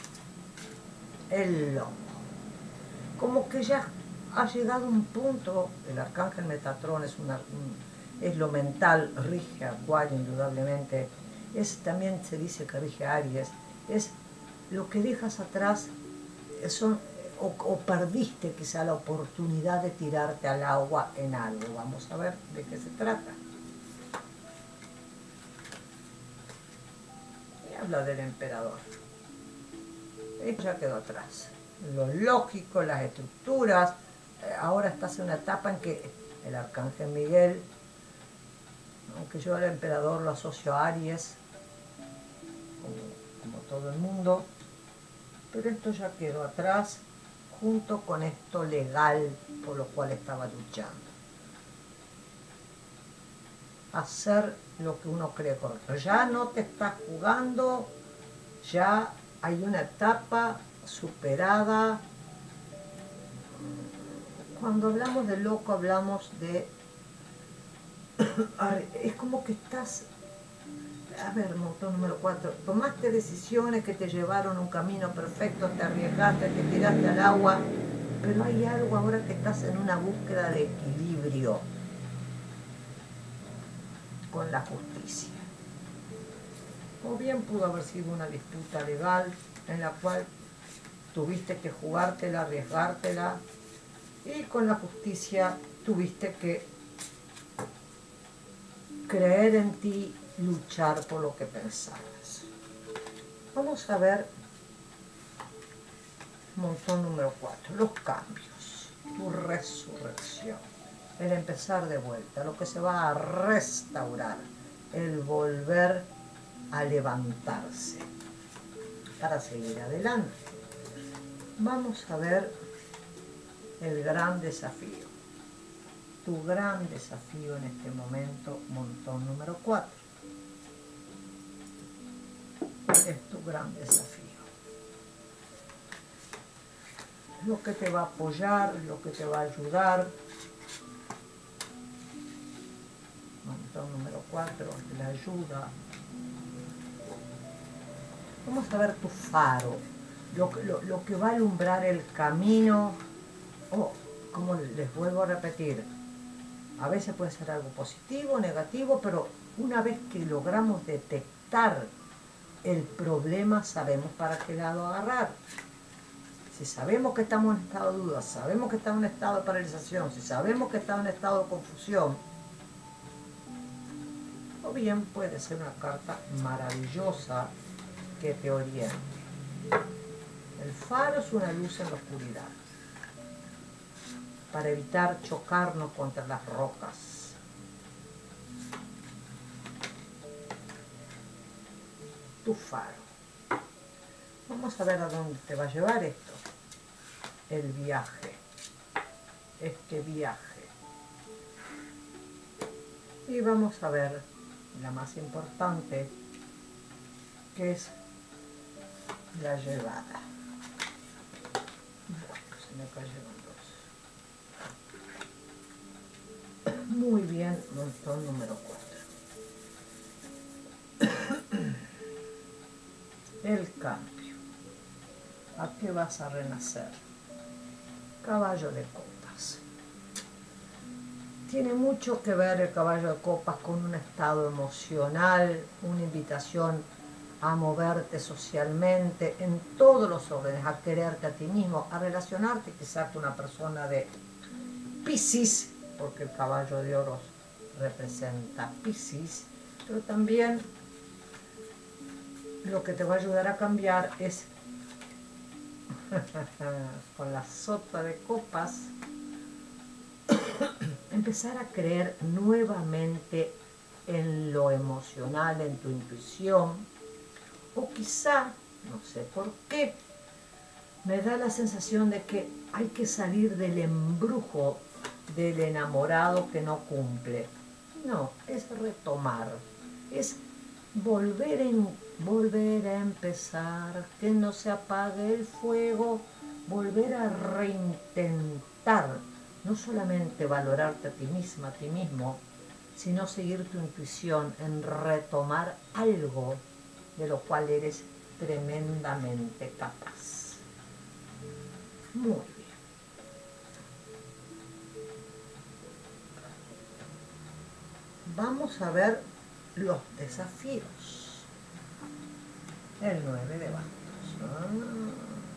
Speaker 1: El lobo. Como que ya ha llegado un punto, el arcángel Metatrón es lo mental, rige a Acuario indudablemente, también se dice que rige a Aries, es lo que dejas atrás, o perdiste quizá la oportunidad de tirarte al agua en algo. Vamos a ver de qué se trata. Y habla del emperador. Esto ya quedó atrás. Lo lógico, las estructuras. Ahora estás en una etapa en que el arcángel Miguel, aunque yo al emperador lo asocio a Aries, como todo el mundo, pero esto ya quedó atrás junto con esto legal por lo cual estaba luchando. Hacer lo que uno cree correcto. Ya no te estás jugando, ya hay una etapa superada. Cuando hablamos de loco hablamos de... es como que estás... A ver, montón número 4. Tomaste decisiones que te llevaron un camino perfecto, te arriesgaste, te tiraste al agua, pero hay algo ahora que estás en una búsqueda de equilibrio con la justicia. O bien pudo haber sido una disputa legal en la cual tuviste que jugártela, arriesgártela, y con la justicia tuviste que creer en ti, luchar por lo que pensabas. Vamos a ver montón número 4, los cambios, tu resurrección, el empezar de vuelta, lo que se va a restaurar, el volver a levantarse para seguir adelante. Vamos a ver el gran desafío, tu gran desafío en este momento, montón número 4. Es tu gran desafío. Lo que te va a apoyar, lo que te va a ayudar. Montón número 4, la ayuda. Vamos a ver tu faro, lo que va a alumbrar el camino. Como les vuelvo a repetir, a veces puede ser algo positivo, negativo, pero una vez que logramos detectar el problema, sabemos para qué lado agarrar. Si sabemos que estamos en estado de duda, sabemos que estamos en estado de paralización, si sabemos que estamos en estado de confusión, o bien puede ser una carta maravillosa que te oriente. El faro es una luz en la oscuridad, para evitar chocarnos contra las rocas. Tu faro. Vamos a ver a dónde te va a llevar esto. El viaje. Este viaje. Y vamos a ver la más importante, que es la llevada. Bueno, se me cayeron dos. Muy bien, montón número 4. El cambio. ¿A qué vas a renacer? Caballo de copas. Tiene mucho que ver el caballo de copas con un estado emocional, una invitación a moverte socialmente, en todos los órdenes, a quererte a ti mismo, a relacionarte quizás con una persona de Piscis, porque el caballo de oros representa Piscis, pero también lo que te va a ayudar a cambiar es con la sota de copas, empezar a creer nuevamente en lo emocional, en tu intuición, o quizá, no sé por qué, me da la sensación de que hay que salir del embrujo del enamorado que no cumple. No, es retomar, es volver a empezar, que no se apague el fuego, volver a reintentar, no solamente valorarte a ti misma, a ti mismo, sino seguir tu intuición en retomar algo de lo cual eres tremendamente capaz. Muy bien. Vamos a ver los desafíos. El 9 de bastos.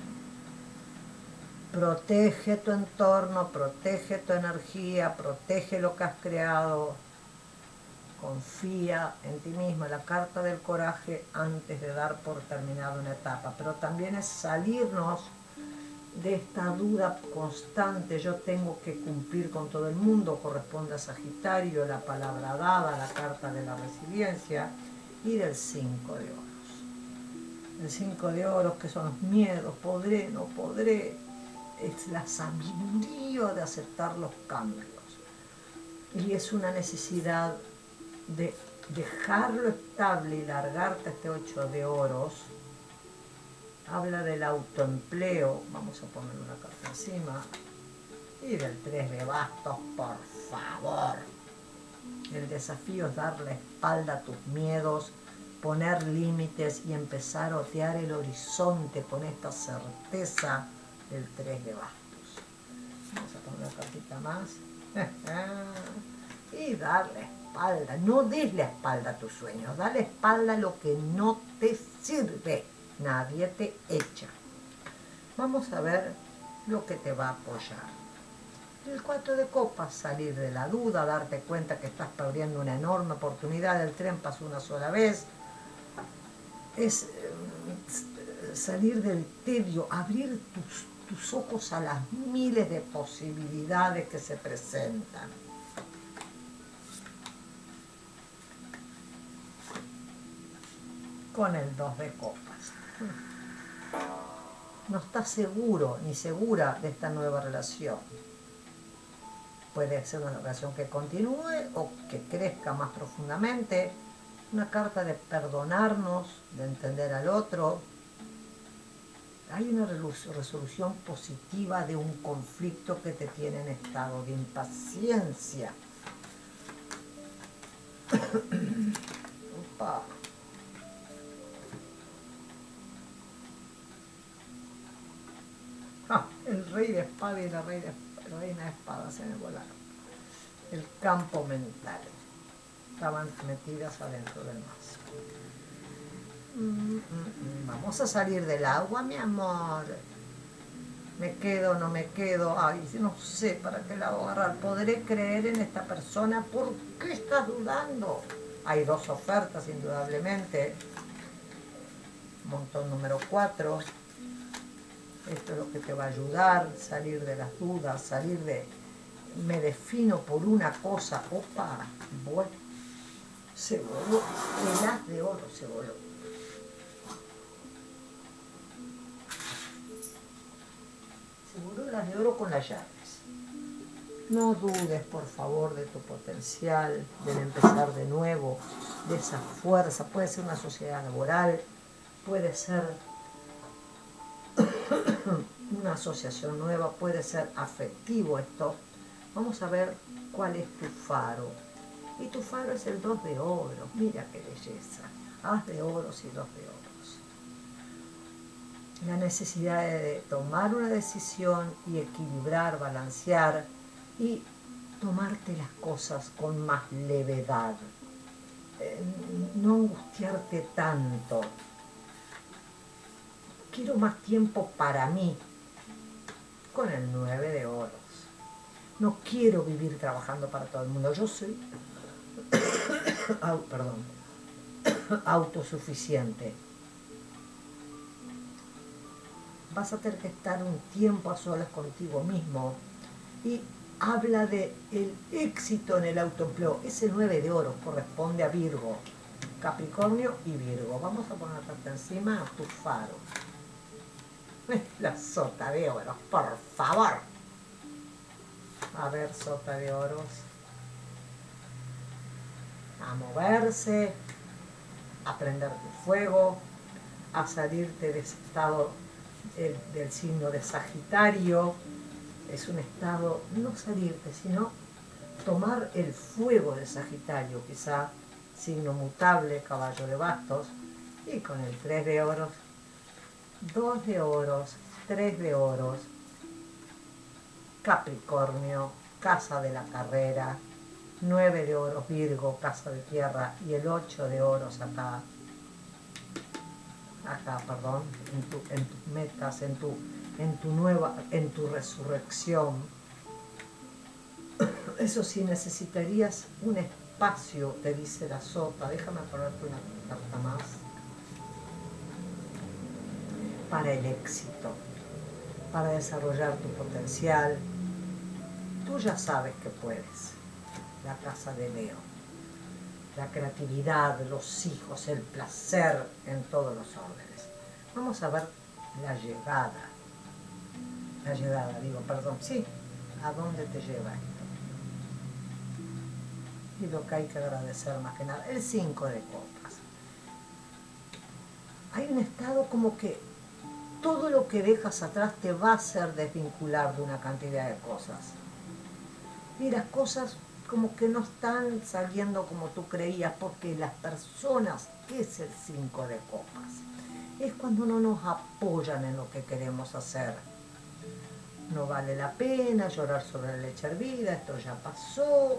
Speaker 1: Protege tu entorno, protege tu energía, protege lo que has creado. Confía en ti mismo. La carta del coraje antes de dar por terminada una etapa. Pero también es salirnos de esta duda constante. Yo tengo que cumplir con todo el mundo. Corresponde a Sagitario, la palabra dada, la carta de la resiliencia. Y del 5 de oros. El 5 de oros, que son los miedos, podré, no podré. Es la sabiduría de aceptar los cambios. Y es una necesidad de dejarlo estable y largarte a este 8 de oros. Habla del autoempleo. Vamos a poner una carta encima. Y del 3 de bastos, por favor. El desafío es dar la espalda a tus miedos, poner límites y empezar a otear el horizonte con esta certeza del 3 de bastos. Vamos a poner una cartita más. Y dar la espalda. No des la espalda a tus sueños. Da la espalda a lo que no te sirve. Nadie te echa. Vamos a ver lo que te va a apoyar. El 4 de copas, salir de la duda, darte cuenta que estás perdiendo una enorme oportunidad. El tren pasó una sola vez. Es salir del tedio, abrir tus ojos a las miles de posibilidades que se presentan. Con el 2 de copas. No estás seguro ni segura de esta nueva relación. Puede ser una relación que continúe o que crezca más profundamente. Una carta de perdonarnos, de entender al otro. Hay una resolución positiva de un conflicto que te tiene en estado de impaciencia. Opa. El rey de espada y la reina de espada se me volaron. El campo mental. Estaban metidas adentro del mazo. Vamos a salir del agua, mi amor. me quedo, no me quedo, ay, no sé para qué lado agarrar, ¿podré creer en esta persona? ¿Por qué estás dudando? Hay dos ofertas, indudablemente. Montón número 4. Esto es lo que te va a ayudar, salir de las dudas, salir de... Me defino por una cosa. Opa, bueno, se voló. El as de oro se voló. Se voló el as de oro con las llaves. No dudes, por favor, de tu potencial, del empezar de nuevo, de esa fuerza. Puede ser una sociedad laboral, puede ser una asociación nueva, puede ser afectivo esto. Vamos a ver cuál es tu faro. Y tu faro es el 2 de oros. Mira qué belleza. As de oros y 2 de oros. La necesidad de tomar una decisión y equilibrar, balancear y tomarte las cosas con más levedad. No angustiarte tanto. Quiero más tiempo para mí, con el 9 de oros. No quiero vivir trabajando para todo el mundo. Yo soy autosuficiente. Vas a tener que estar un tiempo a solas contigo mismo. Y habla de el éxito en el autoempleo. Ese 9 de oros corresponde a Virgo, Capricornio y Virgo. Vamos a ponerte encima a tu faro. La sota de oros, por favor. A ver, sota de oros. A moverse, a prender tu fuego, a salirte de ese estado del signo de Sagitario. Es un estado, no salirte, sino tomar el fuego de Sagitario, quizá signo mutable, caballo de bastos, y con el 3 de oros, 2 de oros, 3 de oros, Capricornio, casa de la carrera, 9 de oros, Virgo, casa de tierra, y el 8 de oros acá, perdón, en tus metas, en tu resurrección. Eso sí, necesitarías un espacio, te dice la sota. Déjame ponerte una carta más. Para el éxito, para desarrollar tu potencial. Tú ya sabes que puedes. La casa de Leo. La creatividad, los hijos, el placer en todos los órdenes. Vamos a ver la llegada. Sí, ¿a dónde te lleva esto? Y lo que hay que agradecer más que nada, el 5 de copas. Hay un estado como que todo lo que dejas atrás te va a hacer desvincular de una cantidad de cosas. Y las cosas como que no están saliendo como tú creías, porque las personas, ¿qué es el 5 de copas? Es cuando no nos apoyan en lo que queremos hacer. No vale la pena llorar sobre la leche hervida, esto ya pasó.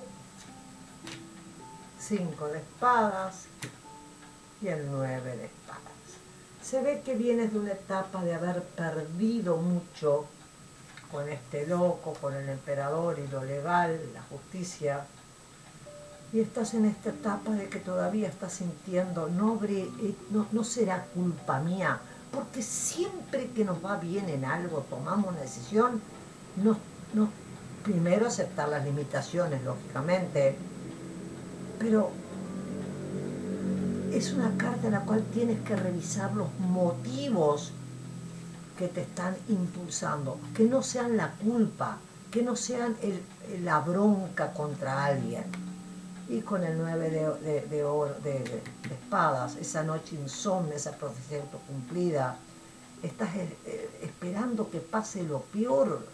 Speaker 1: 5 de espadas y el 9 de espadas. Se ve que vienes de una etapa de haber perdido mucho con este loco, con el emperador y lo legal, la justicia. Y estás en esta etapa de que todavía estás sintiendo, no será culpa mía, porque siempre que nos va bien en algo, tomamos una decisión, primero aceptar las limitaciones, lógicamente, pero es una carta en la cual tienes que revisar los motivos que te están impulsando, que no sean la culpa, que no sean la bronca contra alguien. Y con el 9 de espadas, esa noche insomne, esa profecía autocumplida, estás esperando que pase lo peor,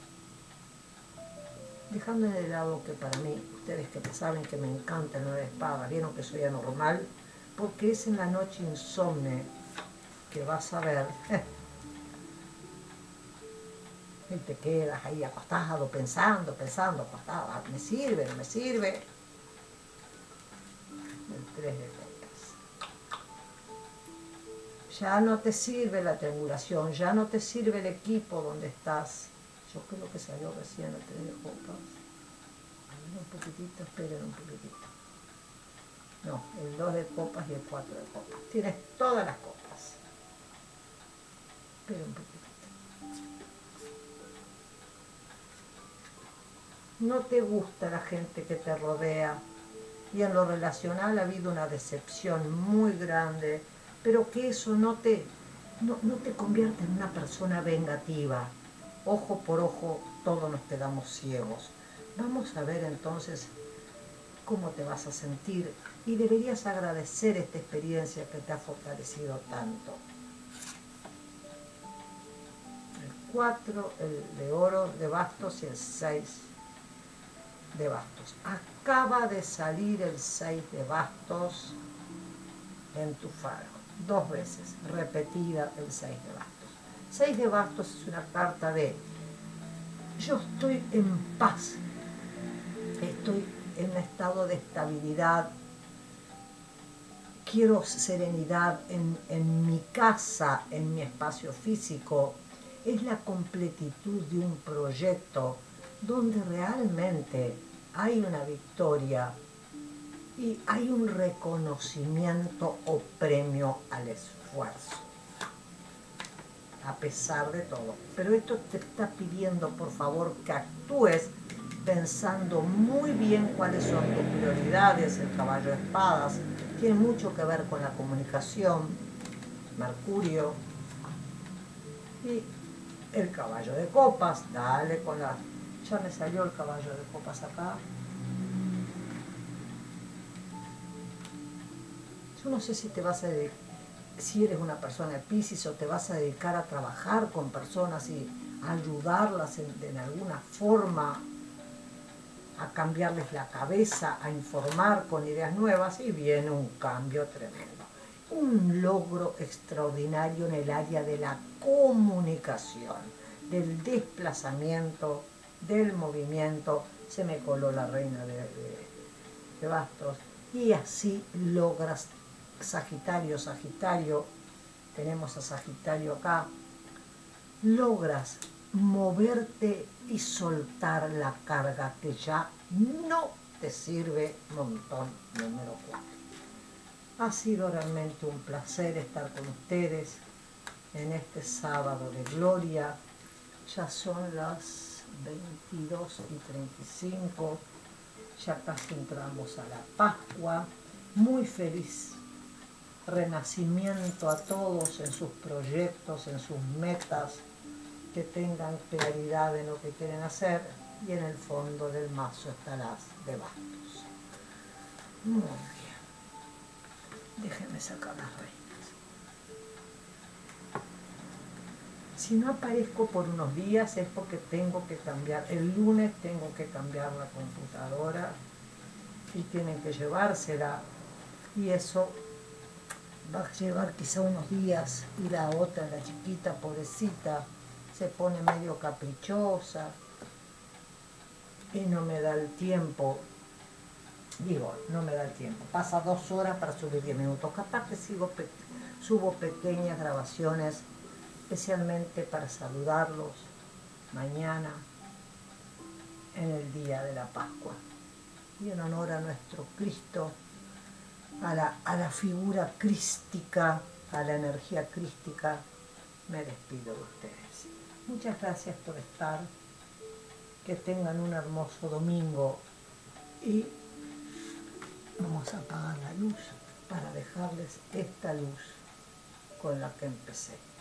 Speaker 1: dejando de lado que para mí, ustedes que saben que me encanta el 9 de espadas, vieron que soy anormal, porque es en la noche insomne que vas a ver, y te quedas ahí acostado, pensando, acostado, ¿me sirve, no me sirve? El 3 de copas. Ya no te sirve la triangulación, ya no te sirve el equipo donde estás Yo creo que salió recién el 3 de copas. A ver, un poquitito, esperen un poquitito. No, el 2 de copas y el 4 de copas. Tienes todas las copas. Esperen un poquitito. No te gusta la gente que te rodea y en lo relacional ha habido una decepción muy grande, pero que eso no te convierte en una persona vengativa. Ojo por ojo, todos nos quedamos ciegos. Vamos a ver entonces cómo te vas a sentir y deberías agradecer esta experiencia que te ha fortalecido tanto. El 4, el de oro de bastos y el 6 de bastos. Acaba de salir el 6 de bastos en tu faro. 2 veces, repetida el 6 de bastos. 6 de bastos es una carta de yo estoy en paz, estoy en un estado de estabilidad, quiero serenidad en mi casa, en mi espacio físico. Es la completitud de un proyecto donde realmente hay una victoria y hay un reconocimiento o premio al esfuerzo, a pesar de todo. Pero esto te está pidiendo, por favor, que actúes pensando muy bien cuáles son tus prioridades. El caballo de espadas tiene mucho que ver con la comunicación, Mercurio, y el caballo de copas, dale con la... Ya me salió el caballo de copas acá. Yo no sé si te vas a dedicar, si eres una persona de Piscis o te vas a dedicar a trabajar con personas y a ayudarlas en alguna forma, a cambiarles la cabeza, a informar con ideas nuevas, y viene un cambio tremendo. Un logro extraordinario en el área de la comunicación, del desplazamiento, del movimiento. Se me coló la reina de bastos. Y así logras, Sagitario, tenemos a Sagitario acá, logras moverte y soltar la carga que ya no te sirve. Montón número 4. Ha sido realmente un placer estar con ustedes en este sábado de gloria. Ya son las 22:35, ya casi entramos a la Pascua. Muy feliz renacimiento a todos en sus proyectos, en sus metas, que tengan claridad en lo que quieren hacer, y en el fondo del mazo está las de bastos. Muy bien. Déjenme sacar las reinas. Si no aparezco por unos días es porque tengo que cambiar. El lunes tengo que cambiar la computadora y tienen que llevársela. Y eso va a llevar quizá unos días. Y la otra, la chiquita, pobrecita, se pone medio caprichosa y no me da el tiempo. Digo, no me da el tiempo. Pasa 2 horas para subir 10 minutos. Capaz que subo pequeñas grabaciones, especialmente para saludarlos mañana en el día de la Pascua. Y en honor a nuestro Cristo, a la figura crística, a la energía crística, me despido de ustedes. Muchas gracias por estar. Que tengan un hermoso domingo y vamos a apagar la luz para dejarles esta luz con la que empecé.